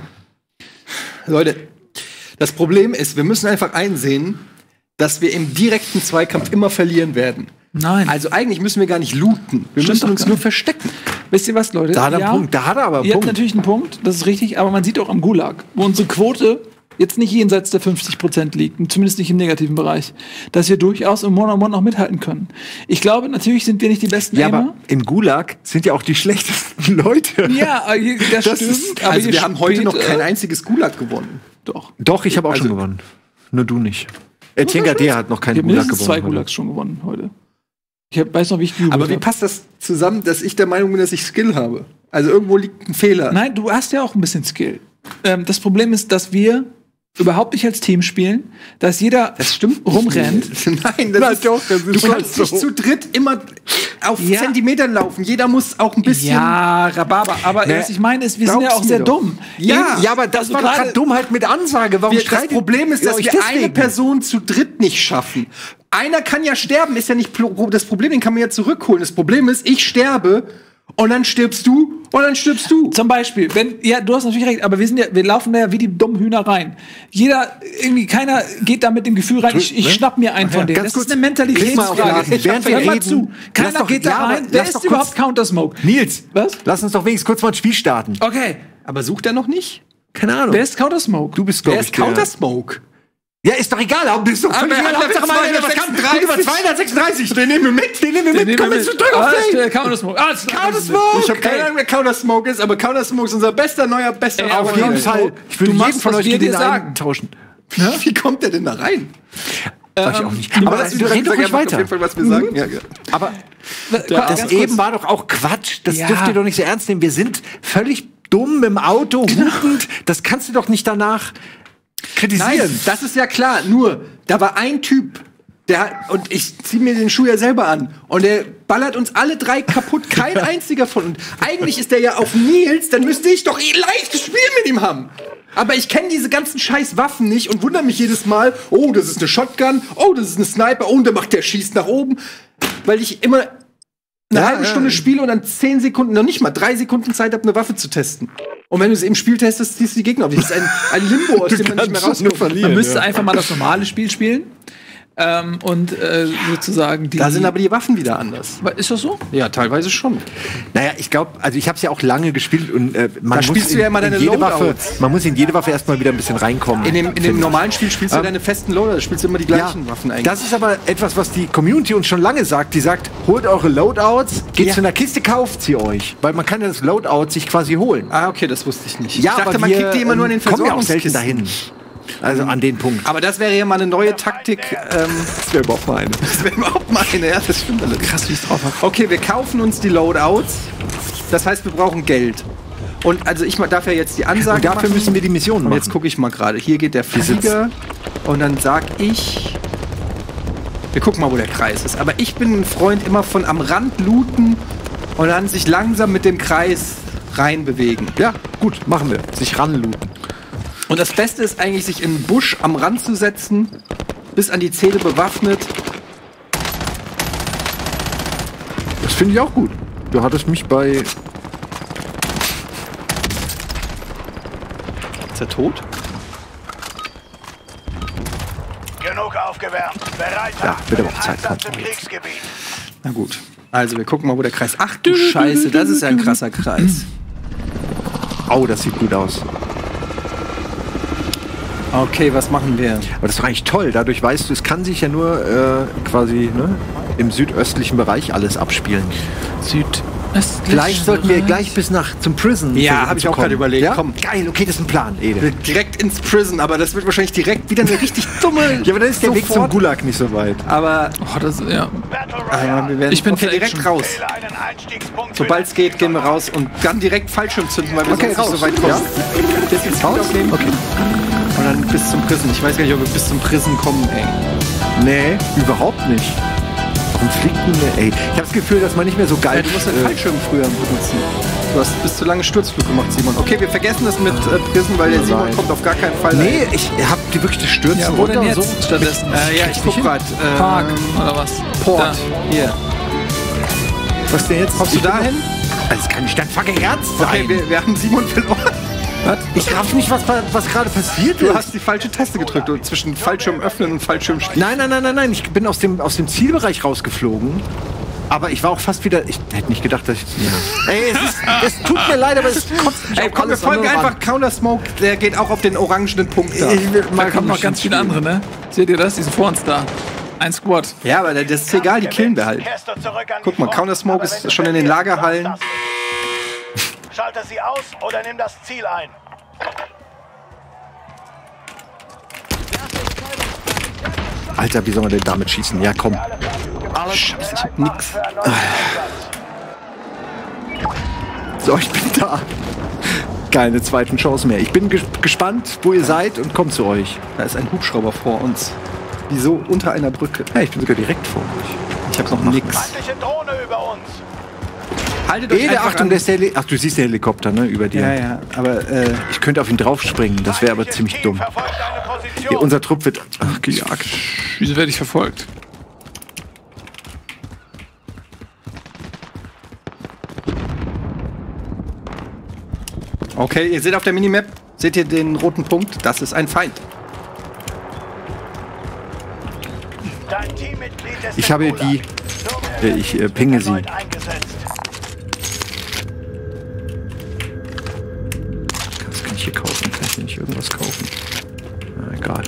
Leute, das Problem ist, wir müssen einfach einsehen, dass wir im direkten Zweikampf immer verlieren werden. Nein. Also eigentlich müssen wir gar nicht looten. Wir Stimmt müssen doch uns gar nur nicht. verstecken. Wisst ihr was, Leute? Da hat er einen Punkt, da hat er aber einen Ihr habt Punkt. natürlich einen Punkt, das ist richtig, aber man sieht auch am Gulag, wo unsere Quote jetzt nicht jenseits der 50% liegt, zumindest nicht im negativen Bereich, dass wir durchaus im One-on-One noch mithalten können. Ich glaube, natürlich sind wir nicht die besten Ja, Aimer. aber im Gulag sind ja auch die schlechtesten Leute. Ja, das stimmt. ist- aber Also ihr wir haben heute noch spielt, kein einziges Gulag gewonnen. Doch. Doch, ich habe auch Also- schon gewonnen. Nur du nicht. Etienne Gade hat noch Ich keinen habe Gulag mindestens gewonnen. 2 Gulags schon gewonnen heute. Weiß noch, wie ich geübt Aber wie habe. passt das zusammen, dass ich der Meinung bin, dass ich Skill habe? Also irgendwo liegt ein Fehler. Nein, du hast ja auch ein bisschen Skill. Das Problem ist, dass wir überhaupt nicht als Team spielen, dass jeder rumrennt. Nein, das ist doch. Du kannst nicht zu dritt immer auf Ja. Zentimetern laufen. Jeder muss auch ein bisschen. Ja, Rhabarber. Aber Ne, was ich meine ist, wir sind ja glaub's auch mir sehr doch. dumm. Ja, Ja, aber das Also war doch gerade- gerade Dummheit mit Ansage. Warum Das streitet Problem ist, ihr dass euch wir eine deswegen? Person zu dritt nicht schaffen. Einer kann ja sterben, ist ja nicht das Problem, den kann man ja zurückholen. Das Problem ist, ich sterbe und dann stirbst du und dann stirbst du. Zum Beispiel, du hast natürlich recht, aber wir laufen da ja wie die dummen Hühner rein. Keiner geht da mit dem Gefühl rein, ich schnapp mir einen von denen. ganz Das kurz, ist eine leg mal auf Mentalitätsfrage. Laden. Während wir Hör mal reden, zu. lass Keiner doch- geht da ja, aber rein. Wer lass ist doch überhaupt kurz- Counter-Smoke? Nils, Was? lass uns doch wenigstens kurz mal ein Spiel starten. Okay, Aber sucht er noch nicht? Keine Ahnung. wer ist Counter-Smoke? Du bist, Wer glaube ist ich, der- Counter-Smoke? Ja, ist doch egal, aber bist doch völlig wir egal. haben Hauptsache mal, jetzt was kann 236. 236? Den nehmen wir mit. Den nehmen wir mit. Komm jetzt zurück auf den. Counter-Smoke. Counter-Smoke. Ich habe keine Ahnung, wer Counter-Smoke ist, aber Counter-Smoke ist unser bester Auf Freund. jeden Fall. Ich würde Du machst, jeden von was euch wir gegen dir den sagen. eintauschen. Wie kommt der denn da rein? Sag ich auch nicht. Aber Aber das du red doch ruhig auf weiter. jeden Fall, was wir sagen. Ja, ja. Aber Ganz das kurz. eben war doch auch Quatsch. Das Ja. dürft ihr doch nicht so ernst nehmen. Wir sind völlig dumm im Auto, hupend. Das kannst du doch nicht danach kritisieren. Nein, das ist ja klar. Nur, da war ein Typ, und ich ziehe mir den Schuh ja selber an. Und der ballert uns alle drei kaputt. Kein einziger von uns. Eigentlich ist der ja auf Nils, dann müsste ich doch ein leichtes Spiel mit ihm haben. Aber ich kenne diese ganzen scheiß Waffen nicht und wundere mich jedes Mal, oh, das ist eine Shotgun, oh, das ist eine Sniper, oh, und der schießt nach oben. Weil ich immer eine halbe Stunde spiele und dann 10 Sekunden, noch nicht mal 3 Sekunden Zeit habe, eine Waffe zu testen. Und wenn du es im Spiel testest, ziehst du die Gegner auf dich. Das ist ein Limbo, aus dem man nicht mehr rauskommt. Man müsste einfach mal das normale Spiel spielen. Und sozusagen die. Da sind aber die Waffen wieder anders. Ist das so? Ja, teilweise schon. Naja, ich glaube, also ich habe es ja auch lange gespielt und man muss spielst du ja immer deine jede Waffe, Loadouts. man muss in jede Waffe erstmal wieder ein bisschen reinkommen. In dem normalen Spiel spielst du deine festen Loader, da spielst du immer die gleichen Waffen eigentlich. Das ist aber etwas, was die Community uns schon lange sagt. Die sagt, holt eure Loadouts, geht zu einer Kiste, kauft sie euch. Weil man kann ja das Loadout sich quasi holen. Okay, das wusste ich nicht. Ja, ich dachte, aber man wir, kriegt die immer nur in den kommen ja auch selten Versorgungskisten. dahin. Also an den Punkt. Aber das wäre ja mal eine neue Taktik. Das wäre überhaupt mal eine. Das wäre überhaupt mal eine, ja, das stimmt alles. Krass, wie es drauf hat. Okay, wir kaufen uns die Loadouts. Das heißt, wir brauchen Geld. Und also ich darf ja jetzt die Ansage Und dafür machen. müssen wir die Missionen Und machen. jetzt gucke ich mal gerade. Hier geht der Flieger. Und dann sag ich... Wir gucken mal, wo der Kreis ist. Aber ich bin ein Freund immer von am Rand looten und dann sich langsam mit dem Kreis reinbewegen. Ja, gut, machen wir. Sich ranlooten. Und das Beste ist eigentlich, sich in den Busch am Rand zu setzen, bis an die Zähne bewaffnet. Das finde ich auch gut. Du hattest mich bei... Ist er tot? Genug aufgewärmt. Bereit Ja, für wird den aber auch Zeit, Einsatz komm. im Kriegsgebiet. Na gut. Also, wir gucken mal, wo der Kreis... Ach du Scheiße, das ist ja ein krasser Kreis. Au, das sieht gut aus. Okay, was machen wir? Aber das ist doch eigentlich toll. Dadurch weißt du, es kann sich ja nur quasi im südöstlichen Bereich alles abspielen. Vielleicht sollten wir gleich bis zum Prison. Ja, versuchen hab ich zu auch kommen. gerade überlegt. Ja? Komm. Geil, okay, das ist ein Plan, Ede. Direkt ins Prison, aber das wird wahrscheinlich direkt wieder eine richtig dumme... Ja, aber dann ist der Weg zum Sofort. Gulag nicht so weit. Aber Battle ja, Royale. wir werden Ich bin für direkt Action. raus. Wähle einen Einstiegspunkt. Sobald es geht, gehen wir raus und dann direkt Fallschirm zünden, weil wir Okay, sonst nicht raus. so weit kommen. Ja. Das jetzt raus? Aufnehmen. Okay. Und dann bis zum Prison. Ich weiß gar nicht, ob wir bis zum Prison kommen, ey. Nee, überhaupt nicht. Warum fliegt denn der? Ey, ich habe das Gefühl, dass man nicht mehr so geil. Ja, du musst den Fallschirm früher benutzen. Du hast bis zu lange Sturzflug gemacht, Simon. Okay, wir vergessen das mit Prison, weil der Simon kommt auf gar keinen Fall. Nee, ich hab die wirklich das Stürzen Ja, wo denn runter jetzt und so. stattdessen? Ja, ich guck grad. Park oder was? Port. Da. Hier. Was denn jetzt? Kommst du da hin? Also es kann nicht dein fucking Ernst Okay, sein. wir haben Simon verloren. Was? Ich raff nicht, was gerade passiert Du ist. hast die falsche Taste gedrückt und zwischen Fallschirm öffnen und Fallschirm schließen. Nein. Ich bin aus dem Zielbereich rausgeflogen. Aber ich war auch fast wieder. Ich hätte nicht gedacht, dass ich. Ja. Ey, es tut mir leid, aber es kotzt mich Ey, auf komm, wir alles folgen andere einfach Counter-Smoke. Der geht auch auf den orangenen Punkt da. Da kommen noch ganz viele andere, ne? Seht ihr das? Die sind vor uns da. Ein Squad. Ja, aber das ist egal, die killen wir halt. Kehrst du zurück an Guck die mal, Front, Counter-Smoke aber ist wenn du schon in den verlierst, Lagerhallen. war's das. Schalte sie aus oder nimm das Ziel ein. Alter, wie soll man denn damit schießen? Ja, komm. Scheiße, ich hab nix. So, ich bin da. Keine zweiten Chance mehr. Ich bin gespannt, wo ihr seid und komm zu euch. Da ist ein Hubschrauber vor uns. Wieso unter einer Brücke? Ja, ich bin sogar direkt vor euch. Ich hab noch nix. Feindliche Drohne über uns. Haltet euch einfach Achtung, an. der ist Ach, du siehst den Helikopter, ne, über dir. Ja, aber Ich könnte auf ihn draufspringen, das wäre aber ziemlich Team dumm. verfolgt eine Position. Hier, unser Trupp wird gejagt. Wieso werde ich verfolgt? okay, ihr seht auf der Minimap, seht ihr den roten Punkt? Das ist ein Feind. Dein Teammitglied ist Ich im habe Gulag. die. Nur Ich pinge sie. erneut eingesetzt. Was kann ich hier kaufen? Kann ich hier nicht irgendwas kaufen? Na, egal.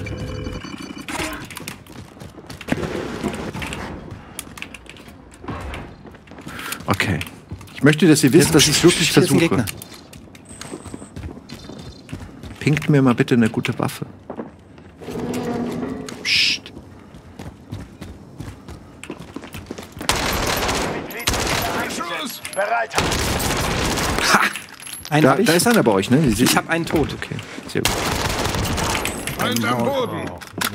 Okay. Ich möchte, dass ihr wisst, dass ich es wirklich Hier ist ein versuche. Gegner. Pinkt mir mal bitte eine gute Waffe. Psst. Bereit. Einen Da, hab ich. da ist einer bei euch, ne? Ich habe einen tot. Okay, sehr gut. Feind am Boden.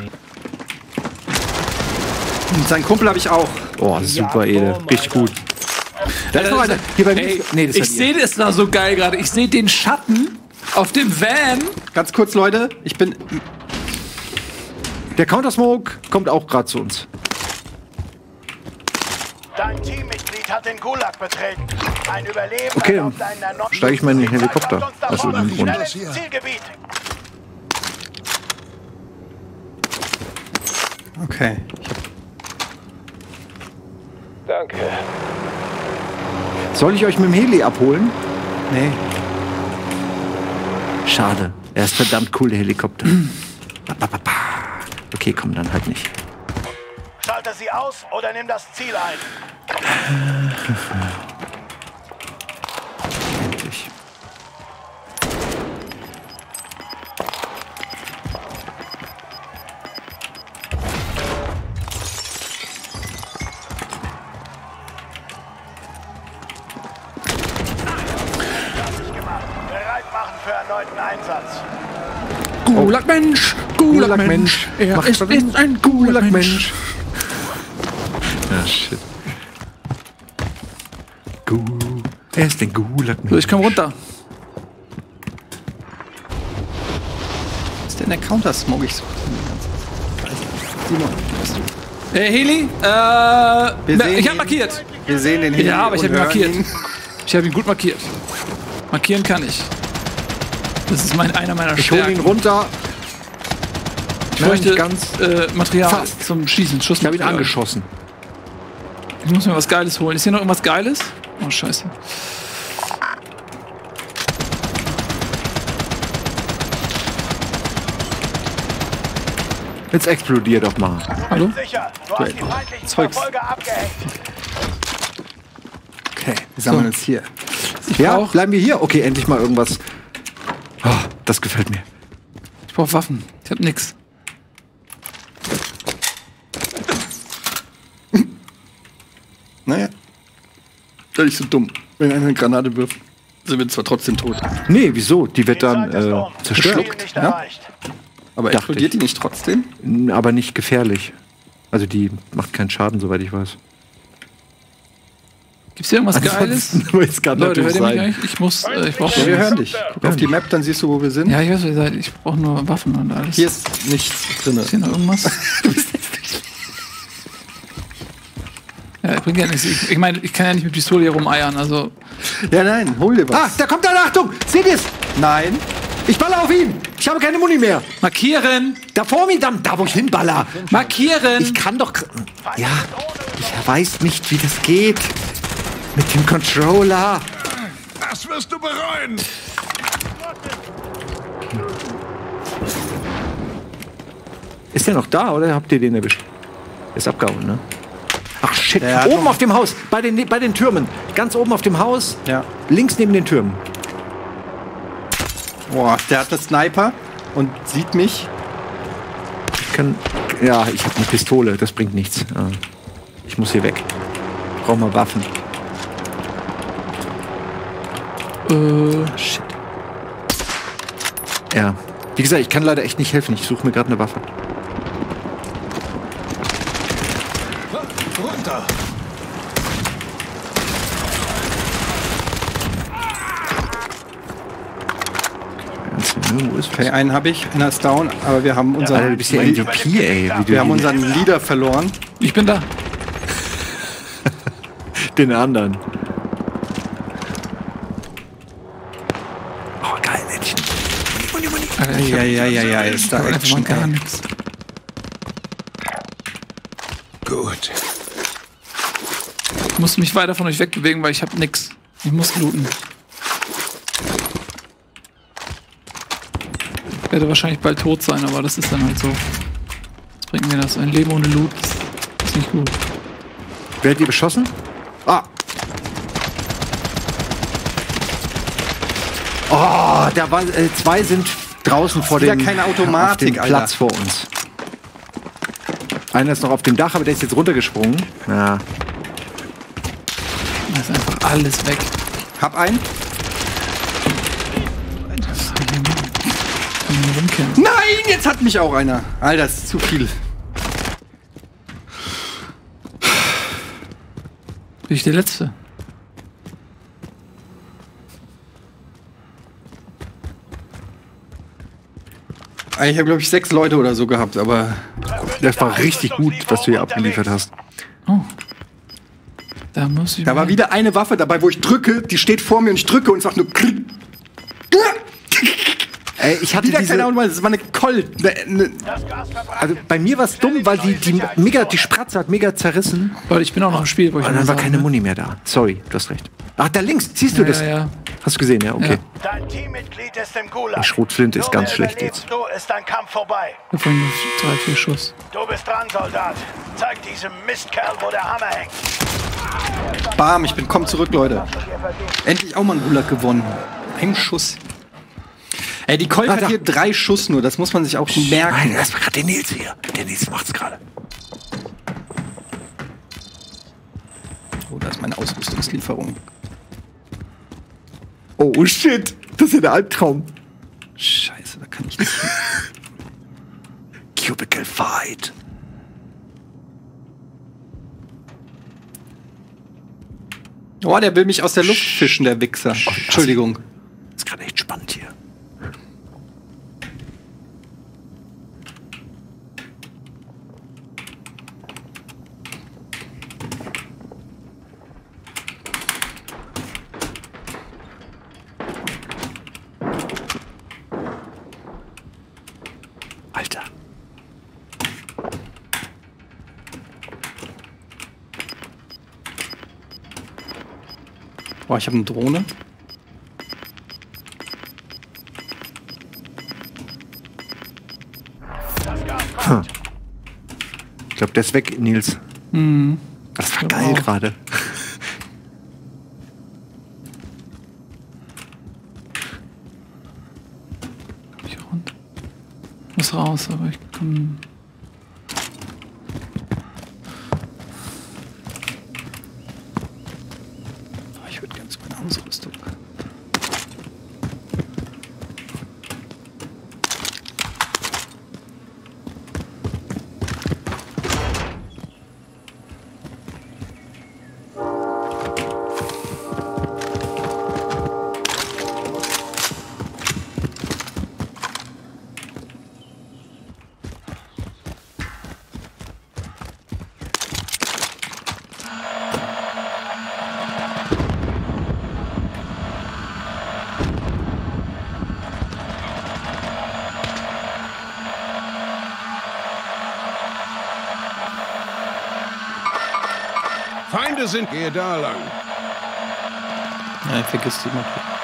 Und seinen Kumpel habe ich auch. Oh, super, Ede. Richtig gut. Da ist noch einer. Hier bei mir. Ey, Nee, das ich seid ihr. sehe das da so geil gerade. Ich sehe den Schatten auf dem Van. Ganz kurz, Leute. Ich bin. Der Counter-Smoke kommt auch gerade zu uns. Dein Teammitglied hat den Gulag betreten. Ein Überleben Okay, erlaubt einen erneuten steige ich mal in den Helikopter. Sonst Aus irgendeinem Grund. schnell ins Zielgebiet. Okay. Danke. Soll ich euch mit dem Heli abholen? Nee. Schade. Er ist verdammt cool, der Helikopter. Okay, komm, dann halt nicht. Schalte sie aus oder nimm das Ziel ein. Endlich. Bereit machen für erneuten Einsatz. Gulag-Mensch, Gulag-Mensch. Er Macht ist schon ein Gulag-Mensch. Ah, shit. Er ist ein Gulag-Mensch. So, ich komm runter. Was ist denn der Counter-Smoke? Ich suche den die ganze Zeit. Simon, bist du? Heli, sehen ich ihn. hab markiert. Wir sehen den Heli Ja, aber ich und habe ihn hören markiert. ihn. Ich habe ihn gut markiert. Markieren kann ich. Das ist einer meiner Ich hole ihn Stärken. runter. Ich Nein, bräuchte nicht ganz. Material Fast. zum Schießen. Ich habe ihn Schussmaterial. angeschossen. Ich muss mir was Geiles holen. Ist hier noch irgendwas Geiles? Oh, scheiße. Jetzt explodier doch mal. Hallo? Sicher, du hast die feindlichen Zeugs. Verfolger abgehängt. Okay, wir sammeln uns hier. Ja, brauch- bleiben wir hier. Okay, endlich mal irgendwas. Oh, das gefällt mir. Ich brauche Waffen. Ich hab nix. Naja. Das ist nicht so dumm. Wenn einer eine Granate wirft, sind wir zwar trotzdem tot. Nee, wieso? Die wird dann Zeit ist um. zerstört. Ziel nicht ja? erreicht. Aber Dachte explodiert ich. die nicht trotzdem? Aber nicht gefährlich. Also die macht keinen Schaden, soweit ich weiß. Gibt's hier irgendwas Geiles? Leute, hört ihr mich eigentlich? Ich brauche Wir hören dich. Guck auf die Map, dann siehst du, wo wir sind. Ja, ich weiß, wo ihr seid. Ich brauche nur Waffen und alles. Hier ist nichts drin. Ist hier noch irgendwas? Ja, ich bringe ja nichts. Ich meine, ich kann ja nicht mit Pistole hier rumeiern, also. Ja, nein, hol dir was. Ah, da kommt einer, Achtung! Seht ihr's? Nein. Ich baller auf ihn! Ich habe keine Muni mehr! Markieren! Da vor mir, da wo ich hinballer! Markieren! Ich kann doch... Ja, ich weiß nicht, wie das geht. Mit dem Controller. Das wirst du bereuen. Ist der noch da, oder habt ihr den erwischt? Der ist abgehauen, ne? Ach shit, Der hat oben noch- auf dem Haus, bei den Türmen. Ganz oben auf dem Haus, Ja. links neben den Türmen. Boah, der hat einen Sniper und sieht mich. Ich habe eine Pistole, das bringt nichts. Ich muss hier weg. Ich brauche mal Waffen. Shit. Ja. Wie gesagt, ich kann leider echt nicht helfen. Ich suche mir gerade eine Waffe. Runter. Wo ist Okay, einen habe ich, einer ist down, aber wir haben unseren, Alter, du bist ja MVP, ey. Wie wir haben du unseren Leader verloren. Ich bin da. den anderen. Oh, geil, Mädchen. Alter, ich Ja, ist da hab einfach mal Action. gar ey. nichts. Gut. Ich muss mich weiter von euch wegbewegen, weil ich habe nix. Ich muss looten. Ich werde wahrscheinlich bald tot sein, aber das ist dann halt so. Was bringt mir das? Ein Leben ohne Loot ist nicht gut. Wer hat die beschossen? Ah. Oh, da war, zwei sind draußen vor wieder dem, keine Automatik, auf dem Alter. Platz vor uns. Einer ist noch auf dem Dach, aber der ist jetzt runtergesprungen. Ja. Da ist einfach alles weg. Hab einen. Kann man rumkehren. Nein, jetzt hat mich auch einer. Alter, das ist zu viel. Bin ich der Letzte? Ich habe, glaube ich, 6 Leute oder so gehabt, aber Das war richtig gut, was du hier abgeliefert hast. Oh. Da muss ich da war mal- wieder eine Waffe dabei, wo ich drücke, die steht vor mir und ich drücke und es macht nur klick. Ey, ich hatte Wieder diese, keine Ahnung, das war eine Colt. also bei mir war es dumm, weil die Spratze hat mega zerrissen. Leute, ich bin auch noch im Spiel, wo ich Und dann mal war sagen, keine ne? Muni mehr da. Sorry, du hast recht. Ach, da links, siehst du das? Ja. Hast du gesehen, ja? Okay. Dein Teammitglied ist im Gulag. Die Schrotflinte ist Nur ganz wer schlecht überlebst jetzt. Du ist dein Kampf vorbei. Ich hab vorhin nur 3, 4 Schuss. Du bist dran, Soldat. Zeig diesem Mistkerl, wo der Hammer hängt. Bam, komm zurück, Leute. Endlich auch mal einen Gulag gewonnen. Ein Schuss. Ey, die Colt hat da. hier 3 Schuss nur, das muss man sich auch merken. Nein, das war gerade der Nils hier. Der Nils macht's gerade. Oh, da ist meine Ausrüstungslieferung. Oh shit, das ist ja der Albtraum. Scheiße, da kann ich nicht. Cubicle Fight. Oh, der will mich aus der Luft fischen, der Wichser. Entschuldigung. Das ist gerade echt spannend hier. Alter. Boah, ich habe eine Drohne. Ich glaube, der ist weg, Nils. Das war geil auch. gerade. Ich runter. Muss raus, aber ich komm. Oh, ich würde ganz meine Ausrüstung. Freunde sind. Gehe da lang. Nein, vergiss die mal.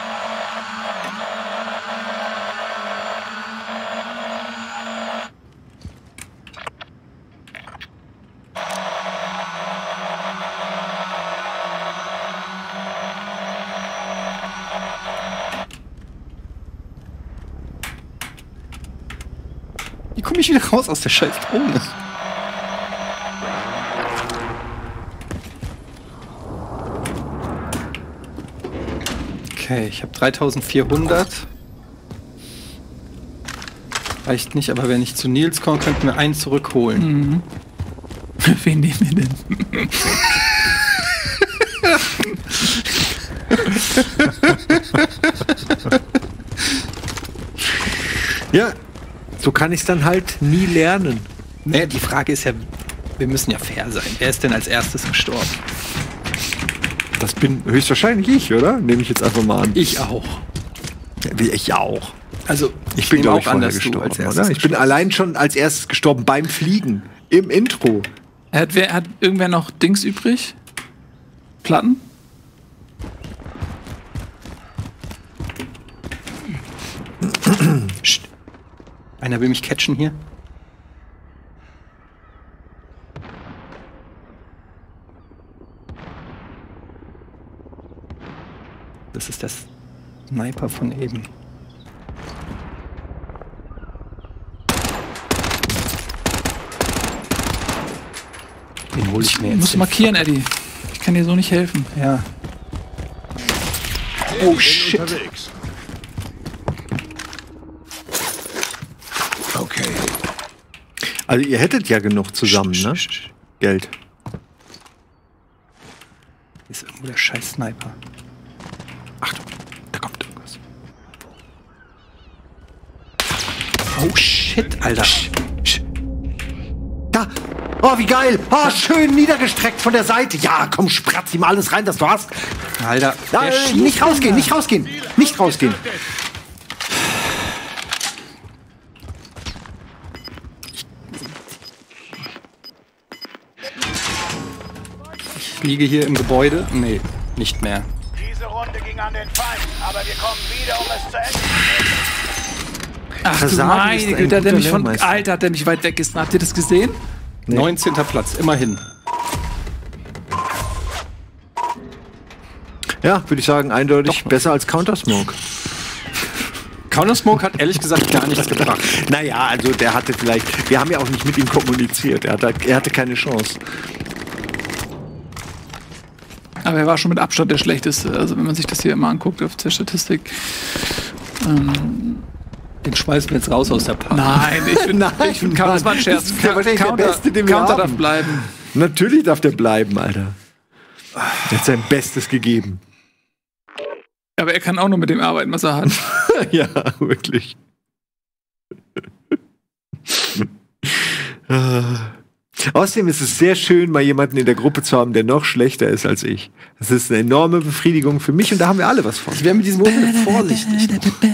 Wie komme ich wieder raus aus der scheiß Drohne? Okay, ich habe 3400. Reicht nicht, aber wenn ich zu Nils komme, könnten wir einen zurückholen. Mhm. Wen nehmen wir denn? Ja, so kann ich es dann halt nie lernen. Naja, die Frage ist ja, wir müssen ja fair sein. Wer ist denn als erstes gestorben? Das bin höchstwahrscheinlich ich, oder? Nehme ich jetzt einfach mal an. Ich auch. Wie ich auch. Also, Ich bin, nehme glaube ich, vorher dass du gestorben, als erstes oder? Ich bin gestorben allein schon als erstes gestorben beim Fliegen. Im Intro. Hat irgendwer noch Dings übrig? Platten? Psst. Einer will mich catchen hier. Das ist das Sniper von eben. Den hole ich mir jetzt. Musst du markieren, Eddie. Ich kann dir so nicht helfen. Ja. Oh, shit. Unterwegs. Okay. Also ihr hättet ja genug zusammen, ne? Geld. Hier ist irgendwo der scheiß Sniper. Achtung, da kommt irgendwas. Oh shit, Alter. Da! Oh, wie geil! Oh, schön niedergestreckt von der Seite. Ja, komm, spratz ihm alles rein, das du hast. Alter, Ja, nicht rausgehen, nicht rausgehen. Nicht rausgehen. Ich liege hier im Gebäude. Nee, nicht mehr. Diese Runde ging an den Feind, aber wir kommen wieder, um es zu Ende zu bringen. Ach du Versagen ist meine ein Güte, hat der guter mich von. Lehrmeister. Alter, hat der mich weit weggessen. Habt ihr das gesehen? Nee. 19. Platz, immerhin. Ja, würde ich sagen, eindeutig besser als Counter-Smoke. Counter-Smoke hat ehrlich gesagt gar nichts gebracht. Naja, also der hatte vielleicht. Wir haben ja auch nicht mit ihm kommuniziert. Er hatte keine Chance. Aber er war schon mit Abstand der schlechteste. Also wenn man sich das hier immer anguckt auf der Statistik. Den schmeißen wir jetzt raus aus der Party. Nein, ich finde, das war ein Scherz. Das ist wahrscheinlich der Beste, den wir Counter darf haben. bleiben. Natürlich darf der bleiben, Alter. Er hat sein Bestes gegeben. Aber er kann auch nur mit dem arbeiten, was er hat. Ja, wirklich. Außerdem ist es sehr schön, mal jemanden in der Gruppe zu haben, der noch schlechter ist als ich. Das ist eine enorme Befriedigung für mich und da haben wir alle was von. Ich wäre mit diesem Moment vorsichtig.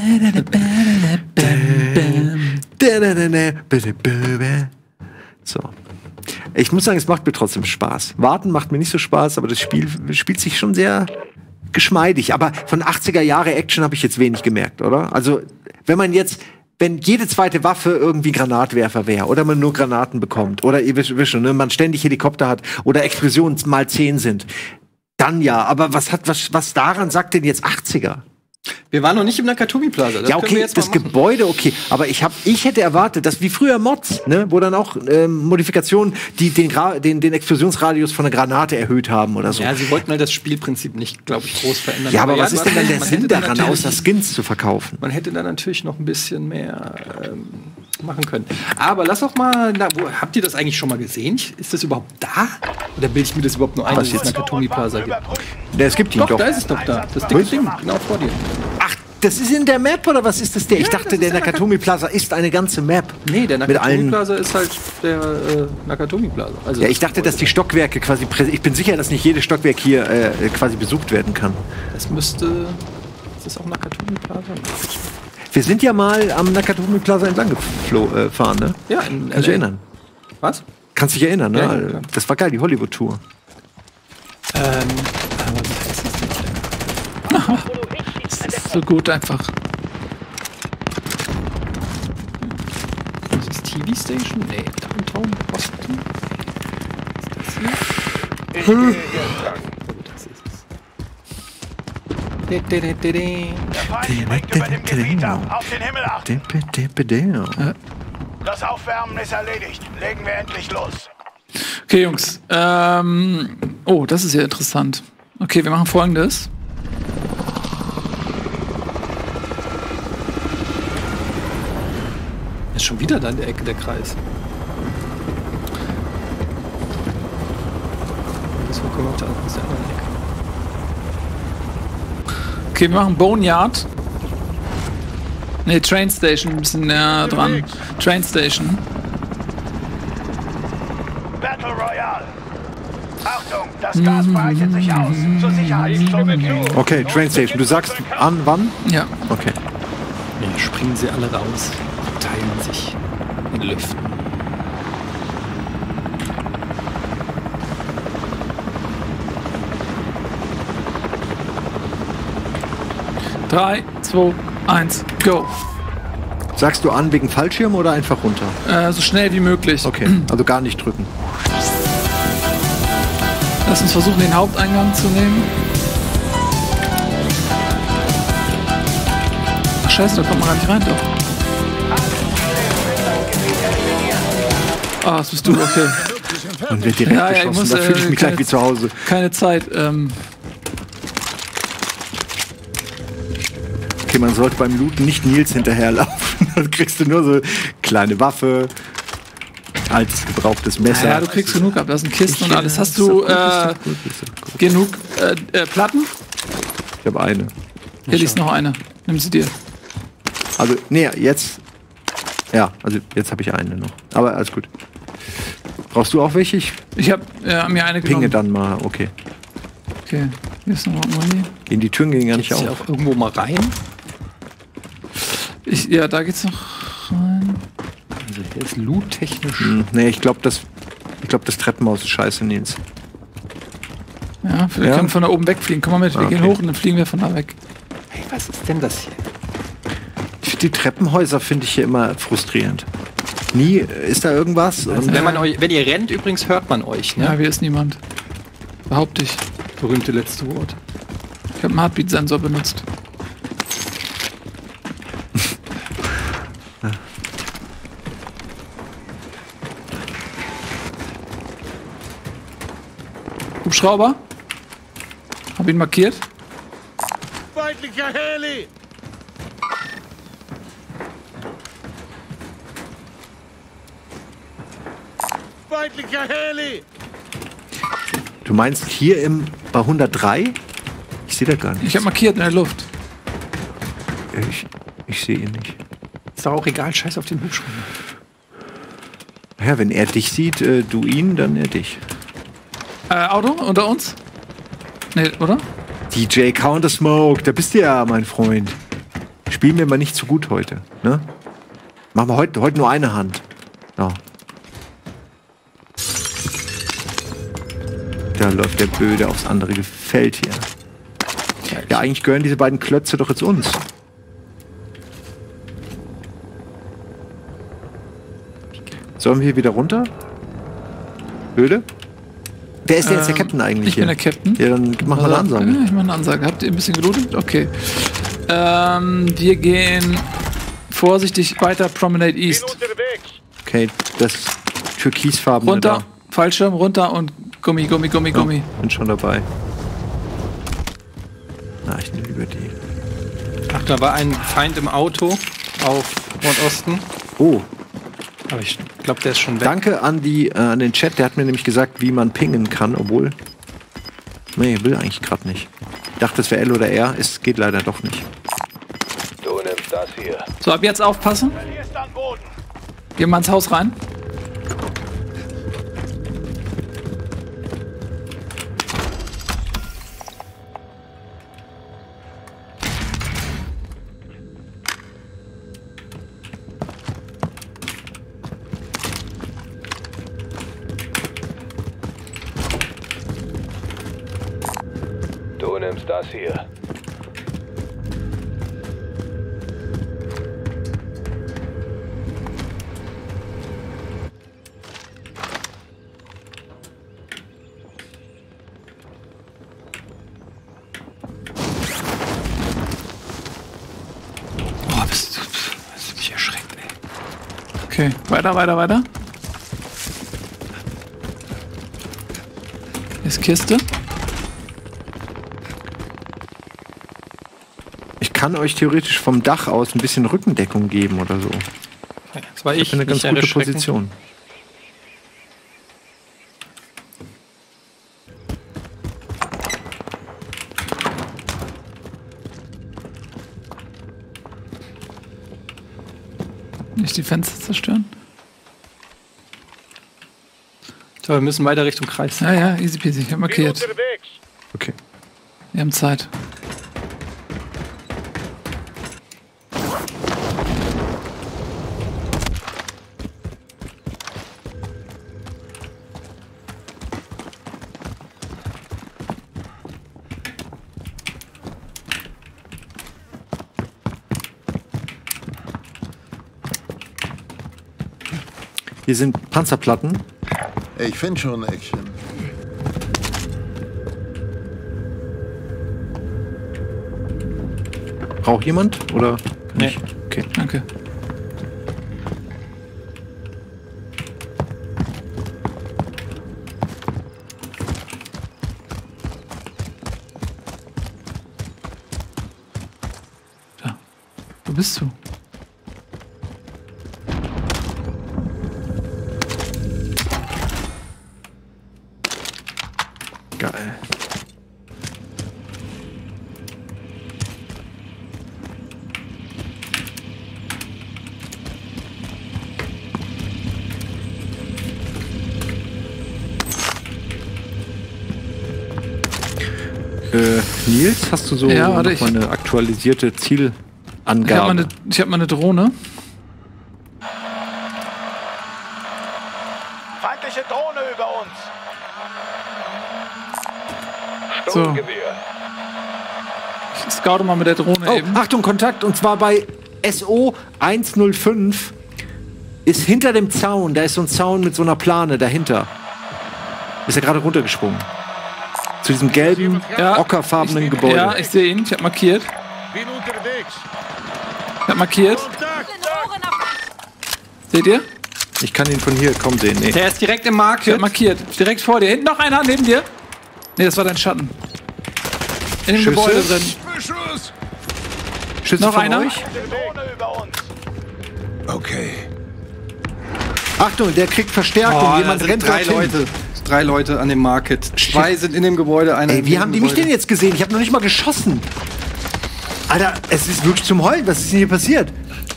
So. Ich muss sagen, es macht mir trotzdem Spaß. Warten macht mir nicht so Spaß, aber das Spiel spielt sich schon sehr geschmeidig. Aber von 80er Jahre Action habe ich jetzt wenig gemerkt, oder? Also, wenn jede zweite Waffe irgendwie Granatwerfer wäre oder man nur Granaten bekommt oder ihr wisst schon, ne, man ständig Helikopter hat oder Explosionen mal 10 sind, dann ja. Aber was daran sagt denn jetzt 80er? Wir waren noch nicht im Nakatomi Plaza. Das Ja, können wir okay, jetzt mal das machen. Gebäude, okay. Aber ich hätte erwartet, dass wie früher Mods, ne, wo dann auch Modifikationen, die den Explosionsradius von einer Granate erhöht haben oder so. Ja, sie wollten halt das Spielprinzip nicht, glaube ich, groß verändern. Ja, aber was du ist denn dann hast der recht, man Sinn hätte dann daran, natürlich- außer Skins zu verkaufen? Man hätte da natürlich noch ein bisschen mehr machen können. Aber lass doch mal, habt ihr das eigentlich schon mal gesehen? Ist das überhaupt da? Oder bilde ich mir das überhaupt nur ein, dass es Nakatomi Plaza gibt? Ne, es gibt ihn Doch, doch. da ist es doch da. Das dicke Ding, genau vor dir. Ach, das ist in der Map oder was ist das der? Ich Ja, dachte, das der ist der Nakatomi Plaza ist eine ganze Map. Nee, der Mit Nakatomi allen. Plaza ist halt der Nakatomi Plaza. Also Ja, ich dachte, dass die Stockwerke quasi ich bin sicher, dass nicht jedes Stockwerk hier quasi besucht werden kann. das müsste. Ist das auch Nakatomi Plaza? Wir sind ja mal am Nakatomi Plaza entlang gefahren, ne? Ja, in Kannst du erinnern? Was? Kannst dich erinnern, ne? Ja, ja, klar. Das war geil, die Hollywood-Tour. Das ist so gut einfach. Das ist TV Station? Nee, Downtown Boston. Ist das hier? Ich gehe jetzt lang. Das ist es. Der Feind bringt über dem Gebiet ab. Auf den Himmel achten. Das Aufwärmen ist erledigt. Legen wir endlich los. Okay, Jungs. Oh, das ist ja interessant. Okay, wir machen Folgendes. Ist schon wieder da in der Ecke der Kreis. Das kommt aus der anderen Ecke. Okay, wir machen Boneyard. Ne, Train Station, ein bisschen näher dran. Train Station. Battle Royale. Achtung, das Gas breitet sich aus. Zur Sicherheitszone gehen. Okay, Train Station. Du sagst an, wann? Ja. Okay. Ja, springen sie alle raus. Teilen sich in Lüften. Drei, 2, 1, go. Sagst du an wegen Fallschirm oder einfach runter? So schnell wie möglich. Okay, also gar nicht drücken. Lass uns versuchen, den Haupteingang zu nehmen. Ach scheiße, da kommt man gar nicht rein, doch. Ah, das bist du, okay. Und wird direkt Ja, ja, ich beschossen. muss, Da fühle ich mich gleich keine- wie zu Hause. Keine Zeit. Okay, man sollte beim Looten nicht Nils hinterherlaufen. Dann kriegst du nur so kleine Waffe, altes gebrauchtes Messer. Ja, du kriegst genug ab. Da sind Kisten und alles. Hast Ist doch du gut, ist doch gut, ist doch gut. genug Platten? Ich habe eine. Hier liegt noch eine. Nimm sie dir. Also, nee, jetzt. Ja, also jetzt habe ich eine noch. Aber alles gut. Brauchst du auch welche? Ich Ich habe mir eine pinge genommen. dann mal. Okay. Okay, hier ist noch Moni. In die Türen gehen gar nicht Ist ja auf. auch irgendwo mal rein. Ja, da geht's noch rein. Also hier ist loot-technisch. Nee, ich glaube, das Treppenhaus ist scheiße, Nils. Ja, wir Ja? können von da oben wegfliegen. Komm mal mit, wir Okay. gehen hoch und dann fliegen wir von da weg. Hey, was ist denn das hier? Die Treppenhäuser finde ich hier immer frustrierend. Nie ist da irgendwas. Und Wenn ihr rennt, übrigens hört man euch, ne? Ja, hier ist niemand. Behaupte ich. Berühmte letzte Wort. Ich habe einen Heartbeat-Sensor benutzt. Hubschrauber. Hab ihn markiert. Feindlicher Heli! Feindlicher Heli! du meinst hier bei 103? Ich sehe da gar nicht. Ich habe markiert in der Luft. Ich sehe ihn nicht. Ist doch auch egal, scheiß auf den Hubschrauber. Ja, wenn er dich sieht, du ihn, dann er dich. Auto unter uns? Nee, oder? DJ Counter-Smoke, da bist du ja, mein Freund. Spielen wir mal nicht zu gut heute, ne? Machen wir heute nur eine Hand. Ja. Da läuft der Böde aufs andere Feld hier. Ja, eigentlich gehören diese beiden Klötze doch jetzt uns. Sollen wir hier wieder runter? Böde? Wer ist denn jetzt der Captain eigentlich Ich hier? bin der Captain. Ja, dann mach mal eine Ansage. Ja, ich mache eine Ansage. Habt ihr ein bisschen gelootet? Okay. Wir gehen vorsichtig weiter Promenade East. Unterwegs. Okay, das türkisfarbene Runter, da. Fallschirm runter und Gummi. Bin schon dabei. Na, ich nehme lieber die. Ach, da war ein Feind im Auto auf Nordosten. Oh, Aber ich glaube, der ist schon weg. danke an den Chat, der hat mir nämlich gesagt, wie man pingen kann, obwohl. Nee, will eigentlich gerade nicht. Ich dachte, es wäre L oder R, es geht leider doch nicht. Du nimmst das hier. So, ab jetzt aufpassen. Hier ist an Boden. Gehen wir ins Haus rein. uns das hier. Oh, bist du mich erschreckt, ey. Okay, weiter. Ist Kiste. Ich kann euch theoretisch vom Dach aus ein bisschen Rückendeckung geben oder so. Das war ich. Eine ganz nicht gute erschrecken. Position. Nicht die Fenster zerstören. So, wir müssen weiter Richtung Kreis. Ja, easy peasy. Ich hab Bin markiert. unterwegs. Okay. Wir haben Zeit. Hier sind Panzerplatten. Ich finde schon Action. Braucht jemand? Oder nicht? Okay. Danke. Da. Wo bist du? Geil. Nils, hast du so Ja, warte, noch mal eine aktualisierte Zielangabe? Ich hab mal eine Drohne. Feindliche Drohne über uns. So. Sturmgewehr. Ich scoute mal mit der Drohne Oh, eben. Achtung, Kontakt, und zwar bei SO 105 ist hinter dem Zaun, da ist so ein Zaun mit so einer Plane dahinter. Ist er gerade runtergesprungen. Zu diesem gelben, Ja, ockerfarbenen Gebäude. Ja, ich sehe ihn. Ich hab markiert. Bin unterwegs. Ich hab markiert. Kontakt. Seht ihr? Ich kann ihn von hier kaum sehen. Nee. Der ist direkt im Ich Market. hab markiert. Direkt vor dir. Hinten noch einer neben dir. Nee, das war dein Schatten. In dem Schüsse? Gebäude drin. Beschuss. Schüsse Noch von einer? euch? Drohne über uns. Okay. Achtung, der kriegt Verstärkung. Oh, Jemand da rennt sind drei dorthin. Leute. 3 Leute an dem Market. 2 sind in dem Gebäude, einer Ey, in wie dem haben die mich Gebäude. denn jetzt gesehen? Ich habe noch nicht mal geschossen. Alter, es ist wirklich zum Heulen. Was ist denn hier passiert?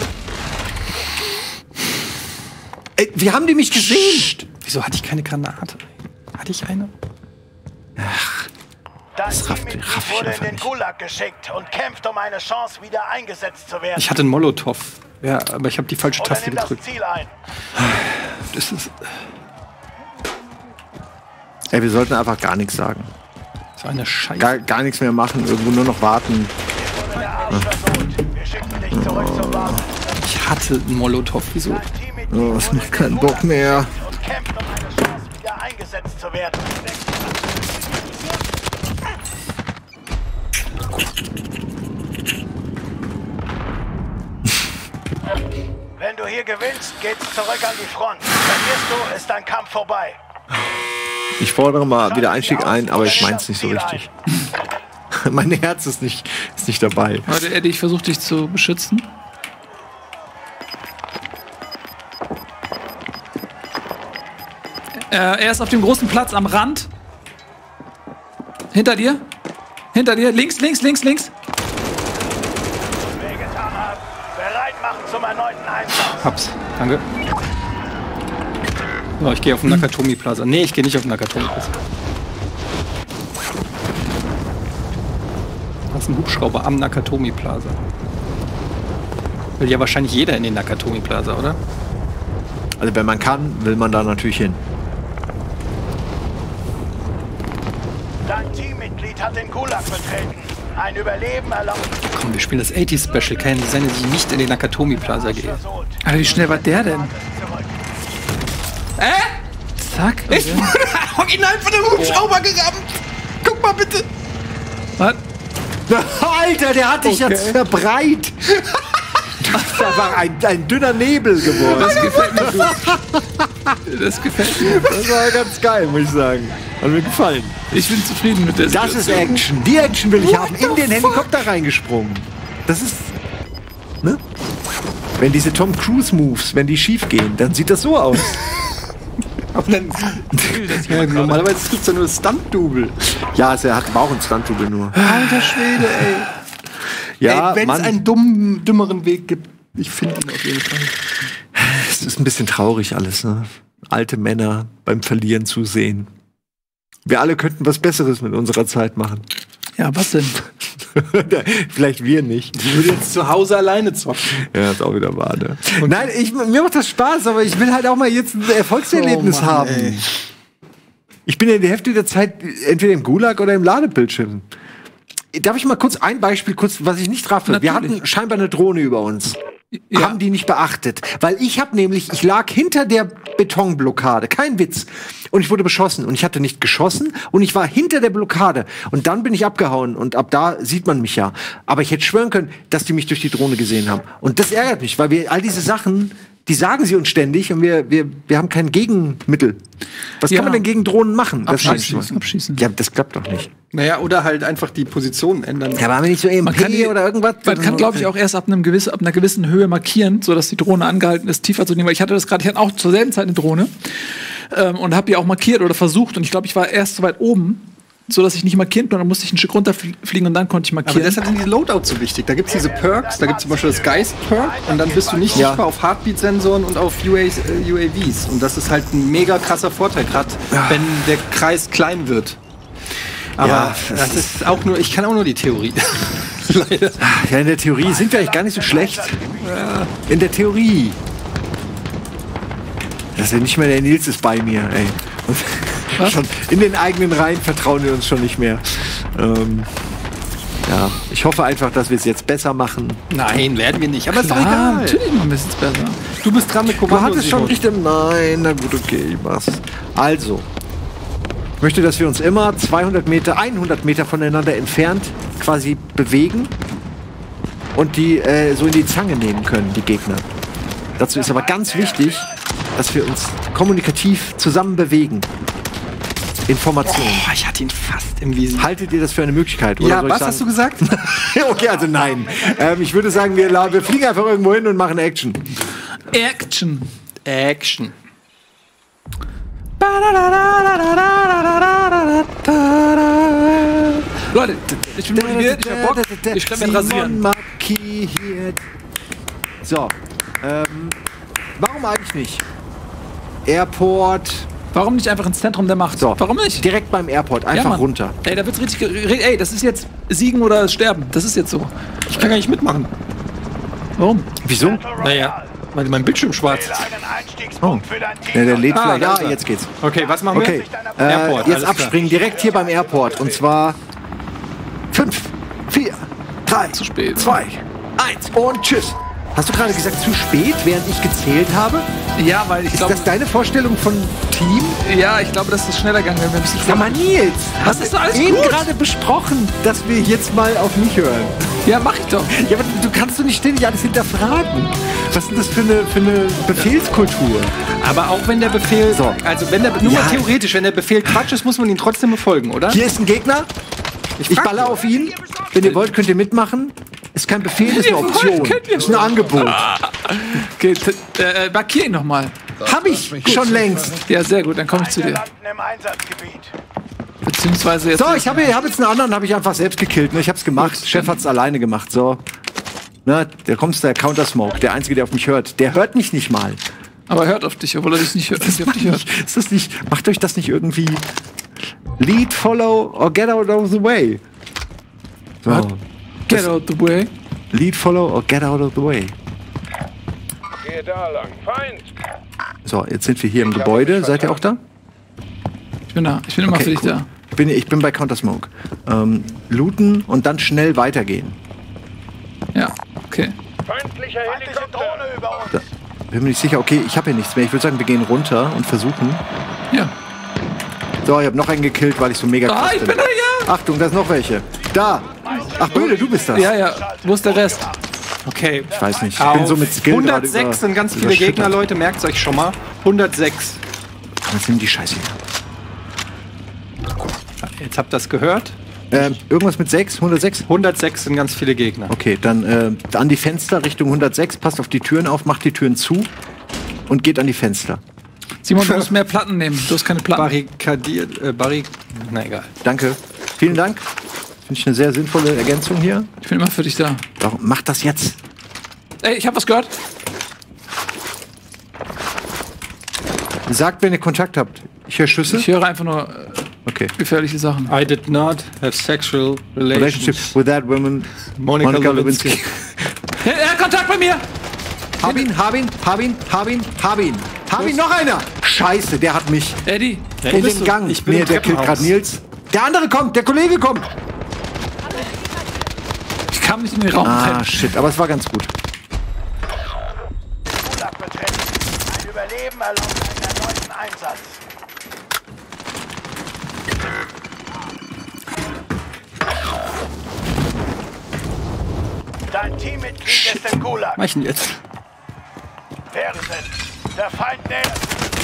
Ey, wie haben die mich gesehen? Wieso hatte ich keine Granate? Hatte ich eine? Das rafft- Teammitglied raff ich wurde in einfach den nicht. Gulag geschickt und kämpft um eine Chance, wieder eingesetzt zu werden. Ich hatte einen Molotow. Ja, aber ich habe die falsche Oder Taste nimm das gedrückt. Ziel ein. Das ist Ey, wir sollten einfach gar nichts sagen. so eine Scheiße. Gar nichts mehr machen. Irgendwo nur noch warten. Wurde der Arsch versohlt. Wir schicken dich zurück zur Basis. Ich hatte einen Molotow. Wieso? Dein Teammitglied Oh, es wurde macht in keinen den Bock Gulag mehr. geschickt und kämpft um eine Chance, wieder eingesetzt zu werden. Wenn du hier gewinnst, geht's zurück an die Front. Verlierst du, ist dein Kampf vorbei. Ich fordere mal wieder Einstieg ein, aber ich mein's nicht so richtig. Mein Herz ist nicht dabei. Warte, Eddie, ich versuche dich zu beschützen. Er ist auf dem großen Platz am Rand. Hinter dir. Hinter dir. Links. Wehgetan haben, bereit machen zum erneuten Einsatz. Hab's. Danke. So, ich gehe auf den Nakatomi Plaza. Nee, ich gehe nicht auf den Nakatomi Plaza. Das ist ein Hubschrauber am Nakatomi Plaza. Will ja wahrscheinlich jeder in den Nakatomi Plaza, oder? Also wenn man kann, will man da natürlich hin. Dein Teammitglied Mitglied hat den Gulag betreten. Ein Überleben erlaubt. Komm, wir spielen das 80s Special. Keine Seine, die nicht in den Nakatomi Plaza geht. Alter, wie schnell war der denn? Zack. Ich wurde original von dem Hubschrauber gerammt. Guck mal bitte. Was? Alter, der hat dich jetzt verbreit. Das war ein dünner Nebel geworden. Das gefällt mir gut. Das gefällt mir. Das war ganz geil, muss ich sagen. Hat mir gefallen. Ich bin zufrieden mit der Das ist Situation. Action. Die Action will ich haben. In den Helikopter reingesprungen. Das ist... Ne? Wenn diese Tom Cruise Moves, wenn die schief gehen, dann sieht das so aus. Und dann, ja, normalerweise gibt es ja nur Stunt-Double. Ja, er hat auch einen Stunt-Double nur. Alter Schwede, ey. Ja, Wenn es einen dümmeren Weg gibt, ich finde ihn auf jeden Fall. Es ist ein bisschen traurig alles, ne? Alte Männer beim Verlieren zu sehen. Wir alle könnten was Besseres mit unserer Zeit machen. Ja, was denn? Vielleicht wir nicht. Ich würde jetzt zu Hause alleine zocken. Ja, ist auch wieder wahr, ne? Nein, mir macht das Spaß, aber ich will halt auch mal jetzt ein Erfolgserlebnis haben. Ey. Ich bin ja die Hälfte der Zeit entweder im Gulag oder im Ladebildschirm. Darf ich mal kurz ein Beispiel, was ich nicht traf? Wir hatten scheinbar eine Drohne über uns. Ja. Haben die nicht beachtet. Weil ich lag hinter der Betonblockade. Kein Witz. Und ich wurde beschossen. Und ich hatte nicht geschossen. Und ich war hinter der Blockade. Und dann bin ich abgehauen. Und ab da sieht man mich ja. Aber ich hätte schwören können, dass die mich durch die Drohne gesehen haben. Und das ärgert mich, weil wir all diese Sachen, die sagen sie uns ständig. Und wir haben kein Gegenmittel. Was kann man denn gegen Drohnen machen? Abschießen. Ja, das klappt doch nicht. Naja, oder halt einfach die Position ändern. Ja, waren wir nicht so MP oder irgendwas? Man kann, glaube ich, auch erst ab einer gewissen Höhe markieren, sodass die Drohne angehalten ist, tiefer zu nehmen. Weil ich hatte auch zur selben Zeit eine Drohne und habe die auch markiert oder versucht. Und ich glaube, ich war erst so weit oben, sodass ich nicht markieren konnte. Dann musste ich ein Stück runterfliegen und dann konnte ich markieren. Aber deshalb sind die Loadouts so wichtig. Da gibt es diese Perks, da gibt es zum Beispiel das Geist-Perk und dann bist du nicht sichtbar auf Heartbeat-Sensoren und auf UAVs. Und das ist halt ein mega krasser Vorteil, gerade wenn der Kreis klein wird. Aber das ist auch nur, ich kann auch nur die Theorie. Leider. Ja, in der Theorie sind wir eigentlich gar nicht so schlecht. In der Theorie. Das ist ja nicht mehr der Nils ist bei mir, ey. Und schon in den eigenen Reihen vertrauen wir uns schon nicht mehr. Ja, ich hoffe einfach, dass wir es jetzt besser machen. Nein, werden wir nicht. Aber ist doch Klar, egal. natürlich machen wir es jetzt besser. Du bist dran mit Du Kommando. hattest schon richtig. Nein, na gut, okay, ich mach's. Also, ich möchte, dass wir uns immer 100 Meter voneinander entfernt quasi bewegen und die so in die Zange nehmen können, die Gegner. Dazu ist aber ganz wichtig, dass wir uns kommunikativ zusammen bewegen. Informationen. Oh, ich hatte ihn fast im Visier. Haltet ihr das für eine Möglichkeit? Oder Ja, soll ich was sagen? hast du gesagt? Okay, also nein. Ich würde sagen, wir fliegen einfach irgendwo hin und machen Action. Action. Action. Leute, ich bin motiviert, ich hab Bock. Ich kann mich rasieren. Markiert. So, warum eigentlich nicht? Airport. Warum nicht einfach ins Zentrum der Macht? So, Warum nicht? Direkt beim Airport, einfach Mann. runter. Ey, da wird's richtig. Ey, das ist jetzt Siegen oder Sterben. Das ist jetzt so. Ich kann gar nicht mitmachen. Warum? Wieso? Naja, weil mein Bildschirm schwarz ist. Einen Einstiegspunkt für dein Team. Ja, der lädt vielleicht. da Ja, ist er. jetzt geht's. Okay, was machen Okay, wir? Airport, jetzt alles abspringen, direkt hier beim Airport. Und zwar 5, 4, 3, Zu spät. 2, 1 und tschüss. Hast du gerade gesagt, zu spät, während ich gezählt habe? Ja, weil ich Ist glaube. das deine Vorstellung von Team? Ja, ich glaube, das ist schneller gegangen, wenn wir ein bisschen. Sag mal, Nils, Was ist doch alles eben gut? gerade besprochen, dass wir jetzt mal auf mich hören. Ja, mach ich doch. Ja, aber du kannst doch nicht ständig alles hinterfragen. Was ist denn das für eine Befehlskultur? Aber auch wenn der Befehl, So. also wenn der, nur Ja. mal theoretisch, wenn der Befehl Quatsch ist, muss man ihn trotzdem befolgen, oder? Hier ist ein Gegner. Ich frag baller nur. auf ihn. Wenn ihr wollt, könnt ihr mitmachen. Ist kein Befehl, ist eine Ihr wollt, Option. könnt ihr Ist ein Angebot. Okay, markier ihn nochmal. Hab ich schon längst. Ja, sehr gut, dann komme ich zu Wir dir. landen im Einsatzgebiet. Beziehungsweise jetzt. So, ich hab jetzt einen anderen, habe ich einfach selbst gekillt. Ne? Ich hab's gemacht. Chef hat's alleine gemacht. So. Na, da kommt der Counter-Smoke. Der Einzige, der auf mich hört. Der hört mich nicht mal. Aber er hört auf dich, obwohl er dich nicht hört. Auf dich hört. Ist das nicht, macht euch das nicht irgendwie Lead, Follow or Get out of the way? So. Get out the way. Lead, Follow or Get out of the way. Gehe da lang. Feind! So, jetzt sind wir hier im Gebäude. Seid ihr auch da? Ich bin da. Ich bin immer Okay, für dich cool. da. Ich bin bei Counter-Smoke. Looten und dann schnell weitergehen. Ja, okay. Feindlicher Feindliche Helikopter. Drohne über uns. Bin mir nicht sicher. Okay, ich habe hier nichts mehr. Ich würde sagen, wir gehen runter und versuchen. Ja. So, ich habe noch einen gekillt, weil ich so mega krass Ich bin da, ja. Achtung, da ist noch welche. Da. Ach, Böde, du bist das. Ja. Wo ist der Rest? Okay. Ich weiß nicht. Ich bin so mit Skill 106 sind ganz viele Gegner, Leute. Merkt's euch schon mal. 106. Jetzt nimm die Scheiße hier. Jetzt habt ihr das gehört. Irgendwas mit 6? 106? 106 sind ganz viele Gegner. Okay, dann an die Fenster Richtung 106. Passt auf die Türen auf, macht die Türen zu und geht an die Fenster. Simon, du musst mehr Platten nehmen. Du hast keine Platten. Barrikadiert. Na egal. Danke. Vielen Dank. Finde ich eine sehr sinnvolle Ergänzung hier. Ich bin immer für dich da. Warum? Mach das jetzt. Ey, ich hab was gehört. Sagt, wenn ihr Kontakt habt. Ich höre Schüsse. Ich höre einfach nur Okay. gefährliche Sachen. I did not have sexual Relationship relations. with that woman. Monica Lewinsky. Er hat Kontakt bei mir! Hab ihn. Noch einer. Scheiße, der hat mich Eddie, in bist den du? Gang. Ich bin im Der killt Treppenhaus. gerade Nils. Der andere kommt, der Kollege kommt. ich kam nicht in den Raum Ah, rein. shit, aber es war ganz gut. Gulag betreten. Ein Überleben erlaubt einen erneuten Einsatz. Dein Teammitglied ist im Gulag. Was mach ich denn jetzt? Wer sind? Der Feind nähert.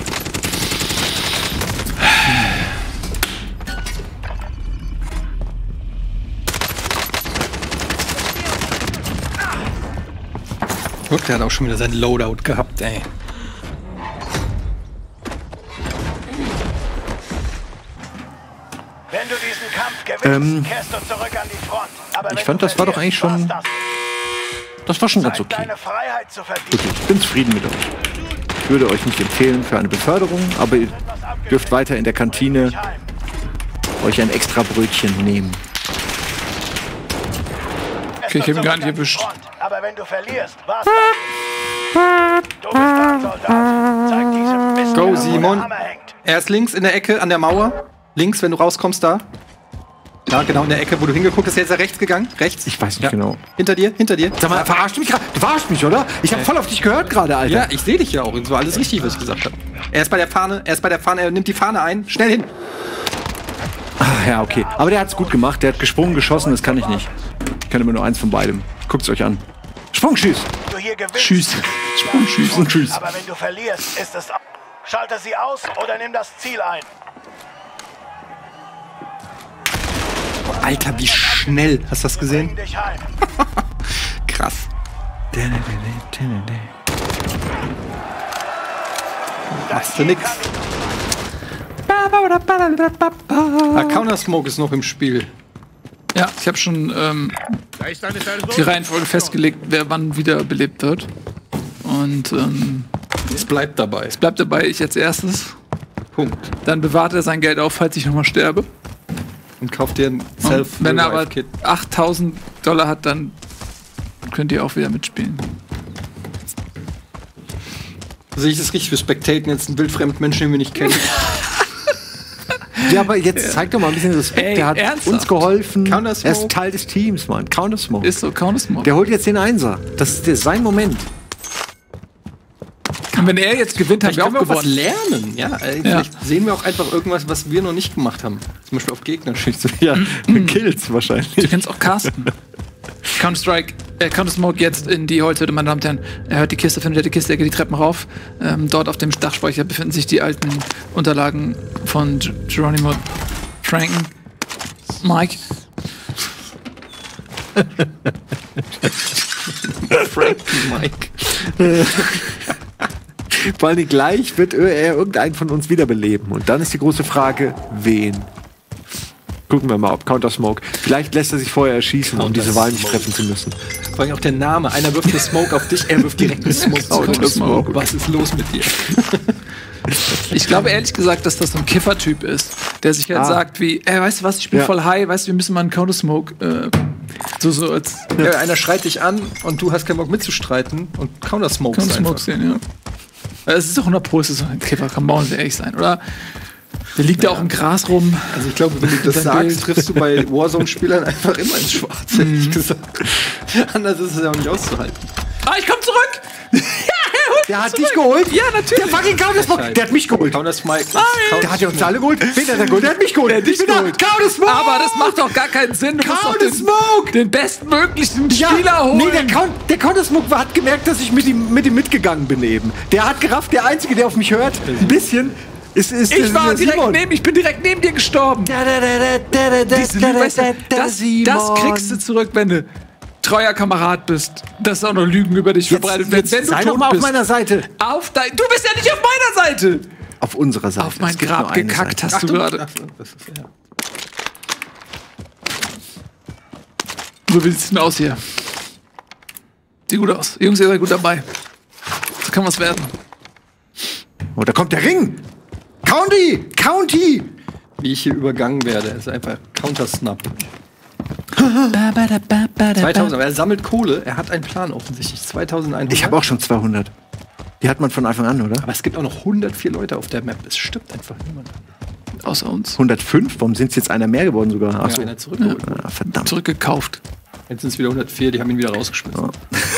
Guck, der hat auch schon wieder sein Loadout gehabt, ey. Wenn du diesen Kampf gewinnst, kehrst du zurück an die Front. Aber Ich wenn fand, du das war doch verlierst, eigentlich schon- war's das. Das war schon ganz Zeit, okay. deine Freiheit zu verdienen. Wirklich, ich bin zufrieden mit euch. Ich würde euch nicht empfehlen für eine Beförderung, aber ihr dürft weiter in der Kantine euch ein extra Brötchen nehmen. Okay, ich hab ihn gar nicht erwischt. Aber wenn du verlierst, war's das. Du bist ein Soldat. Zeig diesem Mist, Go, wo der Simon. Hammer hängt. Er ist links in der Ecke an der Mauer. Links, wenn du rauskommst, da. Ja, genau in der Ecke, wo du hingeguckt hast. Jetzt ist er rechts gegangen. Rechts. Ich weiß nicht Ja. genau. Hinter dir, hinter dir. Sag mal, verarscht du mich gerade? Du verarscht mich, oder? Ich habe voll auf dich gehört gerade, Alter. Ja, ich sehe dich ja auch. Es war alles richtig, was ich gesagt habe. Er ist bei der Fahne, er nimmt die Fahne ein. Schnell hin. Ah, ja, okay. Aber der hat's gut gemacht. Der hat gesprungen, geschossen, das kann ich nicht. Ich kann immer nur eins von beidem. Guckt's euch an. Sprung, schieß. Du hier gewinnst. Tschüss. Tschüss und tschüss. Aber wenn du verlierst, ist es. Schalte sie aus oder nimm das Ziel ein. Alter, wie schnell. Hast du das gesehen? Bring dich heim. Krass. Machst du nix. Counter-Smoke ist noch im Spiel. Ja, ich habe schon Da ist eine Person. die Reihenfolge festgelegt, wer wann wieder belebt wird. Und Es bleibt dabei. es bleibt dabei, ich als erstes. Punkt. Dann bewahrt er sein Geld auf, falls ich nochmal sterbe. Und kauft dir ein Und wenn er aber Self-Revive-Kit. $8.000 hat, dann könnt ihr auch wieder mitspielen. Sehe ich das richtig? Wir spectaten jetzt einen wildfremden Menschen, den wir nicht kennen. Ja, aber jetzt zeig doch mal ein bisschen Respekt. Ey, der hat ernsthaft? uns geholfen. Counter-Smoke? Er ist Teil des Teams, Mann. Counter-Smoke. Ist so, Counter-Smoke. Der holt jetzt den Einser. Das ist sein Moment. Und wenn er jetzt gewinnt, haben wir auch Können wir auch was gewonnen. lernen. Ja, vielleicht sehen wir auch einfach irgendwas, was wir noch nicht gemacht haben. Zum Beispiel auf Gegner schießen. Ja, Kills wahrscheinlich. Du kennst auch Carsten. Counter-Strike, Counter-Smoke jetzt in die Holzhütte, meine Damen und Herren. Er hört die Kiste, findet die Kiste, er geht die Treppen rauf. Dort auf dem Dachspeicher befinden sich die alten Unterlagen von Geronimo Franken. Mike. Mike. Vor allem gleich wird er irgendeinen von uns wiederbeleben. Und dann ist die große Frage, wen? Gucken wir mal, ob Counter-Smoke. Vielleicht lässt er sich vorher erschießen, um diese Wahl nicht treffen zu müssen. Vor allem auch der Name. Einer wirft eine Smoke auf dich, er wirft direkt eine Smoke zurück. Counter-Smoke. Was ist los mit dir? Ich glaube ehrlich gesagt, dass das so ein Kiffer-Typ ist, der sich halt sagt wie, ey, weißt du was, ich bin Ja. voll high, weißt du, wir müssen mal einen Counter-Smoke so als Ja, einer schreit dich an und du hast keinen Bock mitzustreiten und Counter-Smoke Counter-Smoke sehen, ja. Es ist doch 100 Pro, es ist so ein Kiffer, kann man ehrlich sein, oder? Der liegt ja auch im Gras rum. Also ich glaube, wenn du das sagst, triffst du bei Warzone-Spielern einfach immer ins Schwarze, ehrlich gesagt. Anders ist es ja auch nicht auszuhalten. Ah, ich komm zurück! Der hat dich geholt? Ja, natürlich. Der fucking Counter-Smoke. Der hat mich geholt. Counter-Smite. Der hat ja uns alle geholt. Wen hat er geholt? Der hat mich geholt. Ich bin da. Counter-Smoke! Aber das macht doch gar keinen Sinn. Du musst doch Counter-Smoke! den bestmöglichen Spieler holen. Nee, der Counter-Smoke hat gemerkt, dass ich mit ihm mitgegangen bin eben. Der hat gerafft, der Einzige, der auf mich hört, ein bisschen, ist ich bin direkt neben dir gestorben. Diese Lüge, weißt du, das kriegst du zurück, wenn du treuer Kamerad bist, dass auch noch Lügen über dich verbreitet werden. Wenn du sei tot doch mal bist. auf meiner Seite. Du bist ja nicht auf meiner Seite. Auf unserer Seite. Auf mein Es gibt Grab nur eine gekackt Seite. hast du gerade. So, wie sieht's denn aus hier? Sieht gut aus. Jungs, ihr seid gut dabei. So kann was werden. Oh, da kommt der Ring. County. Wie ich hier übergangen werde, ist einfach Counter-Snap. 2000, aber er sammelt Kohle. Er hat einen Plan offensichtlich. 2100. Ich habe auch schon 200. Die hat man von Anfang an, oder? Aber es gibt auch noch 104 Leute auf der Map. Es stimmt einfach niemand. Außer uns. 105? Warum sind es jetzt einer mehr geworden sogar? Ja, Achso. einer zurückgeholt. Ah, verdammt. Zurückgekauft. Jetzt sind es wieder 104, die haben ihn wieder rausgeschmissen.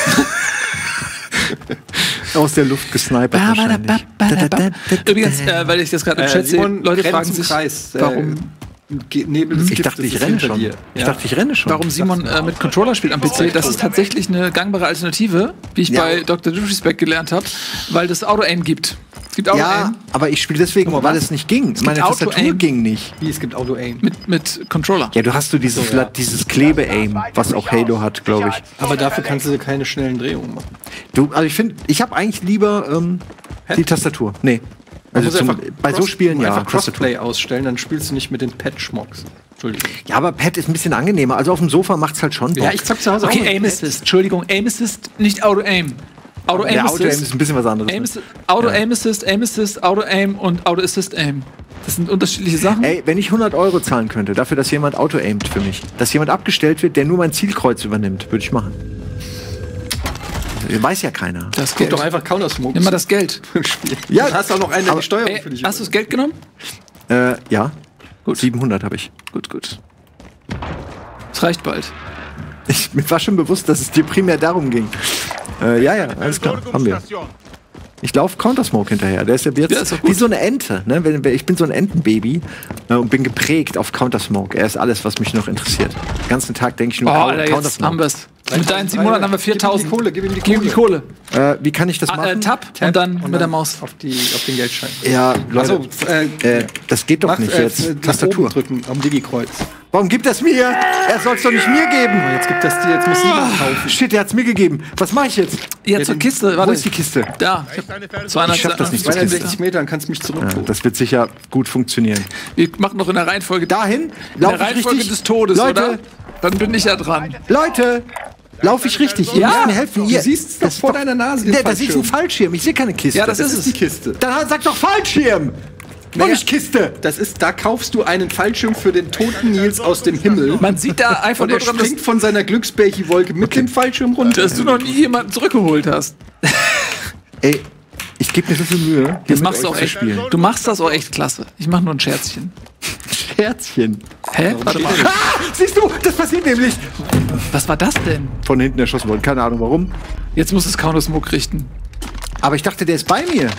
Aus der Luft gesnipert wahrscheinlich. Übrigens, weil ich das gerade im Chat sehe, Leute fragen sich, warum Nebel des Ich Giftes dachte, ich ist renne hinter schon. dir. Ich dachte, ich renne schon. warum Simon mit Controller spielt am PC. Das ist tatsächlich eine gangbare Alternative, wie ich bei Dr. Disrespect gelernt habe, weil das Auto-Aim gibt. Es gibt Ja, Auto-Aim aber ich spiele deswegen, weil es nicht ging. Meine Tastatur Auto-Aim. ging nicht. Wie, es gibt Auto-Aim. mit Controller. Ja, du hast dieses Klebe-Aim, was auch Halo hat, glaube ich. Aber dafür kannst du keine schnellen Drehungen machen. Also ich habe eigentlich lieber die Tastatur. Nee. Also Du musst einfach bei so Spielen ja. einfach Crossplay ausstellen, dann spielst du nicht mit den Patch-Mocks. Entschuldigung. Ja, aber Pad ist ein bisschen angenehmer. Also auf dem Sofa macht's halt schon Bock. Ja, ich zock zu Hause Okay, auch mit Aim Pad. Assist. Entschuldigung, Aim Assist, nicht Auto-Aim. Auto-Aim Der Auto-Aim Assist. ist ein bisschen was anderes. Aim Assist, Auto-Aim Assist, Aim Assist, Auto-Aim und Auto-Assist-Aim. Das sind unterschiedliche Sachen. Ey, wenn ich 100 € zahlen könnte, dafür, dass jemand Auto-aimt für mich, dass jemand abgestellt wird, der nur mein Zielkreuz übernimmt, würde ich machen. Weiß ja keiner. Das Guck Geld. doch einfach Counter-Smoke. Nimm mal das Geld. Ja, Du hast auch noch einen, der die Steuerung Ey, für dich hast du das Geld genommen? Ja. Gut. 700 habe ich. Gut. Es reicht bald. Mir war schon bewusst, dass es dir primär darum ging. Ja, alles klar, haben wir. Ich laufe Counter-Smoke hinterher. Der ist ja jetzt ist doch gut. wie so eine Ente. Ne? Ich bin so ein Entenbaby und bin geprägt auf Counter-Smoke. Er ist alles, was mich noch interessiert. Den ganzen Tag denke ich nur Alter, jetzt Counter-Smoke. haben wir's. Mit deinen 700 haben wir 4000. Gib ihm die Kohle. Wie kann ich das machen? Tab und dann mit der Maus. Auf den Geldschein. Ja, Leute, Also, das geht doch nicht jetzt. Tastatur. drücken am Digi-Kreuz. Warum gibt er es mir? Er soll es doch nicht mir geben. Jetzt gibt das dir, jetzt muss Simon kaufen. Shit, er hat's mir gegeben. Was mache ich jetzt? Ja, zur Kiste. Wo Warte. ist die Kiste? Da. Ich schaff das nicht zur 260 Kiste. Metern kannst du mich zurückholen. Das wird sicher gut funktionieren. Wir machen noch in der Reihenfolge. Dahin? In der Lauf ich Reihenfolge richtig? des Todes, Leute, oder? Dann bin ich ja dran. Leute! Laufe ich richtig? Ihr müsst mir helfen. Du siehst es doch vor deiner Nase. den Das ist ein Fallschirm. Ich sehe keine Kiste. Ja, das ist es. die Kiste. Dann sag doch Fallschirm! Und nicht Kiste! Da kaufst du einen Fallschirm für den toten Nils aus dem Himmel. Man sieht da einfach Und nur er dran, dass, springt von seiner Glücksbärchi-Wolke mit dem Fallschirm runter. dass du noch nie jemanden zurückgeholt hast. Ey, ich gebe mir so viel Mühe. hier Das mit machst du euch auch zu echt. spielen. Du machst das auch echt klasse. Ich mache nur ein Scherzchen. Scherzchen. Hä? Warte mal. Ah, siehst du, das passiert nämlich. Was war das denn? Von hinten erschossen worden. Keine Ahnung warum. Jetzt muss es Counter-Smoke richten. Aber ich dachte, der ist bei mir.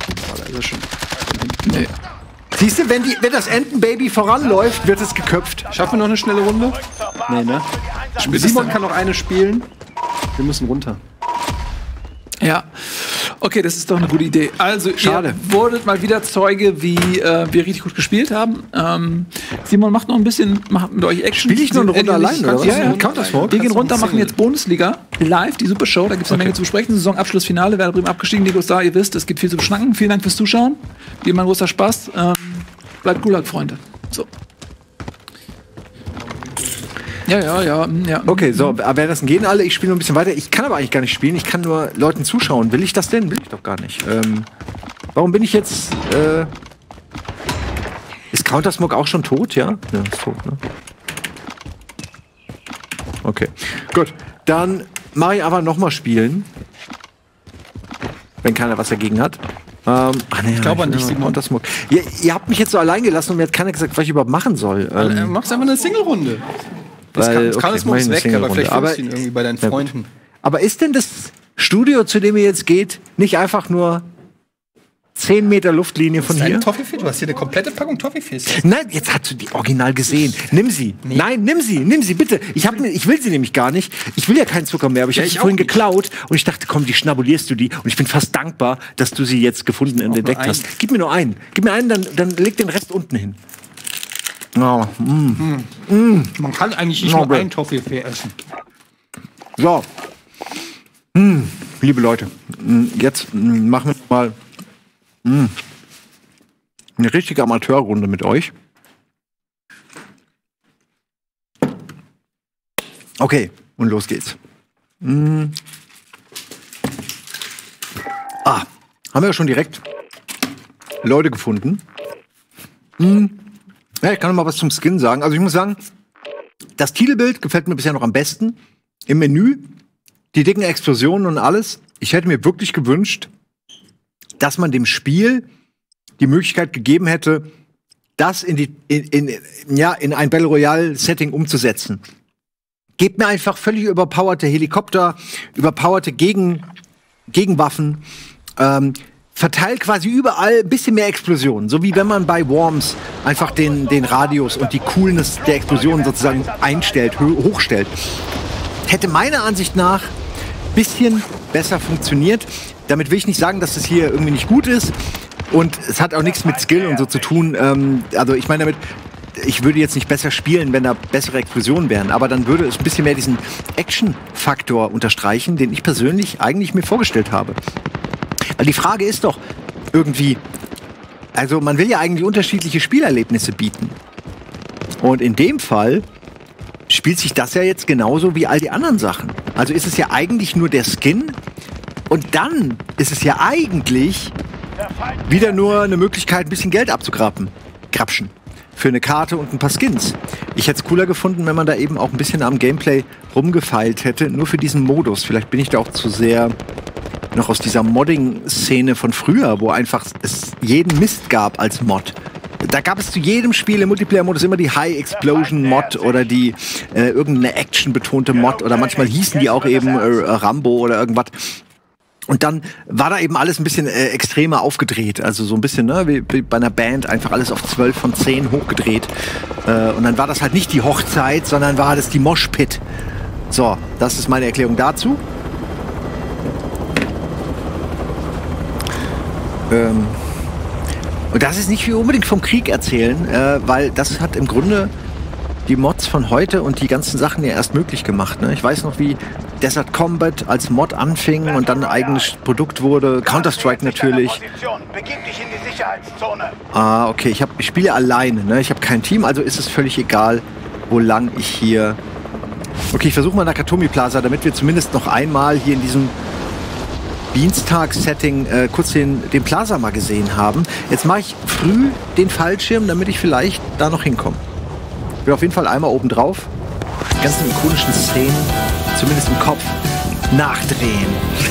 Nee. Siehst du, wenn das Entenbaby voranläuft, wird es geköpft. Schaffen wir noch eine schnelle Runde? Nee, ne? Simon kann noch eine spielen. Wir müssen runter. Ja. Okay, das ist doch eine gute Idee. Also, Schade. ihr wurdet mal wieder Zeuge, wie wir richtig gut gespielt haben. Simon macht noch ein bisschen, macht mit euch Action. Spiel ich noch eine Runde allein, oder was? Ja, ja. Mit Counter-Smoke? Wir gehen runter, machen jetzt Bundesliga live, die Supershow. Da gibt es eine Menge zu besprechen. Saisonabschlussfinale, Werder Bremen abgestiegen, Nico ist da, ihr wisst, es gibt viel zu beschnacken. Vielen Dank fürs Zuschauen. Wie immer ein großer Spaß. Bleibt Gulag, Freunde. So. Ja. Okay, so, aber währenddessen gehen alle, ich spiele noch ein bisschen weiter. Ich kann aber eigentlich gar nicht spielen, ich kann nur Leuten zuschauen. Will ich das denn? Will ich doch gar nicht. Warum bin ich jetzt, Ist Counter-Smoke auch schon tot, ja? Ja, ist tot, ne? Okay, gut. Dann mache ich einfach nochmal spielen. Wenn keiner was dagegen hat. Ich glaube an dich, Simon. Ihr habt mich jetzt so allein gelassen und mir hat keiner gesagt, was ich überhaupt machen soll. Machst einfach eine Single-Runde. Carlos muss weg, aber vielleicht findest du ihn irgendwie bei deinen Freunden. Aber ist denn das Studio, zu dem ihr jetzt geht, nicht einfach nur 10 Meter Luftlinie von hier? Toffifee? Du hast hier eine komplette Packung Toffifees. Nein, jetzt hast du die original gesehen. Nimm sie. Nee. Nein, nimm sie, bitte. Ich will sie nämlich gar nicht. Ich will ja keinen Zucker mehr, aber ich habe sie vorhin geklaut und ich dachte, komm, die schnabulierst du die. Und ich bin fast dankbar, dass du sie jetzt gefunden und entdeckt hast. Gib mir nur einen. Dann leg den Rest unten hin. Oh, Man kann eigentlich nicht nur einen Toffifee essen. So. Liebe Leute, jetzt machen wir mal eine richtige Amateurrunde mit euch. Okay, und los geht's. Haben wir schon direkt Leute gefunden. Ja, ich kann noch mal was zum Skin sagen. Also ich muss sagen, das Titelbild gefällt mir bisher noch am besten. Im Menü, die dicken Explosionen und alles. Ich hätte mir wirklich gewünscht, dass man dem Spiel die Möglichkeit gegeben hätte, das in ein Battle Royale Setting umzusetzen. Gebt mir einfach völlig überpowerte Helikopter, überpowerte Gegenwaffen, verteilt quasi überall ein bisschen mehr Explosionen. So wie wenn man bei Worms einfach den Radius und die Coolness der Explosionen sozusagen einstellt, hochstellt. Hätte meiner Ansicht nach ein bisschen besser funktioniert. Damit will ich nicht sagen, dass es hier irgendwie nicht gut ist. Und es hat auch nichts mit Skill und so zu tun. Also ich meine damit, ich würde jetzt nicht besser spielen, wenn da bessere Explosionen wären. Aber dann würde es ein bisschen mehr diesen Action-Faktor unterstreichen, den ich persönlich eigentlich mir vorgestellt habe. Weil die Frage ist doch irgendwie, also man will ja eigentlich unterschiedliche Spielerlebnisse bieten. Und in dem Fall spielt sich das ja jetzt genauso wie all die anderen Sachen. Also ist es ja eigentlich nur der Skin und dann ist es ja eigentlich wieder nur eine Möglichkeit, ein bisschen Geld abzugrapschen. Für eine Karte und ein paar Skins. Ich hätte es cooler gefunden, wenn man da eben auch ein bisschen am Gameplay rumgefeilt hätte, nur für diesen Modus. Vielleicht bin ich da auch zu sehr noch aus dieser Modding-Szene von früher, wo einfach es jeden Mist gab als Mod. Da gab es zu jedem Spiel im Multiplayer-Modus immer die High-Explosion-Mod oder die irgendeine Action-betonte Mod oder manchmal hießen die auch eben Rambo oder irgendwas. Und dann war da eben alles ein bisschen extremer aufgedreht. Also so ein bisschen, ne, wie bei einer Band, einfach alles auf 12 von 10 hochgedreht. Und dann war das halt nicht die Hochzeit, sondern war das die Moshpit. So, das ist meine Erklärung dazu. Und das ist nicht unbedingt vom Krieg erzählen, weil das hat im Grunde die Mods von heute und die ganzen Sachen ja erst möglich gemacht. Ne? Ich weiß noch, wie Desert Combat als Mod anfing und dann ein eigenes Produkt wurde. Counter-Strike natürlich. Okay, ich spiele alleine. Ne? Ich habe kein Team, also ist es völlig egal, wo lang ich hier... Okay, ich versuche mal Nakatomi Plaza, damit wir zumindest noch einmal hier in diesem Dienstag-Setting kurz den Plaza mal gesehen haben. Jetzt mache ich früh den Fallschirm, damit ich vielleicht da noch hinkomme. Ich bin auf jeden Fall einmal oben drauf. Die ganzen ikonischen Szenen, zumindest im Kopf, nachdrehen.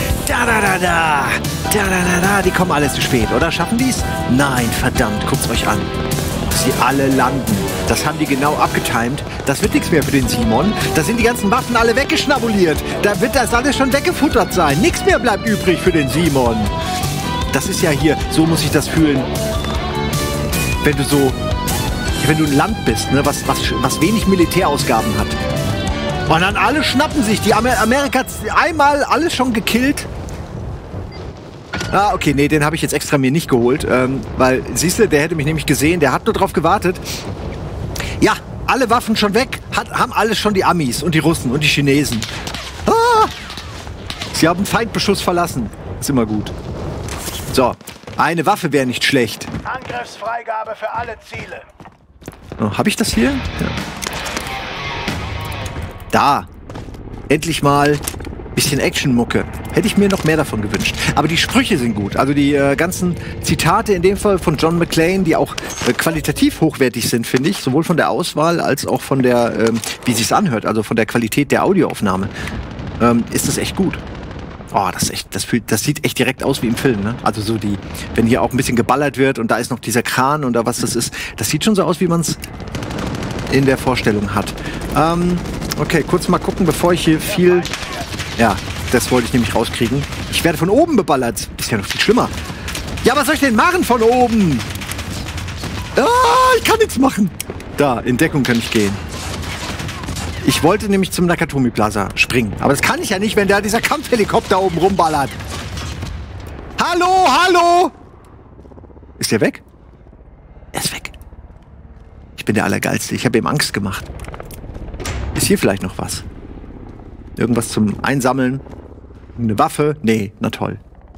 Die kommen alle zu spät, oder? Schaffen die es? Nein, verdammt, guckt's euch an. Sie alle landen. Das haben die genau abgetimt. Das wird nichts mehr für den Simon. Da sind die ganzen Waffen alle weggeschnabuliert. Da wird das alles schon weggefuttert sein. Nichts mehr bleibt übrig für den Simon. Das ist ja hier, so muss ich das fühlen. Wenn du ein Land bist, ne, was wenig Militärausgaben hat. Und dann alle schnappen sich. Die Amerika hat einmal alles schon gekillt. Ah, okay, nee, den habe ich jetzt extra mir nicht geholt. Weil, siehst du, der hätte mich nämlich gesehen. Der hat nur drauf gewartet. Ja, alle Waffen schon weg. Haben alles schon die Amis und die Russen und die Chinesen. Ah! Sie haben Feindbeschuss verlassen. Ist immer gut. So, eine Waffe wäre nicht schlecht. Angriffsfreigabe für alle Ziele. Oh, habe ich das hier? Ja. Da. Endlich mal bisschen Action-Mucke. Hätte ich mir noch mehr davon gewünscht. Aber die Sprüche sind gut. Also die ganzen Zitate in dem Fall von John McClane, die auch qualitativ hochwertig sind, finde ich. Sowohl von der Auswahl als auch von der, wie sich's anhört, also von der Qualität der Audioaufnahme. Ist das echt gut. Oh, das ist echt, das sieht echt direkt aus wie im Film, ne? Also so wenn hier auch ein bisschen geballert wird und da ist noch dieser Kran oder was das ist. Das sieht schon so aus, wie man es in der Vorstellung hat. Okay, kurz mal gucken, bevor ich hier viel... Ja, das wollte ich nämlich rauskriegen. Ich werde von oben beballert. Das ist ja noch viel schlimmer. Ja, was soll ich denn machen von oben? Ah, ich kann nichts machen. Da, in Deckung kann ich gehen. Ich wollte nämlich zum Nakatomi Plaza springen. Aber das kann ich ja nicht, wenn da dieser Kampfhelikopter oben rumballert. Hallo, hallo! Ist der weg? Er ist weg. Ich bin der Allergeilste. Ich habe ihm Angst gemacht. Ist hier vielleicht noch was? Irgendwas zum Einsammeln? Eine Waffe? Nee, na toll.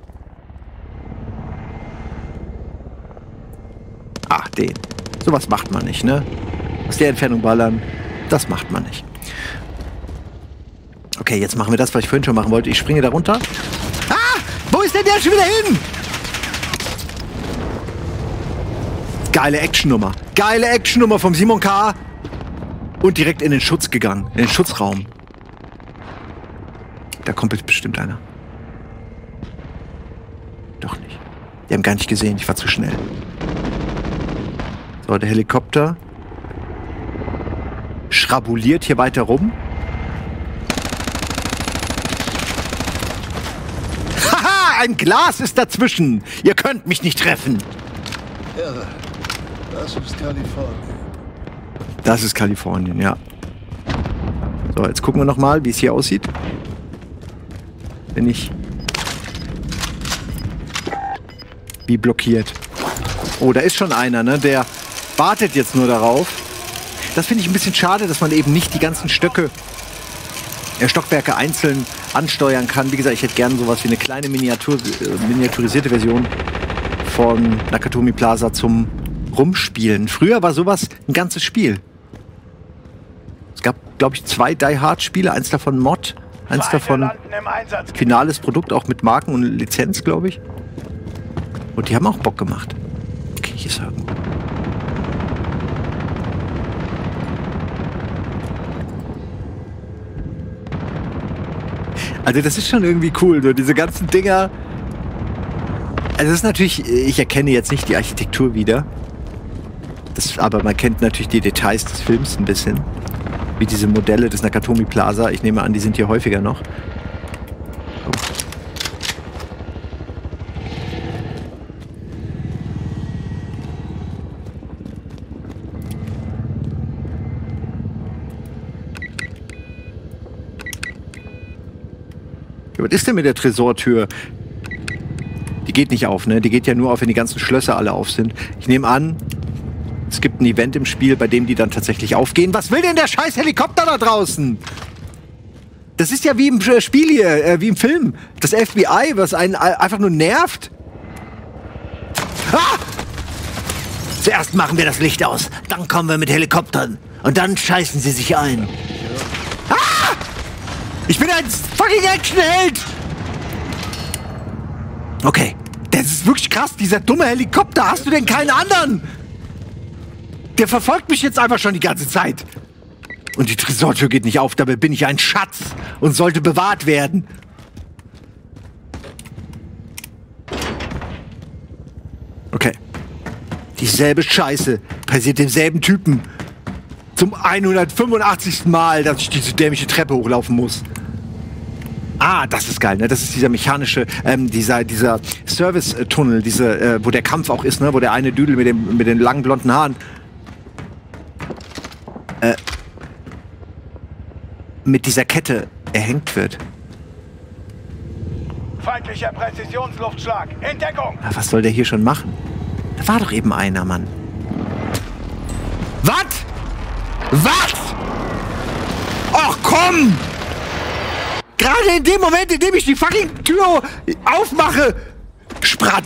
Ach, den. Sowas macht man nicht, ne? Aus der Entfernung ballern, das macht man nicht. Okay, jetzt machen wir das, was ich vorhin schon machen wollte. Ich springe da runter. Ah! Wo ist denn der schon wieder hin? Geile Actionnummer. Geile Actionnummer vom Simon K. Und direkt in den Schutz gegangen. In den Schutzraum. Da kommt jetzt bestimmt einer. Doch nicht. Die haben gar nicht gesehen. Ich war zu schnell. So, der Helikopter schrabuliert hier weiter rum. Haha, ein Glas ist dazwischen. Ihr könnt mich nicht treffen. Irre. Das ist Kalifornien. Das ist Kalifornien, ja. So, jetzt gucken wir noch mal, wie es hier aussieht. Wenn ich... Wie blockiert. Oh, da ist schon einer, ne? Der wartet jetzt nur darauf. Das finde ich ein bisschen schade, dass man eben nicht die ganzen Stockwerke einzeln ansteuern kann. Wie gesagt, ich hätte gerne sowas wie eine kleine miniaturisierte Version von Nakatomi Plaza zum Rumspielen. Früher war sowas ein ganzes Spiel. Es gab, glaube ich, 2 Die Hard Spiele. Eins davon Mod, eins davon finales Produkt, auch mit Marken und Lizenz, glaube ich. Und die haben auch Bock gemacht. Okay, hier ist irgendwo. Also das ist schon irgendwie cool, so diese ganzen Dinger. Also das ist natürlich, ich erkenne jetzt nicht die Architektur wieder. Aber man kennt natürlich die Details des Films ein bisschen. Wie diese Modelle des Nakatomi Plaza. Ich nehme an, die sind hier häufiger noch. Oh. Was ist denn mit der Tresortür? Die geht nicht auf, ne? Die geht ja nur auf, wenn die ganzen Schlösser alle auf sind. Ich nehme an, es gibt ein Event im Spiel, bei dem die dann tatsächlich aufgehen. Was will denn der scheiß Helikopter da draußen? Das ist ja wie im Spiel hier, wie im Film. Das FBI, was einen einfach nur nervt. Ah! Zuerst machen wir das Licht aus, dann kommen wir mit Helikoptern. Und dann scheißen sie sich ein. Ah! Ich bin ein fucking Actionheld! Okay, das ist wirklich krass, dieser dumme Helikopter. Hast du denn keinen anderen? Der verfolgt mich jetzt einfach schon die ganze Zeit. Und die Tresortür geht nicht auf, dabei bin ich ein Schatz und sollte bewahrt werden. Okay. Dieselbe Scheiße passiert demselben Typen. Zum 185. Mal, dass ich diese dämliche Treppe hochlaufen muss. Ah, das ist geil, ne? Das ist dieser mechanische, dieser Service-Tunnel, wo der Kampf auch ist, ne? Wo der eine Düdel mit den langen blonden Haaren mit dieser Kette erhängt wird. Feindlicher Präzisionsluftschlag. In Deckung! Na, was soll der hier schon machen? Da war doch eben einer, Mann. Was? Was? Ach komm! Gerade in dem Moment, in dem ich die fucking Tür aufmache, Spratz!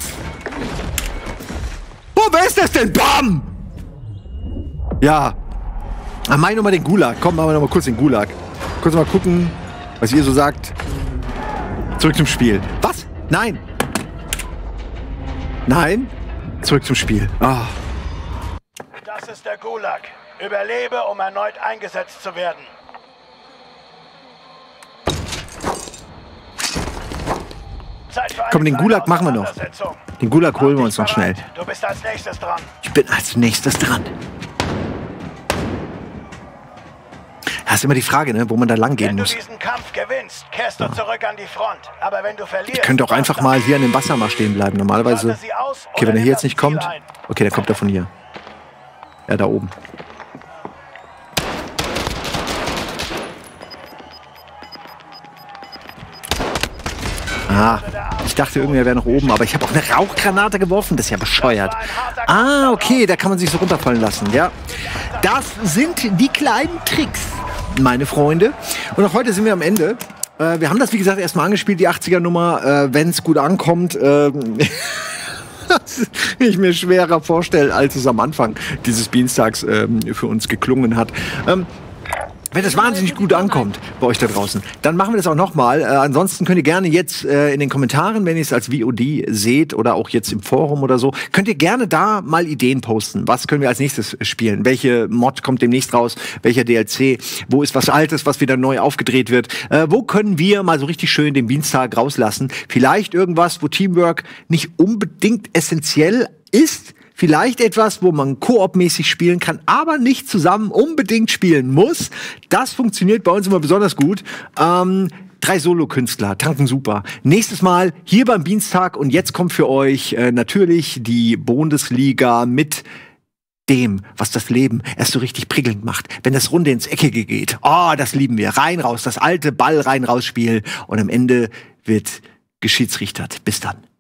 Boah, wer ist das denn? Bam! Ja. Mach noch mal den Gulag. Komm, machen wir noch mal kurz den Gulag. Kurz mal gucken, was ihr so sagt. Zurück zum Spiel. Was? Nein. Nein? Zurück zum Spiel. Ah. Das ist der Gulag. Überlebe, um erneut eingesetzt zu werden. Komm, den Gulag machen wir noch. Den Gulag holen wir uns noch schnell. Du bist als nächstes dran. Ich bin als nächstes dran. Das ist immer die Frage, ne, wo man da lang gehen Wenn du muss. diesen Kampf gewinnst, kehrst du zurück an die Front. Aber wenn du verlierst, Ich könnte auch einfach mal hier an dem Wasser mal stehen bleiben. Normalerweise. Okay, wenn er hier jetzt nicht kommt. Okay, dann kommt er von hier. Ja, da oben. Ah, ich dachte irgendwie, er wäre noch oben, aber ich habe auch eine Rauchgranate geworfen. Das ist ja bescheuert. Ah, okay, da kann man sich so runterfallen lassen. Ja, das sind die kleinen Tricks, meine Freunde. Und auch heute sind wir am Ende. Wir haben das, wie gesagt, erstmal angespielt, die 80er-Nummer. Wenn es gut ankommt, ich mir schwerer vorstelle, als es am Anfang dieses Dienstags für uns geklungen hat. Wenn das wahnsinnig gut ankommt bei euch da draußen, dann machen wir das auch nochmal. Ansonsten könnt ihr gerne jetzt in den Kommentaren, wenn ihr es als VOD seht oder auch jetzt im Forum oder so, könnt ihr gerne da mal Ideen posten. Was können wir als nächstes spielen? Welche Mod kommt demnächst raus? Welcher DLC? Wo ist was Altes, was wieder neu aufgedreht wird? Wo können wir mal so richtig schön den Dienstag rauslassen? Vielleicht irgendwas, wo Teamwork nicht unbedingt essentiell ist. Vielleicht etwas, wo man koopmäßig spielen kann, aber nicht zusammen unbedingt spielen muss. Das funktioniert bei uns immer besonders gut. 3 Solokünstler, tanken super. Nächstes Mal hier beim Dienstag und jetzt kommt für euch natürlich die Bundesliga mit dem, was das Leben erst so richtig prickelnd macht. Wenn das Runde ins Eckige geht. Oh, das lieben wir. Rein, raus, das alte Ball rein, raus Spiel. Und am Ende wird geschiedsrichtert. Bis dann.